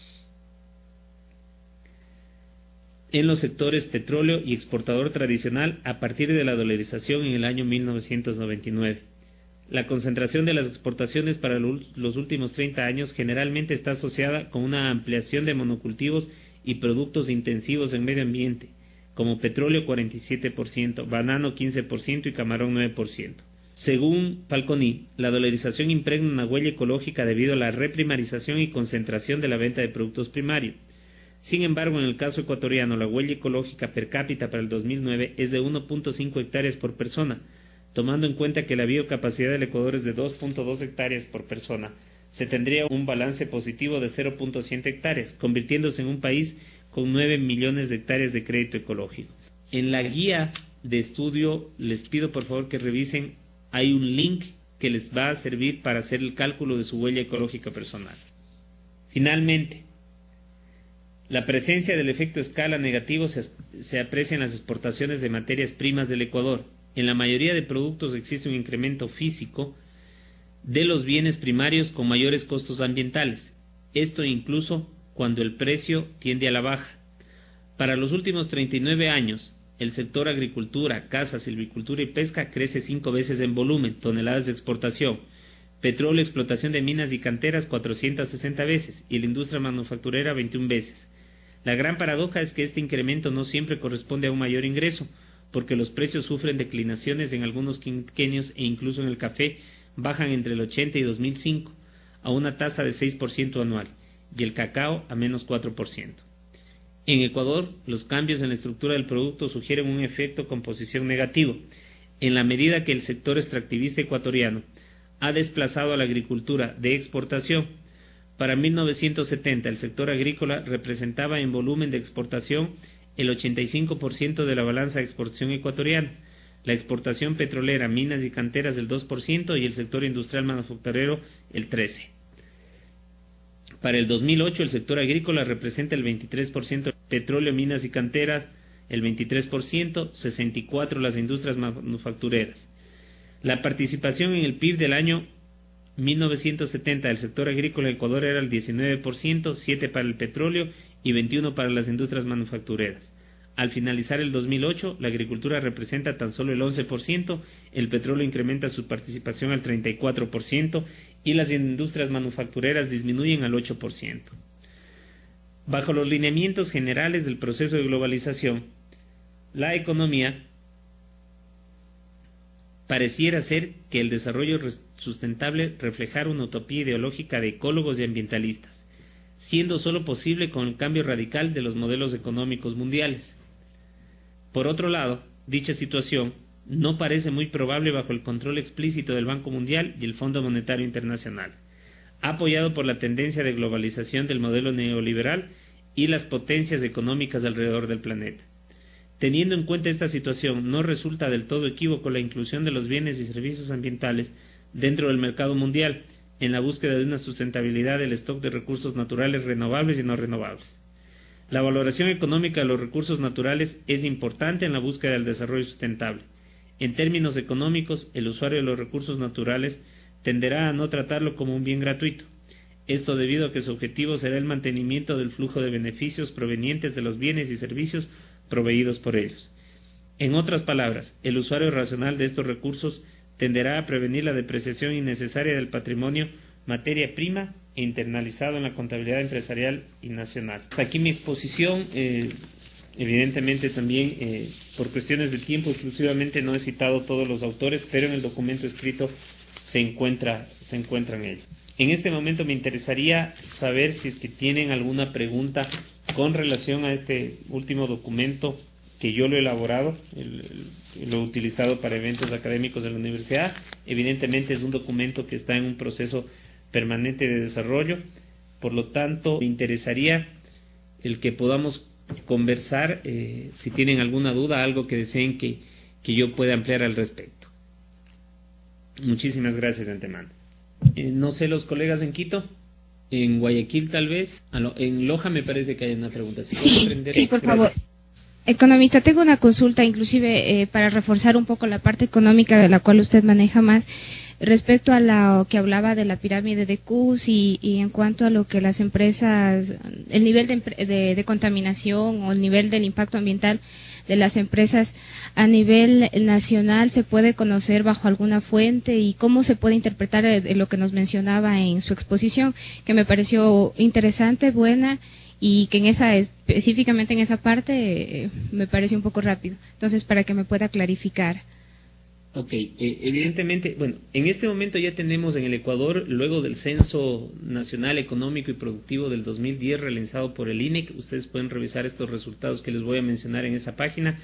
en los sectores petróleo y exportador tradicional a partir de la dolarización en el año 1999. La concentración de las exportaciones para los últimos 30 años generalmente está asociada con una ampliación de monocultivos y productos intensivos en medio ambiente, como petróleo 47%, banano 15% y camarón 9%. Según Falconi, la dolarización impregna una huella ecológica debido a la reprimarización y concentración de la venta de productos primarios. Sin embargo, en el caso ecuatoriano, la huella ecológica per cápita para el 2009 es de 1.5 hectáreas por persona. Tomando en cuenta que la biocapacidad del Ecuador es de 2.2 hectáreas por persona, se tendría un balance positivo de 0.100 hectáreas, convirtiéndose en un país con 9 millones de hectáreas de crédito ecológico. En la guía de estudio les pido por favor que revisen, hay un link que les va a servir para hacer el cálculo de su huella ecológica personal. Finalmente, la presencia del efecto escala negativo se aprecia en las exportaciones de materias primas del Ecuador. En la mayoría de productos existe un incremento físico de los bienes primarios con mayores costos ambientales, esto incluso cuando el precio tiende a la baja. Para los últimos 39 años, el sector agricultura, caza, silvicultura y pesca crece 5 veces en volumen, toneladas de exportación, petróleo, explotación de minas y canteras 460 veces y la industria manufacturera 21 veces. La gran paradoja es que este incremento no siempre corresponde a un mayor ingreso, porque los precios sufren declinaciones en algunos quinquenios e incluso en el café bajan entre el 80 y 2005. a una tasa de 6% anual y el cacao a menos 4%. En Ecuador, los cambios en la estructura del producto sugieren un efecto composición negativo, en la medida que el sector extractivista ecuatoriano ha desplazado a la agricultura de exportación. Para 1970, el sector agrícola representaba en volumen de exportación el 85% de la balanza de exportación ecuatoriana, la exportación petrolera, minas y canteras el 2% y el sector industrial manufacturero el 13%. Para el 2008, el sector agrícola representa el 23%, petróleo, minas y canteras el 23%, 64% las industrias manufactureras. La participación en el PIB del año 1970 del sector agrícola en Ecuador era el 19%, 7% para el petróleo y 21% para las industrias manufactureras. Al finalizar el 2008, la agricultura representa tan solo el 11%, el petróleo incrementa su participación al 34% y las industrias manufactureras disminuyen al 8%. Bajo los lineamientos generales del proceso de globalización, la economía pareciera ser que el desarrollo sustentable reflejara una utopía ideológica de ecólogos y ambientalistas, siendo solo posible con el cambio radical de los modelos económicos mundiales. Por otro lado, dicha situación no parece muy probable bajo el control explícito del Banco Mundial y el Fondo Monetario Internacional, apoyado por la tendencia de globalización del modelo neoliberal y las potencias económicas alrededor del planeta. Teniendo en cuenta esta situación, no resulta del todo equívoco la inclusión de los bienes y servicios ambientales dentro del mercado mundial, en la búsqueda de una sustentabilidad del stock de recursos naturales renovables y no renovables. La valoración económica de los recursos naturales es importante en la búsqueda del desarrollo sustentable. En términos económicos, el usuario de los recursos naturales tenderá a no tratarlo como un bien gratuito. Esto debido a que su objetivo será el mantenimiento del flujo de beneficios provenientes de los bienes y servicios proveídos por ellos. En otras palabras, el usuario racional de estos recursos tenderá a prevenir la depreciación innecesaria del patrimonio, materia prima e internalizado en la contabilidad empresarial y nacional. Hasta aquí mi exposición. Evidentemente también por cuestiones de tiempo exclusivamente no he citado todos los autores, pero en el documento escrito se encuentran ellos. En este momento me interesaría saber si es que tienen alguna pregunta con relación a este último documento que yo lo he elaborado, lo he utilizado para eventos académicos de la universidad. Evidentemente es un documento que está en un proceso permanente de desarrollo, por lo tanto me interesaría el que podamos conversar, si tienen alguna duda, algo que deseen que yo pueda ampliar al respecto. Muchísimas gracias de antemano. No sé, los colegas en Quito, en Guayaquil tal vez, en Loja me parece que hay una pregunta. Sí, por favor. Economista, tengo una consulta, inclusive para reforzar un poco la parte económica de la cual usted maneja más, respecto a lo que hablaba de la pirámide de Kuhn y en cuanto a lo que las empresas, el nivel de contaminación o el nivel del impacto ambiental de las empresas a nivel nacional, ¿se puede conocer bajo alguna fuente y cómo se puede interpretar de lo que nos mencionaba en su exposición, que me pareció interesante, buena, y que específicamente en esa parte me pareció un poco rápido? Entonces, para que me pueda clarificar. Ok, evidentemente, bueno, en este momento ya tenemos en el Ecuador, luego del Censo Nacional Económico y Productivo del 2010 realizado por el INEC, ustedes pueden revisar estos resultados que les voy a mencionar en esa página,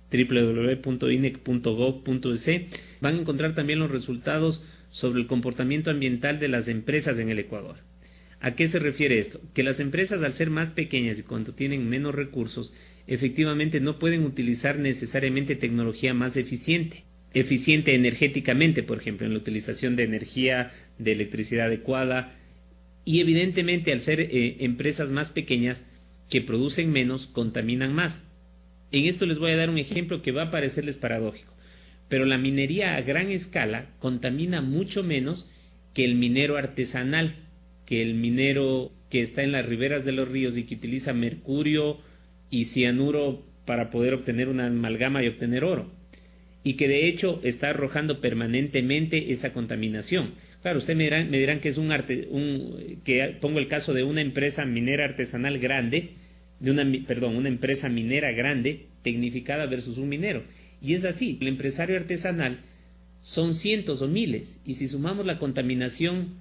www.inec.gov.es. Van a encontrar también los resultados sobre el comportamiento ambiental de las empresas en el Ecuador. ¿A qué se refiere esto? Que las empresas, al ser más pequeñas y cuando tienen menos recursos, efectivamente no pueden utilizar necesariamente tecnología más eficiente energéticamente, por ejemplo, en la utilización de energía, de electricidad adecuada, y evidentemente al ser empresas más pequeñas que producen menos, contaminan más. En esto les voy a dar un ejemplo que va a parecerles paradójico, pero la minería a gran escala contamina mucho menos que el minero artesanal, que el minero que está en las riberas de los ríos y que utiliza mercurio y cianuro para poder obtener una amalgama y obtener oro, y que de hecho está arrojando permanentemente esa contaminación. Claro, ustedes me dirán que es que pongo el caso de una empresa minera artesanal grande, una empresa minera grande, tecnificada versus un minero. Y es así, el empresario artesanal son cientos o miles, y si sumamos la contaminación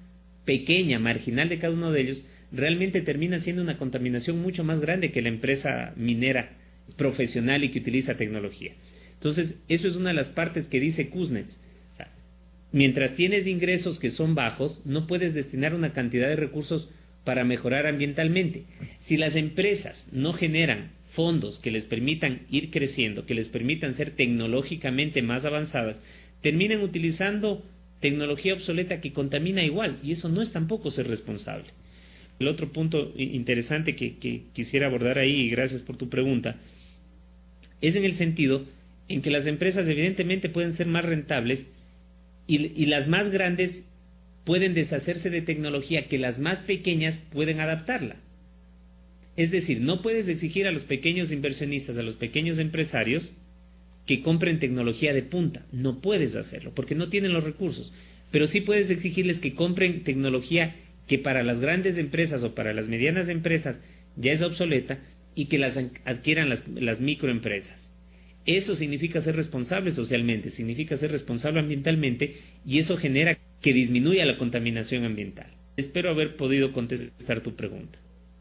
pequeña, marginal de cada uno de ellos, realmente termina siendo una contaminación mucho más grande que la empresa minera profesional y que utiliza tecnología. Entonces, eso es una de las partes que dice Kuznets. O sea, mientras tienes ingresos que son bajos, no puedes destinar una cantidad de recursos para mejorar ambientalmente. Si las empresas no generan fondos que les permitan ir creciendo, que les permitan ser tecnológicamente más avanzadas, terminan utilizando tecnología obsoleta que contamina igual, y eso no es tampoco ser responsable. El otro punto interesante que quisiera abordar ahí, y gracias por tu pregunta, es en el sentido en que las empresas evidentemente pueden ser más rentables y las más grandes pueden deshacerse de tecnología que las más pequeñas pueden adaptarla. Es decir, no puedes exigir a los pequeños inversionistas, a los pequeños empresarios, que compren tecnología de punta. No puedes hacerlo, porque no tienen los recursos. Pero sí puedes exigirles que compren tecnología que para las grandes empresas o para las medianas empresas ya es obsoleta y que las adquieran las microempresas. Eso significa ser responsable socialmente, significa ser responsable ambientalmente, y eso genera que disminuya la contaminación ambiental. Espero haber podido contestar tu pregunta.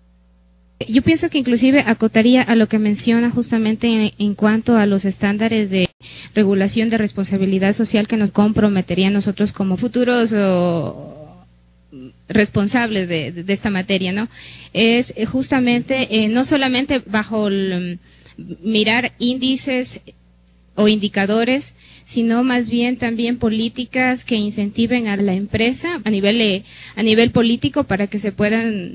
Yo pienso que inclusive acotaría a lo que menciona justamente en cuanto a los estándares de regulación de responsabilidad social que nos comprometería a nosotros como futuros responsables de esta materia, ¿no? Es justamente no solamente bajo mirar índices o indicadores, sino más bien también políticas que incentiven a la empresa a nivel político para que se puedan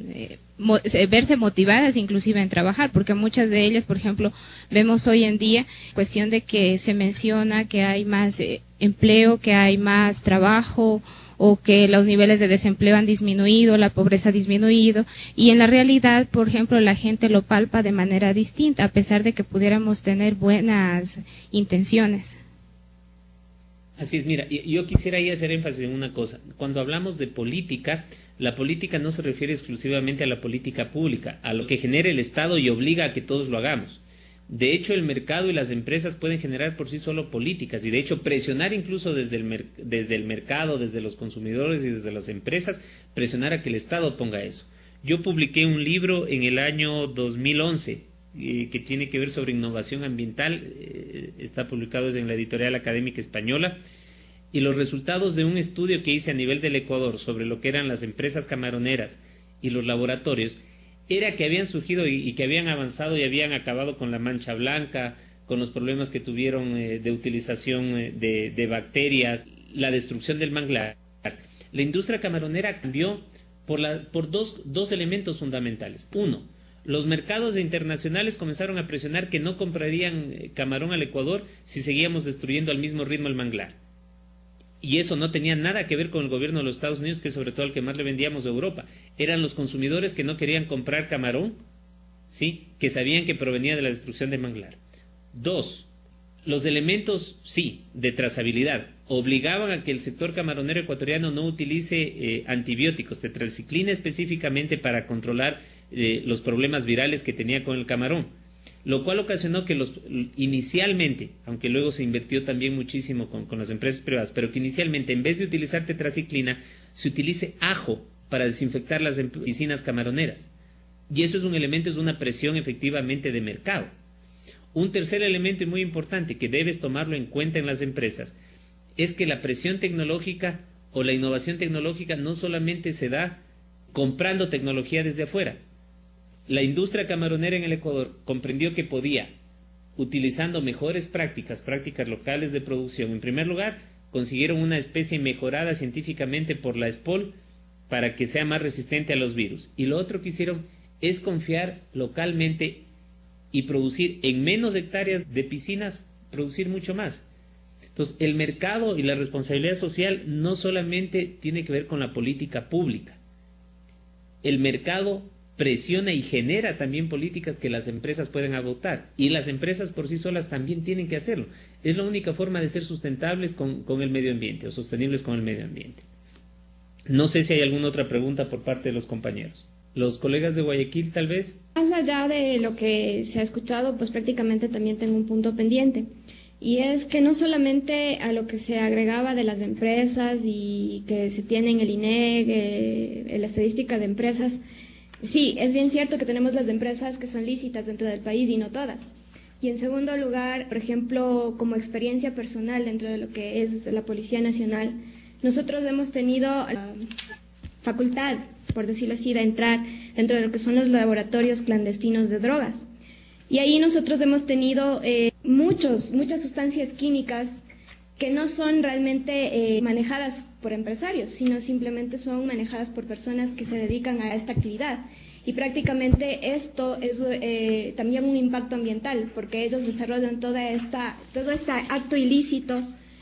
verse motivadas inclusive en trabajar, porque muchas de ellas, por ejemplo, vemos hoy en día cuestión de que se menciona que hay más empleo, que hay más trabajo, o que los niveles de desempleo han disminuido, la pobreza ha disminuido, y en la realidad, por ejemplo, la gente lo palpa de manera distinta, a pesar de que pudiéramos tener buenas intenciones. Así es, mira, yo quisiera ahí hacer énfasis en una cosa. Cuando hablamos de política, la política no se refiere exclusivamente a la política pública, a lo que genera el Estado y obliga a que todos lo hagamos. De hecho, el mercado y las empresas pueden generar por sí solo políticas y de hecho presionar incluso desde el mercado, desde los consumidores y desde las empresas, presionar a que el Estado ponga eso. Yo publiqué un libro en el año 2011 que tiene que ver sobre innovación ambiental, está publicado en la Editorial Académica Española, y los resultados de un estudio que hice a nivel del Ecuador sobre lo que eran las empresas camaroneras y los laboratorios, era que habían surgido y que habían avanzado y habían acabado con la mancha blanca, con los problemas que tuvieron de utilización de bacterias, la destrucción del manglar. La industria camaronera cambió por dos elementos fundamentales. Uno, los mercados internacionales comenzaron a presionar que no comprarían camarón al Ecuador si seguíamos destruyendo al mismo ritmo el manglar. Y eso no tenía nada que ver con el gobierno de los Estados Unidos, que es sobre todo el que más le vendíamos a Europa. Eran los consumidores que no querían comprar camarón, ¿sí?, que sabían que provenía de la destrucción de manglar. Dos, los elementos, sí, de trazabilidad, obligaban a que el sector camaronero ecuatoriano no utilice antibióticos, tetraciclina específicamente para controlar los problemas virales que tenía con el camarón, lo cual ocasionó que inicialmente, aunque luego se invirtió también muchísimo con las empresas privadas, pero que inicialmente en vez de utilizar tetraciclina, se utilice ajo para desinfectar las piscinas camaroneras. Y eso es un elemento, es una presión efectivamente de mercado. Un tercer elemento y muy importante que debes tomarlo en cuenta en las empresas es que la presión tecnológica o la innovación tecnológica no solamente se da comprando tecnología desde afuera. La industria camaronera en el Ecuador comprendió que podía, utilizando mejores prácticas locales de producción, en primer lugar, consiguieron una especie mejorada científicamente por la SPOL para que sea más resistente a los virus. Y lo otro que hicieron es confiar localmente y producir en menos hectáreas de piscinas, producir mucho más. Entonces, el mercado y la responsabilidad social no solamente tiene que ver con la política pública. El mercado presiona y genera también políticas que las empresas pueden adoptar, y las empresas por sí solas también tienen que hacerlo. Es la única forma de ser sustentables con el medio ambiente o sostenibles con el medio ambiente. No sé si hay alguna otra pregunta por parte de los compañeros. Los colegas de Guayaquil, tal vez. Más allá de lo que se ha escuchado, pues prácticamente también tengo un punto pendiente. y es que no solamente a lo que se agregaba de las empresas y que se tiene en el INEG, la estadística de empresas, sí, es bien cierto que tenemos las empresas que son lícitas dentro del país y no todas. Y en segundo lugar, por ejemplo, como experiencia personal dentro de lo que es la Policía Nacional, nosotros hemos tenido la facultad, por decirlo así, de entrar dentro de lo que son los laboratorios clandestinos de drogas. Y ahí nosotros hemos tenido muchas sustancias químicas que no son realmente manejadas por empresarios, sino simplemente son manejadas por personas que se dedican a esta actividad. Y prácticamente esto es también un impacto ambiental, porque ellos desarrollan todo este acto ilícito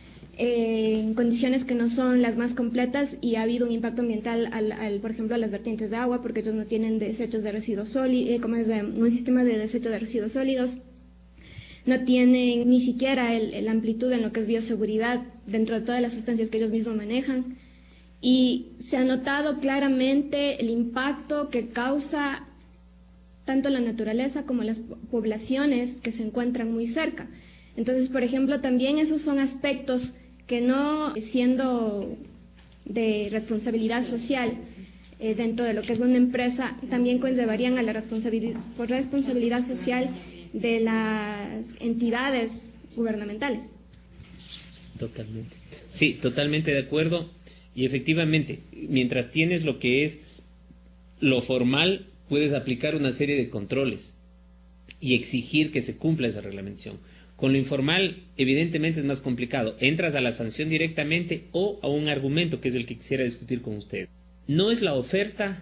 en condiciones que no son las más completas, y ha habido un impacto ambiental, por ejemplo, a las vertientes de agua, porque ellos no tienen desechos de residuos sólidos, un sistema de desecho de residuos sólidos, no tienen ni siquiera la amplitud en lo que es bioseguridad dentro de todas las sustancias que ellos mismos manejan. Y se ha notado claramente el impacto que causa tanto la naturaleza como las poblaciones que se encuentran muy cerca. Entonces, por ejemplo, también esos son aspectos que, no siendo de responsabilidad social dentro de lo que es una empresa, también conllevarían a la responsabilidad social de las entidades gubernamentales. Totalmente. Sí, totalmente de acuerdo. Y efectivamente, mientras tienes lo que es lo formal, puedes aplicar una serie de controles y exigir que se cumpla esa reglamentación. Con lo informal, evidentemente es más complicado. Entras a la sanción directamente o a un argumento, que es el que quisiera discutir con usted. No es la oferta,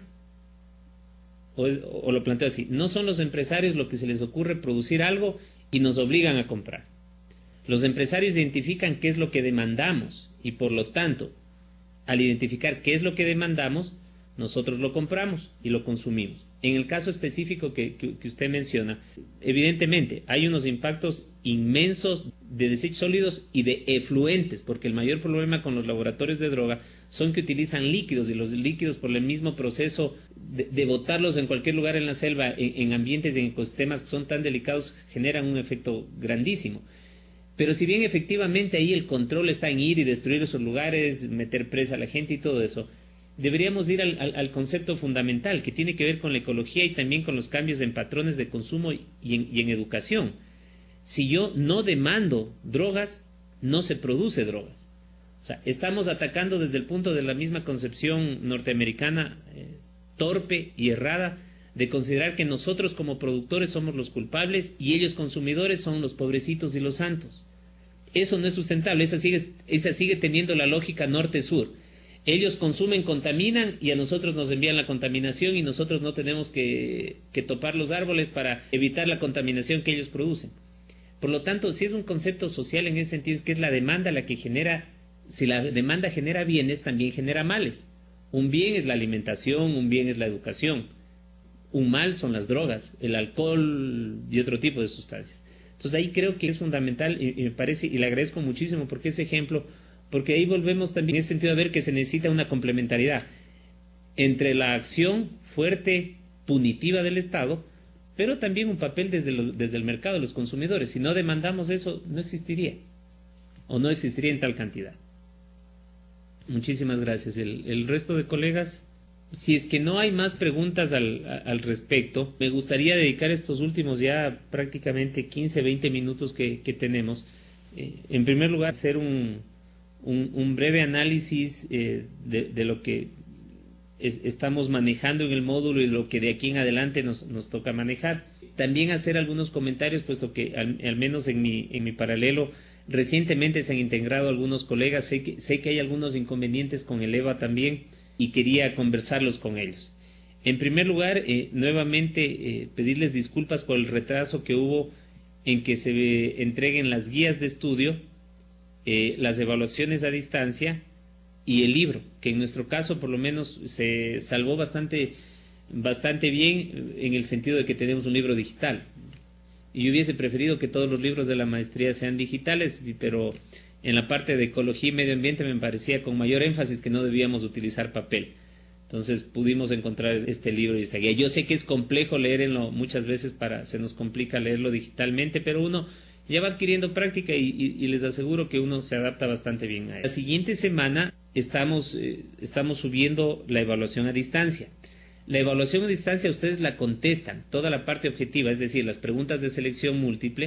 o lo planteo así, no son los empresarios lo que se les ocurre producir algo y nos obligan a comprar. Los empresarios identifican qué es lo que demandamos y, por lo tanto, al identificar qué es lo que demandamos, nosotros lo compramos y lo consumimos. En el caso específico que usted menciona, evidentemente hay unos impactos inmensos de desechos sólidos y de efluentes, porque el mayor problema con los laboratorios de droga son que utilizan líquidos, y los líquidos, por el mismo proceso de botarlos en cualquier lugar en la selva, en ambientes, en ecosistemas que son tan delicados, generan un efecto grandísimo. Pero si bien efectivamente ahí el control está en ir y destruir esos lugares, meter presa a la gente y todo eso, deberíamos ir al concepto fundamental, que tiene que ver con la ecología y también con los cambios en patrones de consumo y en educación. Si yo no demando drogas, no se produce drogas. O sea, estamos atacando desde el punto de la misma concepción norteamericana torpe y errada de considerar que nosotros como productores somos los culpables y ellos consumidores son los pobrecitos y los santos. Eso no es sustentable, esa sigue teniendo la lógica norte-sur. Ellos consumen, contaminan, y a nosotros nos envían la contaminación, y nosotros no tenemos que topar los árboles para evitar la contaminación que ellos producen. Por lo tanto, si es un concepto social en ese sentido, es que es la demanda la que genera, si la demanda genera bienes, también genera males. Un bien es la alimentación, un bien es la educación. Un mal son las drogas, el alcohol y otro tipo de sustancias. Entonces ahí creo que es fundamental, y me parece, y le agradezco muchísimo porque ese ejemplo, porque ahí volvemos también en ese sentido a ver que se necesita una complementariedad entre la acción fuerte, punitiva del Estado, pero también un papel desde el mercado de los consumidores. Si no demandamos eso, no existiría, o no existiría en tal cantidad. Muchísimas gracias. El resto de colegas, si es que no hay más preguntas al respecto, me gustaría dedicar estos últimos ya prácticamente 15, 20 minutos que tenemos, en primer lugar, hacer un breve análisis de lo que estamos manejando en el módulo y lo que de aquí en adelante nos toca manejar. También hacer algunos comentarios, puesto que al menos en mi paralelo recientemente se han integrado algunos colegas. Sé que hay algunos inconvenientes con el EVA también, y quería conversarlos con ellos. En primer lugar, nuevamente pedirles disculpas por el retraso que hubo en que se entreguen las guías de estudio, las evaluaciones a distancia y el libro, que en nuestro caso por lo menos se salvó bastante bien, en el sentido de que tenemos un libro digital. Y yo hubiese preferido que todos los libros de la maestría sean digitales, pero en la parte de ecología y medio ambiente me parecía con mayor énfasis que no debíamos utilizar papel. Entonces pudimos encontrar este libro y esta guía. Yo sé que es complejo leerlo muchas veces, se nos complica leerlo digitalmente, pero uno Ya va adquiriendo práctica y les aseguro que uno se adapta bastante bien a eso. La siguiente semana estamos subiendo la evaluación a distancia. La evaluación a distancia ustedes la contestan, toda la parte objetiva, es decir, las preguntas de selección múltiple,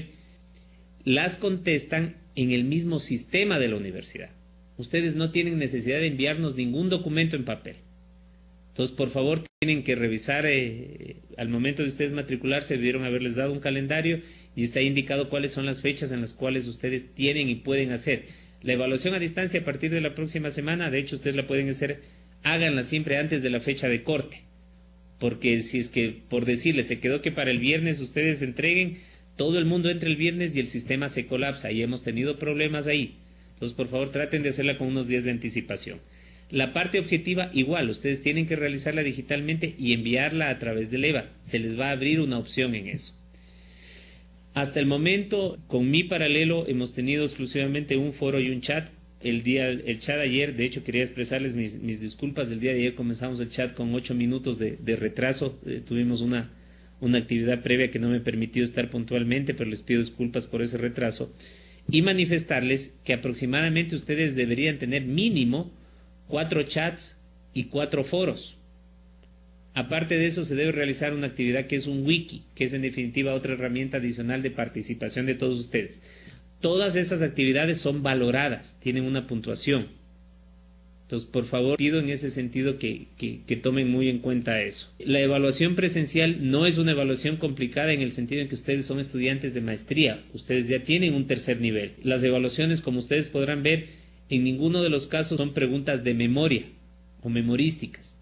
las contestan en el mismo sistema de la universidad. Ustedes no tienen necesidad de enviarnos ningún documento en papel. Entonces, por favor, tienen que revisar, al momento de ustedes matricularse, debieron haberles dado un calendario y está indicado cuáles son las fechas en las cuales ustedes tienen y pueden hacer. La evaluación a distancia a partir de la próxima semana, de hecho, ustedes la pueden hacer, háganla siempre antes de la fecha de corte. Porque si es que, por decirles, se quedó que para el viernes ustedes entreguen, todo el mundo entra el viernes y el sistema se colapsa y hemos tenido problemas ahí. Entonces, por favor, traten de hacerla con unos días de anticipación. La parte objetiva, igual, ustedes tienen que realizarla digitalmente y enviarla a través del EVA. Se les va a abrir una opción en eso. Hasta el momento, con Mi Paralelo, hemos tenido exclusivamente un foro y un chat. El chat ayer, de hecho, quería expresarles mis disculpas. El día de ayer comenzamos el chat con 8 minutos de retraso. Tuvimos una actividad previa que no me permitió estar puntualmente, pero les pido disculpas por ese retraso. Y manifestarles que aproximadamente ustedes deberían tener mínimo 4 chats y 4 foros. Aparte de eso, se debe realizar una actividad que es un wiki, que es en definitiva otra herramienta adicional de participación de todos ustedes. Todas esas actividades son valoradas, tienen una puntuación. Entonces, por favor, pido en ese sentido que tomen muy en cuenta eso. La evaluación presencial no es una evaluación complicada en el sentido en que ustedes son estudiantes de maestría. Ustedes ya tienen un tercer nivel. Las evaluaciones, como ustedes podrán ver, en ninguno de los casos son preguntas de memoria o memorísticas.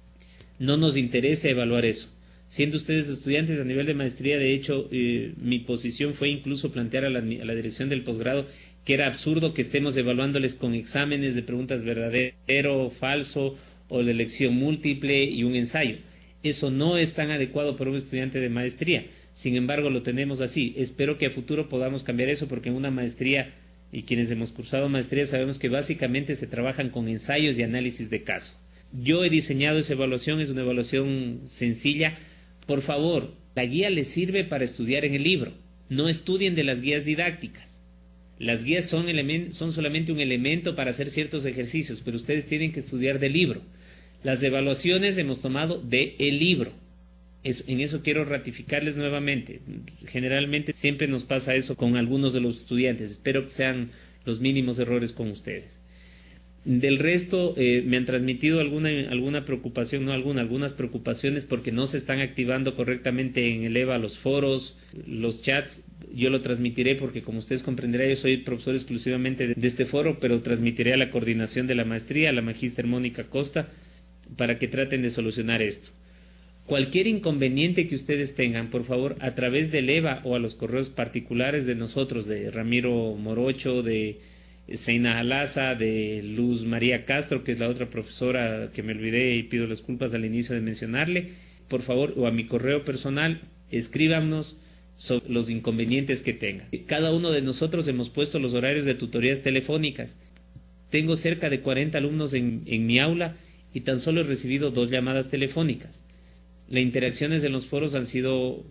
No nos interesa evaluar eso. Siendo ustedes estudiantes a nivel de maestría, de hecho, mi posición fue incluso plantear a la dirección del posgrado que era absurdo que estemos evaluándoles con exámenes de preguntas verdadero, falso, o de elección múltiple y un ensayo. Eso no es tan adecuado para un estudiante de maestría. Sin embargo, lo tenemos así. Espero que a futuro podamos cambiar eso, porque en una maestría, y quienes hemos cursado maestría sabemos que básicamente se trabajan con ensayos y análisis de caso. Yo he diseñado esa evaluación, es una evaluación sencilla. Por favor, la guía les sirve para estudiar en el libro. No estudien de las guías didácticas. Las guías son solamente un elemento para hacer ciertos ejercicios, pero ustedes tienen que estudiar del libro. Las evaluaciones hemos tomado del libro. En eso quiero ratificarles nuevamente. Generalmente siempre nos pasa eso con algunos de los estudiantes. Espero que sean los mínimos errores con ustedes. Del resto, me han transmitido alguna preocupación, no algunas preocupaciones porque no se están activando correctamente en el EVA los foros, los chats. Yo lo transmitiré porque, como ustedes comprenderán, yo soy profesor exclusivamente de este foro, pero transmitiré a la coordinación de la maestría, a la magíster Mónica Costa, para que traten de solucionar esto. Cualquier inconveniente que ustedes tengan, por favor, a través del EVA o a los correos particulares de nosotros, de Ramiro Morocho, de Seina Alaza, de Luz María Castro, que es la otra profesora que me olvidé y pido las disculpas al inicio de mencionarle, por favor, o a mi correo personal, escríbanos sobre los inconvenientes que tengan. Cada uno de nosotros hemos puesto los horarios de tutorías telefónicas. Tengo cerca de 40 alumnos en mi aula y tan solo he recibido 2 llamadas telefónicas. Las interacciones en los foros han sido,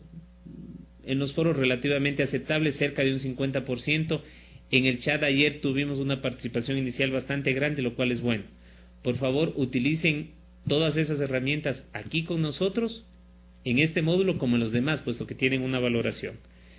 en los foros relativamente aceptables, cerca de un 50%. En el chat ayer tuvimos una participación inicial bastante grande, lo cual es bueno. Por favor, utilicen todas esas herramientas aquí con nosotros, en este módulo como en los demás, puesto que tienen una valoración.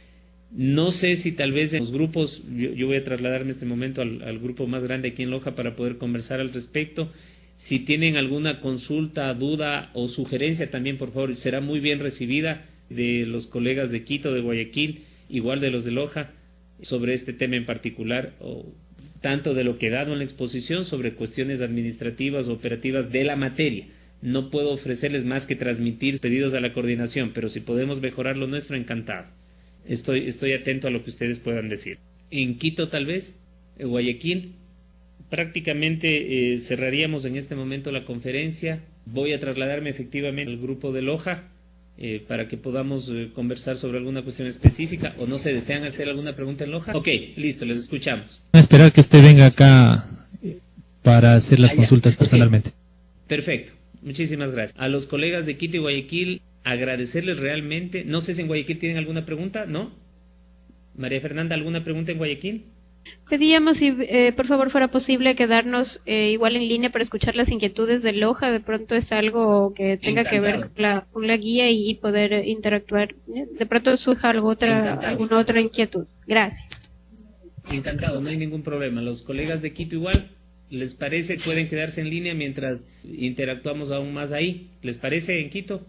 No sé si tal vez en los grupos, yo voy a trasladarme en este momento al grupo más grande aquí en Loja para poder conversar al respecto. Si tienen alguna consulta, duda o sugerencia también, por favor, será muy bien recibida de los colegas de Quito, de Guayaquil, igual de los de Loja, sobre este tema en particular, o tanto de lo que he dado en la exposición sobre cuestiones administrativas o operativas de la materia. No puedo ofrecerles más que transmitir pedidos a la coordinación, pero si podemos mejorar lo nuestro, encantado. Estoy atento a lo que ustedes puedan decir. En Quito tal vez, en Guayaquil, prácticamente cerraríamos en este momento la conferencia. Voy a trasladarme efectivamente al grupo de Loja para que podamos conversar sobre alguna cuestión específica, o no se desean hacer alguna pregunta en Loja. Ok, listo, les escuchamos. Voy a esperar que usted venga acá para hacer las consultas personalmente. Perfecto, muchísimas gracias. A los colegas de Quito y Guayaquil, agradecerles realmente. No sé si en Guayaquil tienen alguna pregunta, ¿no? María Fernanda, ¿alguna pregunta en Guayaquil? Pedíamos si por favor fuera posible quedarnos igual en línea para escuchar las inquietudes de Loja. De pronto es algo que tenga que ver con la guía y poder interactuar. De pronto surja alguna otra inquietud. Gracias. Encantado, no hay ningún problema. Los colegas de Quito igual, ¿les parece? Pueden quedarse en línea mientras interactuamos aún más ahí. ¿Les parece en Quito?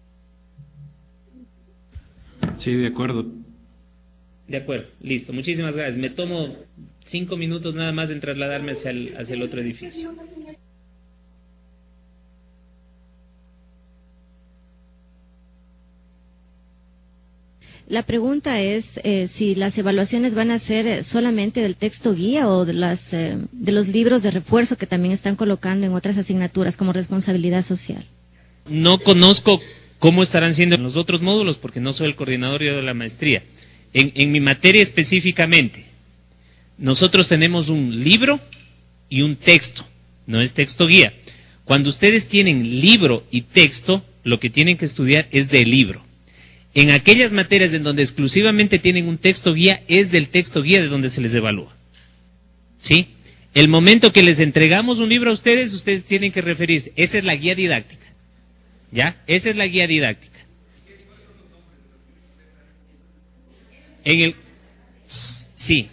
Sí, de acuerdo. De acuerdo, listo. Muchísimas gracias. Me tomo 5 minutos nada más en trasladarme hacia el otro edificio. La pregunta es si las evaluaciones van a ser solamente del texto guía o de los libros de refuerzo que también están colocando en otras asignaturas como responsabilidad social. No conozco cómo estarán siendo los otros módulos porque no soy el coordinador de la maestría. En mi materia específicamente, nosotros tenemos un libro y un texto, no es texto guía. Cuando ustedes tienen libro y texto, lo que tienen que estudiar es del libro. En aquellas materias en donde exclusivamente tienen un texto guía, es del texto guía de donde se les evalúa. ¿Sí? El momento que les entregamos un libro a ustedes, ustedes tienen que referirse. Esa es la guía didáctica. ¿Ya? Esa es la guía didáctica. Sí,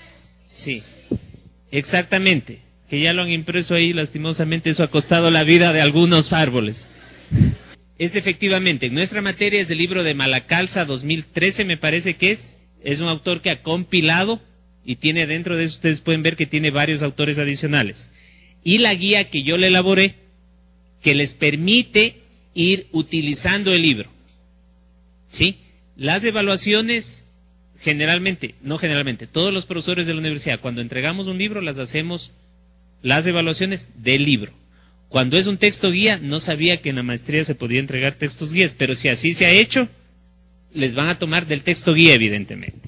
exactamente, que ya lo han impreso ahí, lastimosamente eso ha costado la vida de algunos árboles. Es efectivamente, en nuestra materia es el libro de Malacalza 2013, me parece que es un autor que ha compilado y tiene dentro de eso, ustedes pueden ver que tiene varios autores adicionales. Y la guía que yo le elaboré, que les permite ir utilizando el libro. ¿Sí? Las evaluaciones... no generalmente, todos los profesores de la universidad, cuando entregamos un libro, las hacemos las evaluaciones del libro. Cuando es un texto guía, no sabía que en la maestría se podía entregar textos guías, pero si así se ha hecho, les van a tomar del texto guía, evidentemente.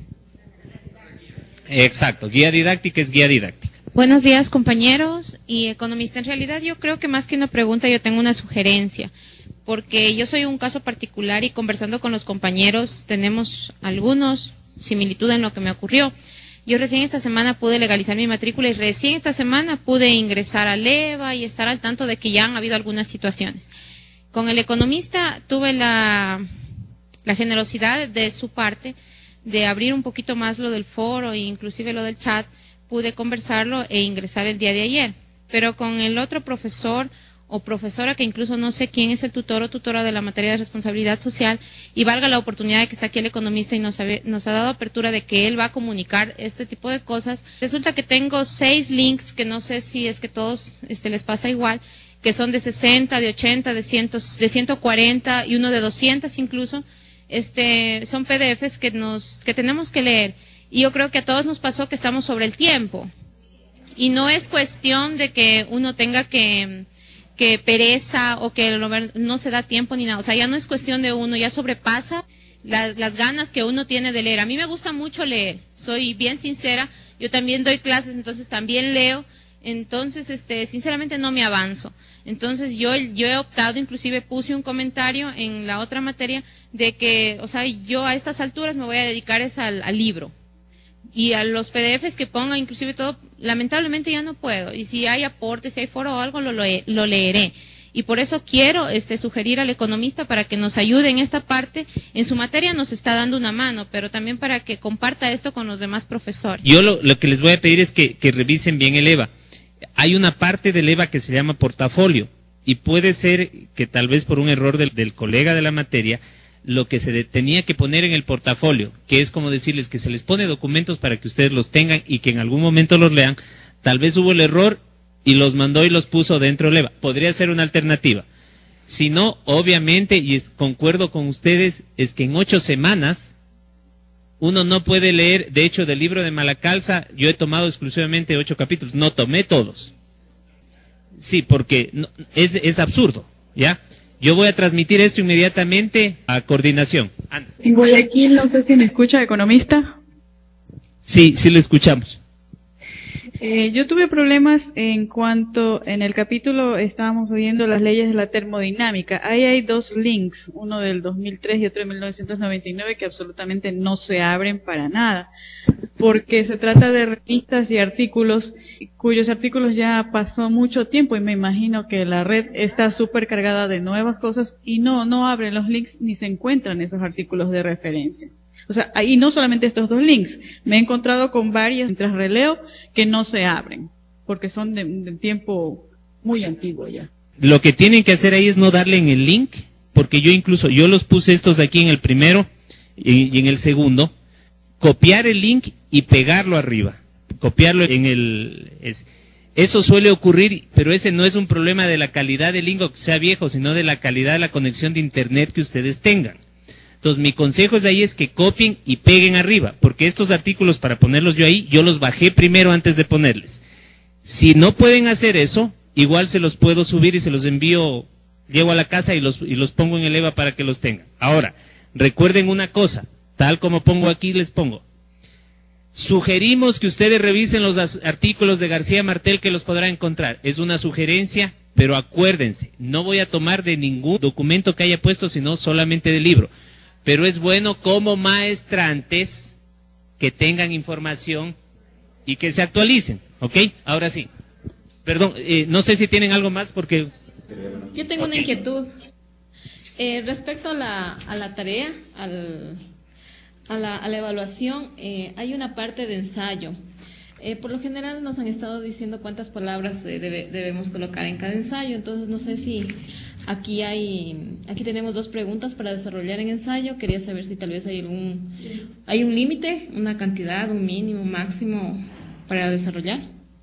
Exacto, guía didáctica es guía didáctica. Buenos días, compañeros y economista. En realidad, yo creo que más que una pregunta, yo tengo una sugerencia. Porque yo soy un caso particular y conversando con los compañeros, tenemos algunos similitud en lo que me ocurrió. Yo recién esta semana pude legalizar mi matrícula y recién esta semana pude ingresar al EVA y estar al tanto de que ya han habido algunas situaciones. Con el economista tuve la generosidad de su parte de abrir un poquito más lo del foro e inclusive lo del chat, pude conversarlo e ingresar el día de ayer. Pero con el otro profesor o profesora, que incluso no sé quién es el tutor o tutora de la materia de responsabilidad social, y valga la oportunidad de que está aquí el economista y nos ha dado apertura de que él va a comunicar este tipo de cosas. Resulta que tengo 6 links, que no sé si es que todos les pasa igual, que son de 60, de 80, de 140 y uno de 200 incluso. Son PDFs que tenemos que leer. Y yo creo que a todos nos pasó que estamos sobre el tiempo. Y no es cuestión de que uno tenga que pereza o que no se da tiempo ni nada. O sea, ya no es cuestión de uno, ya sobrepasa las ganas que uno tiene de leer. A mí me gusta mucho leer, soy bien sincera, yo también doy clases, entonces también leo, entonces sinceramente no me avanzo. Entonces yo he optado, inclusive puse un comentario en la otra materia de que, o sea, yo a estas alturas me voy a dedicar al libro. Y a los PDFs que ponga, inclusive todo, lamentablemente ya no puedo. Y si hay aportes, si hay foro o algo, lo leeré. Y por eso quiero sugerir al economista para que nos ayude en esta parte. En su materia nos está dando una mano, pero también para que comparta esto con los demás profesores. Yo lo que les voy a pedir es que revisen bien el EVA. Hay una parte del EVA que se llama portafolio. Y puede ser que tal vez por un error del colega de la materia, lo que se tenía que poner en el portafolio, que es como decirles que se les pone documentos para que ustedes los tengan y que en algún momento los lean, tal vez hubo el error y los mandó y los puso dentro del EVA. Podría ser una alternativa. Si no, obviamente, y concuerdo con ustedes, es que en 8 semanas uno no puede leer. De hecho, del libro de Malacalza yo he tomado exclusivamente 8 capítulos, no tomé todos. Sí, porque es absurdo, ¿ya? Yo voy a transmitir esto inmediatamente a coordinación. Anda. En Guayaquil, no sé si me escucha, economista. Sí, sí le escuchamos. Yo tuve problemas en cuanto en el capítulo estábamos viendo las leyes de la termodinámica. Ahí hay dos links, uno del 2003 y otro de 1999, que absolutamente no se abren para nada, porque se trata de revistas y artículos cuyos artículos ya pasó mucho tiempo y me imagino que la red está súper cargada de nuevas cosas y no abren los links ni se encuentran esos artículos de referencia. O sea, y no solamente estos dos links, me he encontrado con varios mientras releo que no se abren, porque son de tiempo muy antiguo ya. Lo que tienen que hacer ahí es no darle en el link, porque yo los puse estos aquí en el primero y en el segundo, copiar el link y pegarlo arriba, copiarlo en el... Eso suele ocurrir, pero ese no es un problema de la calidad del link o que sea viejo, sino de la calidad de la conexión de internet que ustedes tengan. Entonces, mi consejo ahí es que copien y peguen arriba, porque estos artículos, para ponerlos yo ahí, yo los bajé primero antes de ponerles. Si no pueden hacer eso, igual se los puedo subir y se los envío, llego a la casa y los pongo en el EVA para que los tengan. Ahora, recuerden una cosa, tal como pongo aquí, les pongo. Sugerimos que ustedes revisen los artículos de García Martel que los podrán encontrar. Es una sugerencia, pero acuérdense, no voy a tomar de ningún documento que haya puesto, sino solamente del libro. Pero es bueno como maestrantes que tengan información y que se actualicen, ¿ok? Ahora sí. Perdón, no sé si tienen algo más porque... Yo tengo una inquietud. Respecto a la tarea, a la evaluación, hay una parte de ensayo. Por lo general nos han estado diciendo cuántas palabras debemos colocar en cada ensayo, entonces no sé si aquí tenemos 2 preguntas para desarrollar en ensayo. Quería saber si tal vez hay un límite, una cantidad, un mínimo, máximo para desarrollar.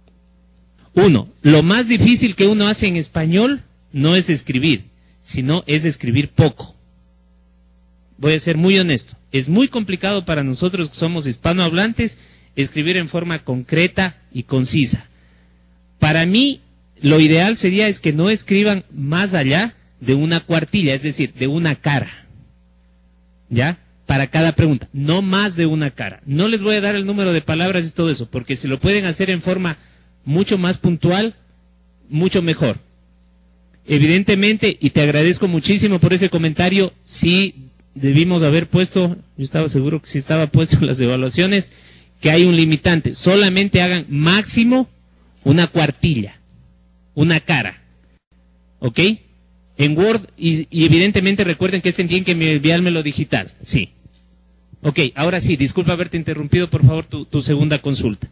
1. Lo más difícil que uno hace en español no es escribir, sino es escribir poco. Voy a ser muy honesto. Es muy complicado para nosotros que somos hispanohablantes escribir en forma concreta y concisa. Para mí, lo ideal sería es que no escriban más allá de una cuartilla, es decir, de una cara. ¿Ya? Para cada pregunta, no más de una cara. No les voy a dar el número de palabras y todo eso, porque si lo pueden hacer en forma mucho más puntual, mucho mejor. Evidentemente, y te agradezco muchísimo por ese comentario, sí debimos haber puesto, yo estaba seguro que sí estaba puesto en las evaluaciones, que hay un limitante, solamente hagan máximo una cuartilla, una cara, ¿ok? En Word, y evidentemente recuerden que tienen que enviármelo digital, sí. Ok, ahora sí, disculpa haberte interrumpido, por favor, tu segunda consulta.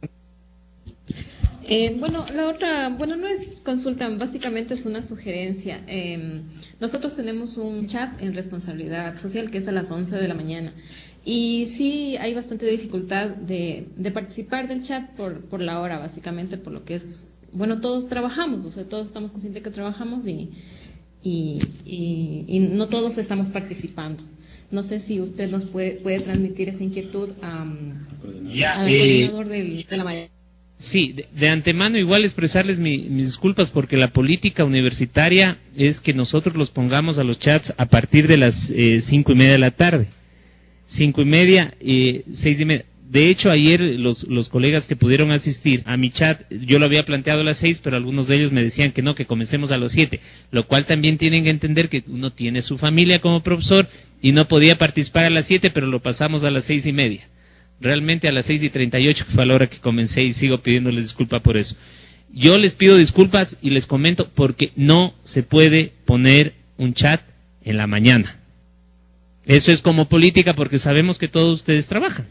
La otra, no es consulta, básicamente es una sugerencia. Nosotros tenemos un chat en responsabilidad social que es a las 11 de la mañana. Y sí hay bastante dificultad de participar del chat por la hora, básicamente, por lo que es, todos trabajamos, o sea, todos estamos conscientes que trabajamos y no todos estamos participando. No sé si usted nos puede transmitir esa inquietud al coordinador de la mañana. Sí, de antemano igual expresarles mis disculpas porque la política universitaria es que nosotros los pongamos a los chats a partir de las 5:30 de la tarde. 5:30, 6:30. De hecho, ayer los colegas que pudieron asistir a mi chat, yo lo había planteado a las 6, pero algunos de ellos me decían que no, que comencemos a las 7, lo cual también tienen que entender que uno tiene su familia como profesor y no podía participar a las 7, pero lo pasamos a las 6:30. Realmente a las 6:38, que fue a la hora que comencé, y sigo pidiéndoles disculpas por eso. Yo les pido disculpas y les comento porque no se puede poner un chat en la mañana. Eso es como política porque sabemos que todos ustedes trabajan.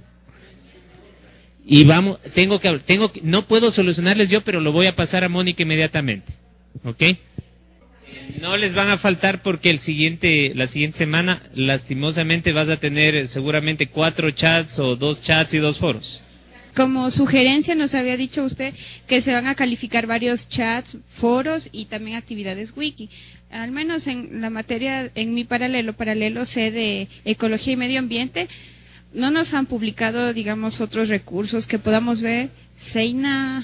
Y no puedo solucionarles yo, pero lo voy a pasar a Mónica inmediatamente. ¿Ok? No les van a faltar porque la siguiente semana, lastimosamente, vas a tener seguramente 4 chats o 2 chats y 2 foros. Como sugerencia nos había dicho usted que se van a calificar varios chats, foros y también actividades wiki. Al menos en la materia, en mi paralelo C de Ecología y Medio Ambiente, no nos han publicado, digamos, otros recursos que podamos ver,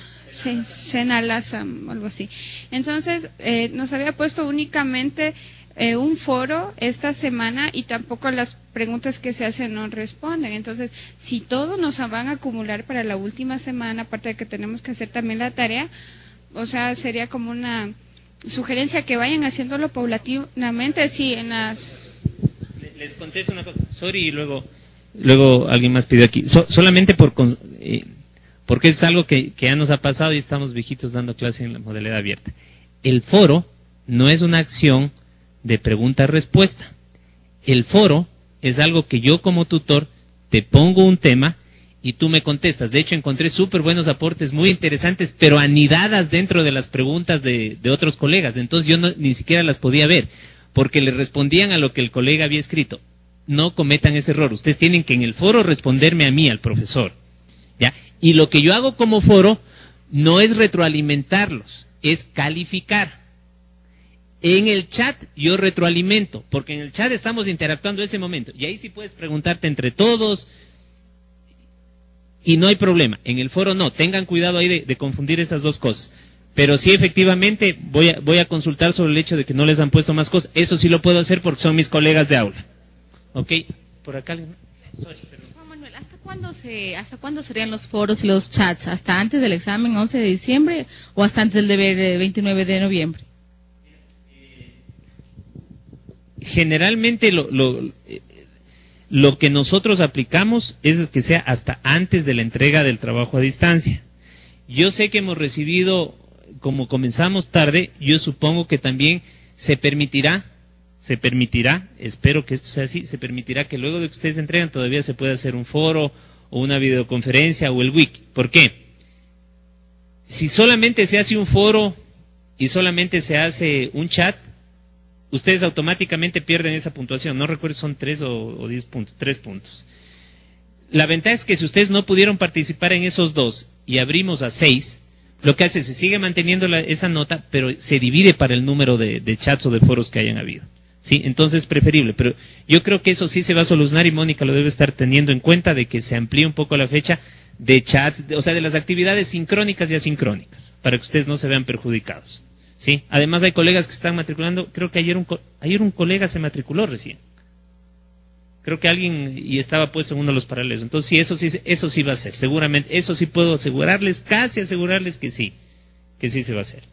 Senalasa, algo así. Entonces, nos había puesto únicamente un foro esta semana y tampoco las preguntas que se hacen no responden. Entonces, si todos nos van a acumular para la última semana, aparte de que tenemos que hacer también la tarea, o sea, sería como una sugerencia que vayan haciéndolo paulatinamente, sí, en las... Les contesto una cosa, sorry, y luego alguien más pidió aquí, solamente porque es algo que ya nos ha pasado y estamos viejitos dando clase en la modalidad abierta. El foro no es una acción de pregunta-respuesta. El foro es algo que yo como tutor te pongo un tema y tú me contestas. De hecho, encontré súper buenos aportes, muy interesantes, pero anidadas dentro de las preguntas de otros colegas. Entonces yo ni siquiera las podía ver, porque le respondían a lo que el colega había escrito. No cometan ese error. Ustedes tienen que en el foro responderme a mí, al profesor. ¿Ya? Y lo que yo hago como foro no es retroalimentarlos, es calificar. En el chat yo retroalimento, porque en el chat estamos interactuando en ese momento. Y ahí sí puedes preguntarte entre todos y no hay problema. En el foro no, tengan cuidado ahí de confundir esas dos cosas. Pero sí, efectivamente, voy a consultar sobre el hecho de que no les han puesto más cosas. Eso sí lo puedo hacer porque son mis colegas de aula. ¿Ok? Por acá. Sorry, Juan Manuel, ¿hasta cuándo serían los foros y los chats? ¿Hasta antes del examen 11 de diciembre o hasta antes del deber 29 de noviembre? Generalmente lo que nosotros aplicamos es que sea hasta antes de la entrega del trabajo a distancia. Yo sé que hemos recibido, como comenzamos tarde, yo supongo que también se permitirá, espero que esto sea así, se permitirá que luego de que ustedes entregan todavía se pueda hacer un foro o una videoconferencia o el wiki. ¿Por qué? Si solamente se hace un foro y solamente se hace un chat, ustedes automáticamente pierden esa puntuación. No recuerdo si son 3 o 10 puntos, 3 puntos. La ventaja es que si ustedes no pudieron participar en esos dos y abrimos a 6, lo que hace es se sigue manteniendo esa nota, pero se divide para el número de chats o de foros que hayan habido. ¿Sí? Entonces es preferible, pero yo creo que eso sí se va a solucionar y Mónica lo debe estar teniendo en cuenta de que se amplíe un poco la fecha de chats, o sea, de las actividades sincrónicas y asincrónicas, para que ustedes no se vean perjudicados. ¿Sí? Además hay colegas que están matriculando, creo que ayer un colega se matriculó recién. Creo que alguien y estaba puesto en uno de los paralelos. Entonces sí, eso sí va a ser, seguramente, eso sí puedo asegurarles, casi asegurarles que sí se va a hacer.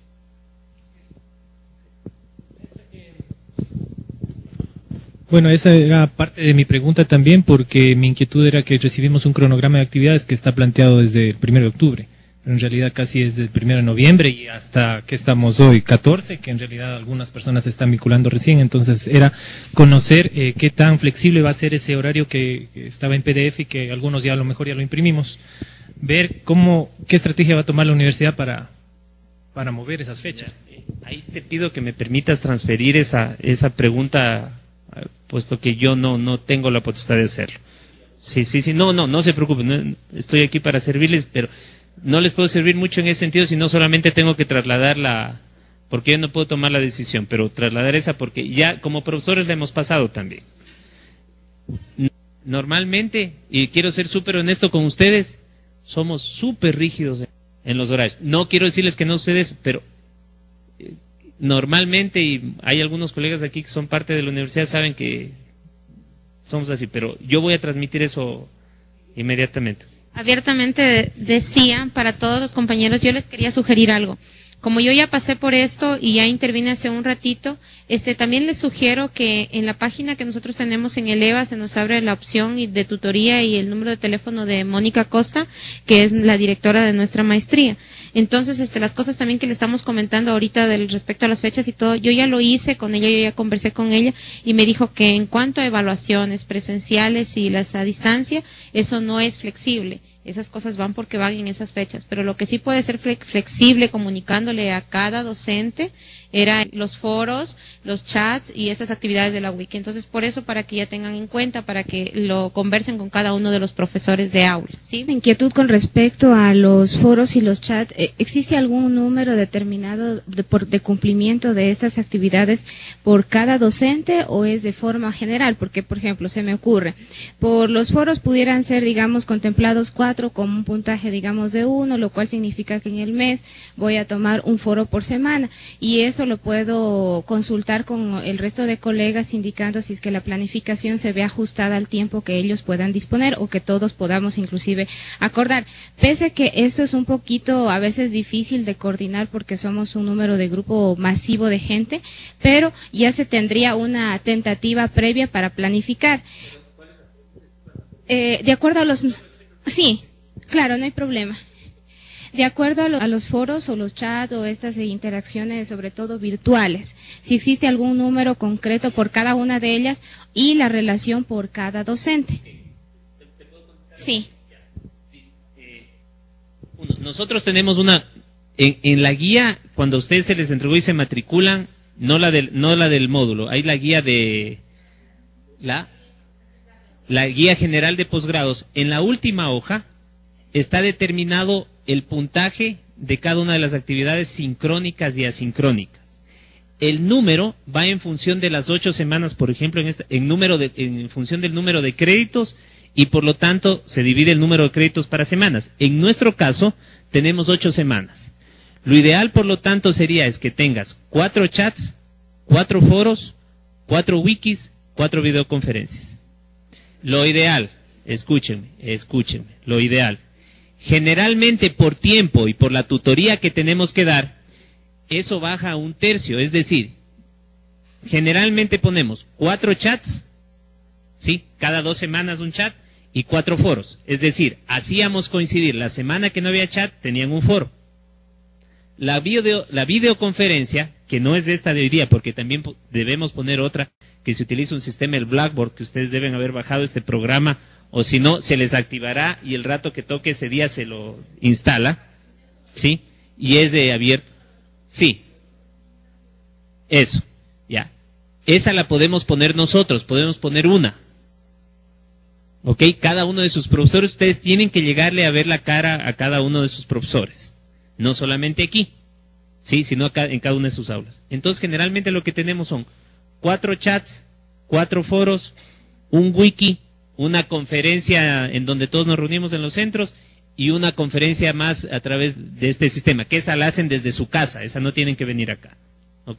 Bueno, esa era parte de mi pregunta también, porque mi inquietud era que recibimos un cronograma de actividades que está planteado desde el 1 de octubre. Pero en realidad casi es del 1 de noviembre y hasta que estamos hoy, 14, que en realidad algunas personas se están vinculando recién. Entonces era conocer qué tan flexible va a ser ese horario que estaba en PDF y que algunos ya a lo mejor ya lo imprimimos. Ver qué estrategia va a tomar la universidad para mover esas fechas. Ahí te pido que me permitas transferir esa pregunta, puesto que yo no tengo la potestad de hacerlo. Sí, no se preocupen, estoy aquí para servirles, pero no les puedo servir mucho en ese sentido, sino solamente tengo que trasladar porque yo no puedo tomar la decisión, pero trasladar esa porque ya como profesores la hemos pasado también. Normalmente, y quiero ser súper honesto con ustedes, somos súper rígidos en los horarios. No quiero decirles que no sucede eso, pero normalmente, y hay algunos colegas aquí que son parte de la universidad, saben que somos así, pero yo voy a transmitir eso inmediatamente. Abiertamente decía para todos los compañeros, yo les quería sugerir algo. Como yo ya pasé por esto y ya intervine hace un ratito, también les sugiero que en la página que nosotros tenemos en el EVA se nos abre la opción de tutoría y el número de teléfono de Mónica Costa, que es la directora de nuestra maestría. Entonces, las cosas también que le estamos comentando ahorita respecto a las fechas y todo, yo ya lo hice con ella, yo ya conversé con ella y me dijo que en cuanto a evaluaciones presenciales y las a distancia, eso no es flexible. Esas cosas van porque van en esas fechas, pero lo que sí puede ser flexible comunicándole a cada docente era los foros, los chats y esas actividades de la wiki. Entonces, por eso, para que ya tengan en cuenta, para que lo conversen con cada uno de los profesores de aula. ¿Sí? Inquietud con respecto a los foros y los chats. ¿Existe algún número determinado de cumplimiento de estas actividades por cada docente o es de forma general? Porque, por ejemplo, se me ocurre, por los foros pudieran ser, digamos, contemplados 4 con un puntaje, digamos, de 1, lo cual significa que en el mes voy a tomar un foro por semana y eso eso lo puedo consultar con el resto de colegas indicando si es que la planificación se ve ajustada al tiempo que ellos puedan disponer o que todos podamos inclusive acordar. Pese que eso es un poquito a veces difícil de coordinar porque somos un número de grupo masivo de gente, pero ya se tendría una tentativa previa para planificar. De acuerdo a los... Sí, claro, no hay problema. De acuerdo a los foros o los chats o estas interacciones, sobre todo virtuales, si existe algún número concreto por cada una de ellas y la relación por cada docente. Sí. Nosotros tenemos en la guía, cuando a ustedes se les entregó y se matriculan, no la del módulo, hay la guía de la guía general de posgrados. En la última hoja está determinado el puntaje de cada una de las actividades sincrónicas y asincrónicas. El número va en función de las 8 semanas, por ejemplo, en función del número de créditos, y por lo tanto se divide el número de créditos para semanas. En nuestro caso tenemos 8 semanas. Lo ideal, por lo tanto, sería es que tengas 4 chats, 4 foros, 4 wikis, 4 videoconferencias. Lo ideal, escúchenme, lo ideal. Generalmente por tiempo y por la tutoría que tenemos que dar, eso baja a 1/3, es decir, generalmente ponemos 4 chats, ¿sí? Cada 2 semanas un chat y 4 foros, es decir, hacíamos coincidir, la semana que no había chat tenían un foro. La videoconferencia, que no es de esta de hoy día, porque también debemos poner otra, que se utiliza un sistema, el Blackboard, que ustedes deben haber bajado este programa, o si no, se les activará y el rato que toque ese día se lo instala, ¿sí? Y es de abierto. Sí. Eso, ya. Esa la podemos poner nosotros, podemos poner una. ¿Ok? Cada uno de sus profesores, ustedes tienen que llegarle a ver la cara a cada uno de sus profesores. No solamente aquí, ¿sí? Sino acá, en cada una de sus aulas. Entonces, generalmente lo que tenemos son 4 chats, 4 foros, un wiki, una conferencia en donde todos nos reunimos en los centros y una conferencia más a través de este sistema, que esa la hacen desde su casa, esa no tienen que venir acá. ¿Ok?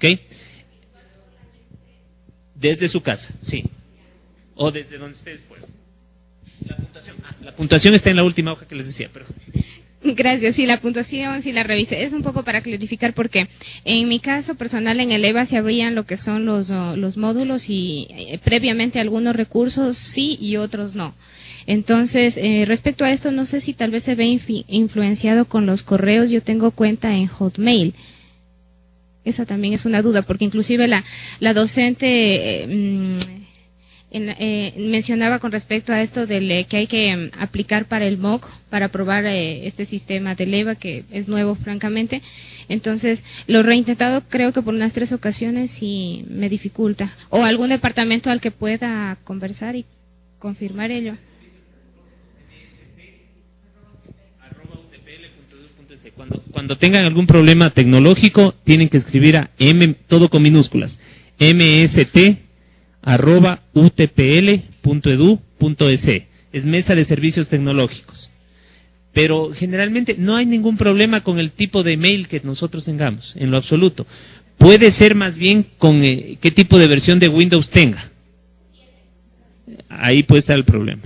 Desde su casa, sí. O desde donde ustedes puedan. La puntuación está en la última hoja que les decía, perdón. Gracias, sí, la puntuación, sí la revisé. Es un poco para clarificar porque en mi caso personal en el EVA se abrían lo que son los módulos y previamente algunos recursos sí y otros no. Entonces, respecto a esto, no sé si tal vez se ve influenciado con los correos. Yo tengo cuenta en Hotmail. Esa también es una duda porque inclusive la docente... mencionaba con respecto a esto del que hay que aplicar para el MOOC para probar este sistema del EVA que es nuevo francamente. Entonces lo he reintentado creo que por unas 3 ocasiones y me dificulta, o algún departamento al que pueda conversar y confirmar ello. Cuando tengan algún problema tecnológico tienen que escribir a todo con minúsculas, mst@utpl.edu.es. Es Mesa de Servicios Tecnológicos. Pero generalmente no hay ningún problema con el tipo de mail que nosotros tengamos, en lo absoluto. Puede ser más bien con qué tipo de versión de Windows tenga. Ahí puede estar el problema.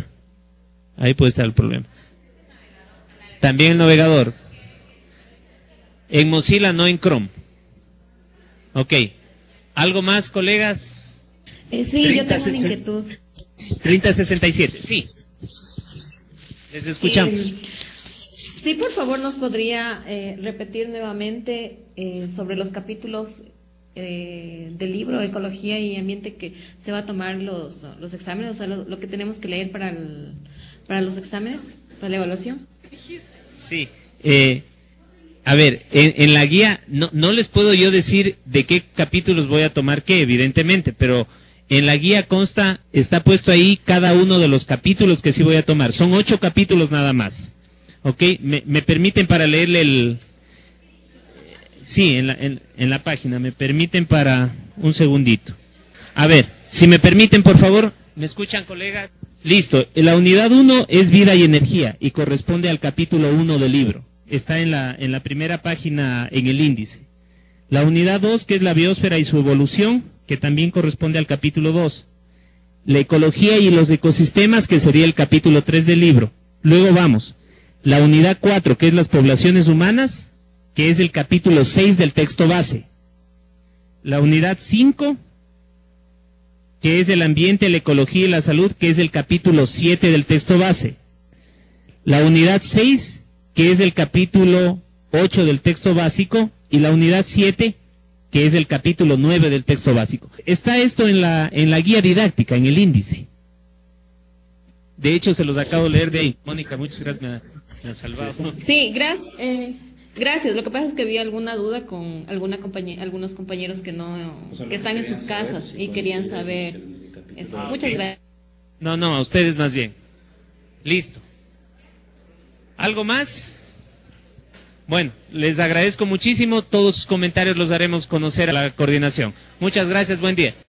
También el navegador. En Mozilla, no en Chrome. Ok. ¿Algo más, colegas? Sí, yo tengo una inquietud. 3067, sí. Les escuchamos. Sí, por favor, nos podría repetir nuevamente sobre los capítulos del libro Ecología y Ambiente que se va a tomar los exámenes, o sea, lo que tenemos que leer para los exámenes, para la evaluación. Sí. A ver, en la guía no les puedo yo decir de qué capítulos voy a tomar qué, evidentemente, pero en la guía está puesto ahí cada uno de los capítulos que sí voy a tomar. Son 8 capítulos nada más. ¿Ok? Me permiten para leerle sí, en la página, me permiten para un segundito. A ver, si me permiten, por favor, ¿me escuchan, colegas? Listo, la unidad 1 es vida y energía y corresponde al capítulo 1 del libro. Está en la primera página en el índice. La unidad 2, que es la biosfera y su evolución, que también corresponde al capítulo 2. La ecología y los ecosistemas, que sería el capítulo 3 del libro. Luego vamos. La unidad 4, que es las poblaciones humanas, que es el capítulo 6 del texto base. La unidad 5, que es el ambiente, la ecología y la salud, que es el capítulo 7 del texto base. La unidad 6, que es el capítulo 8 del texto básico, y la unidad 7, que es el capítulo 9 del texto básico. Está esto en la guía didáctica, en el índice. De hecho, se los acabo de leer de ahí. Mónica, muchas gracias, me ha salvado. Sí, gracias. Lo que pasa es que había alguna duda con algunos compañeros que están en sus casas y querían saber eso. Muchas gracias. No, a ustedes más bien. Listo. ¿Algo más? Bueno, les agradezco muchísimo. Todos sus comentarios los haremos conocer a la coordinación. Muchas gracias, buen día.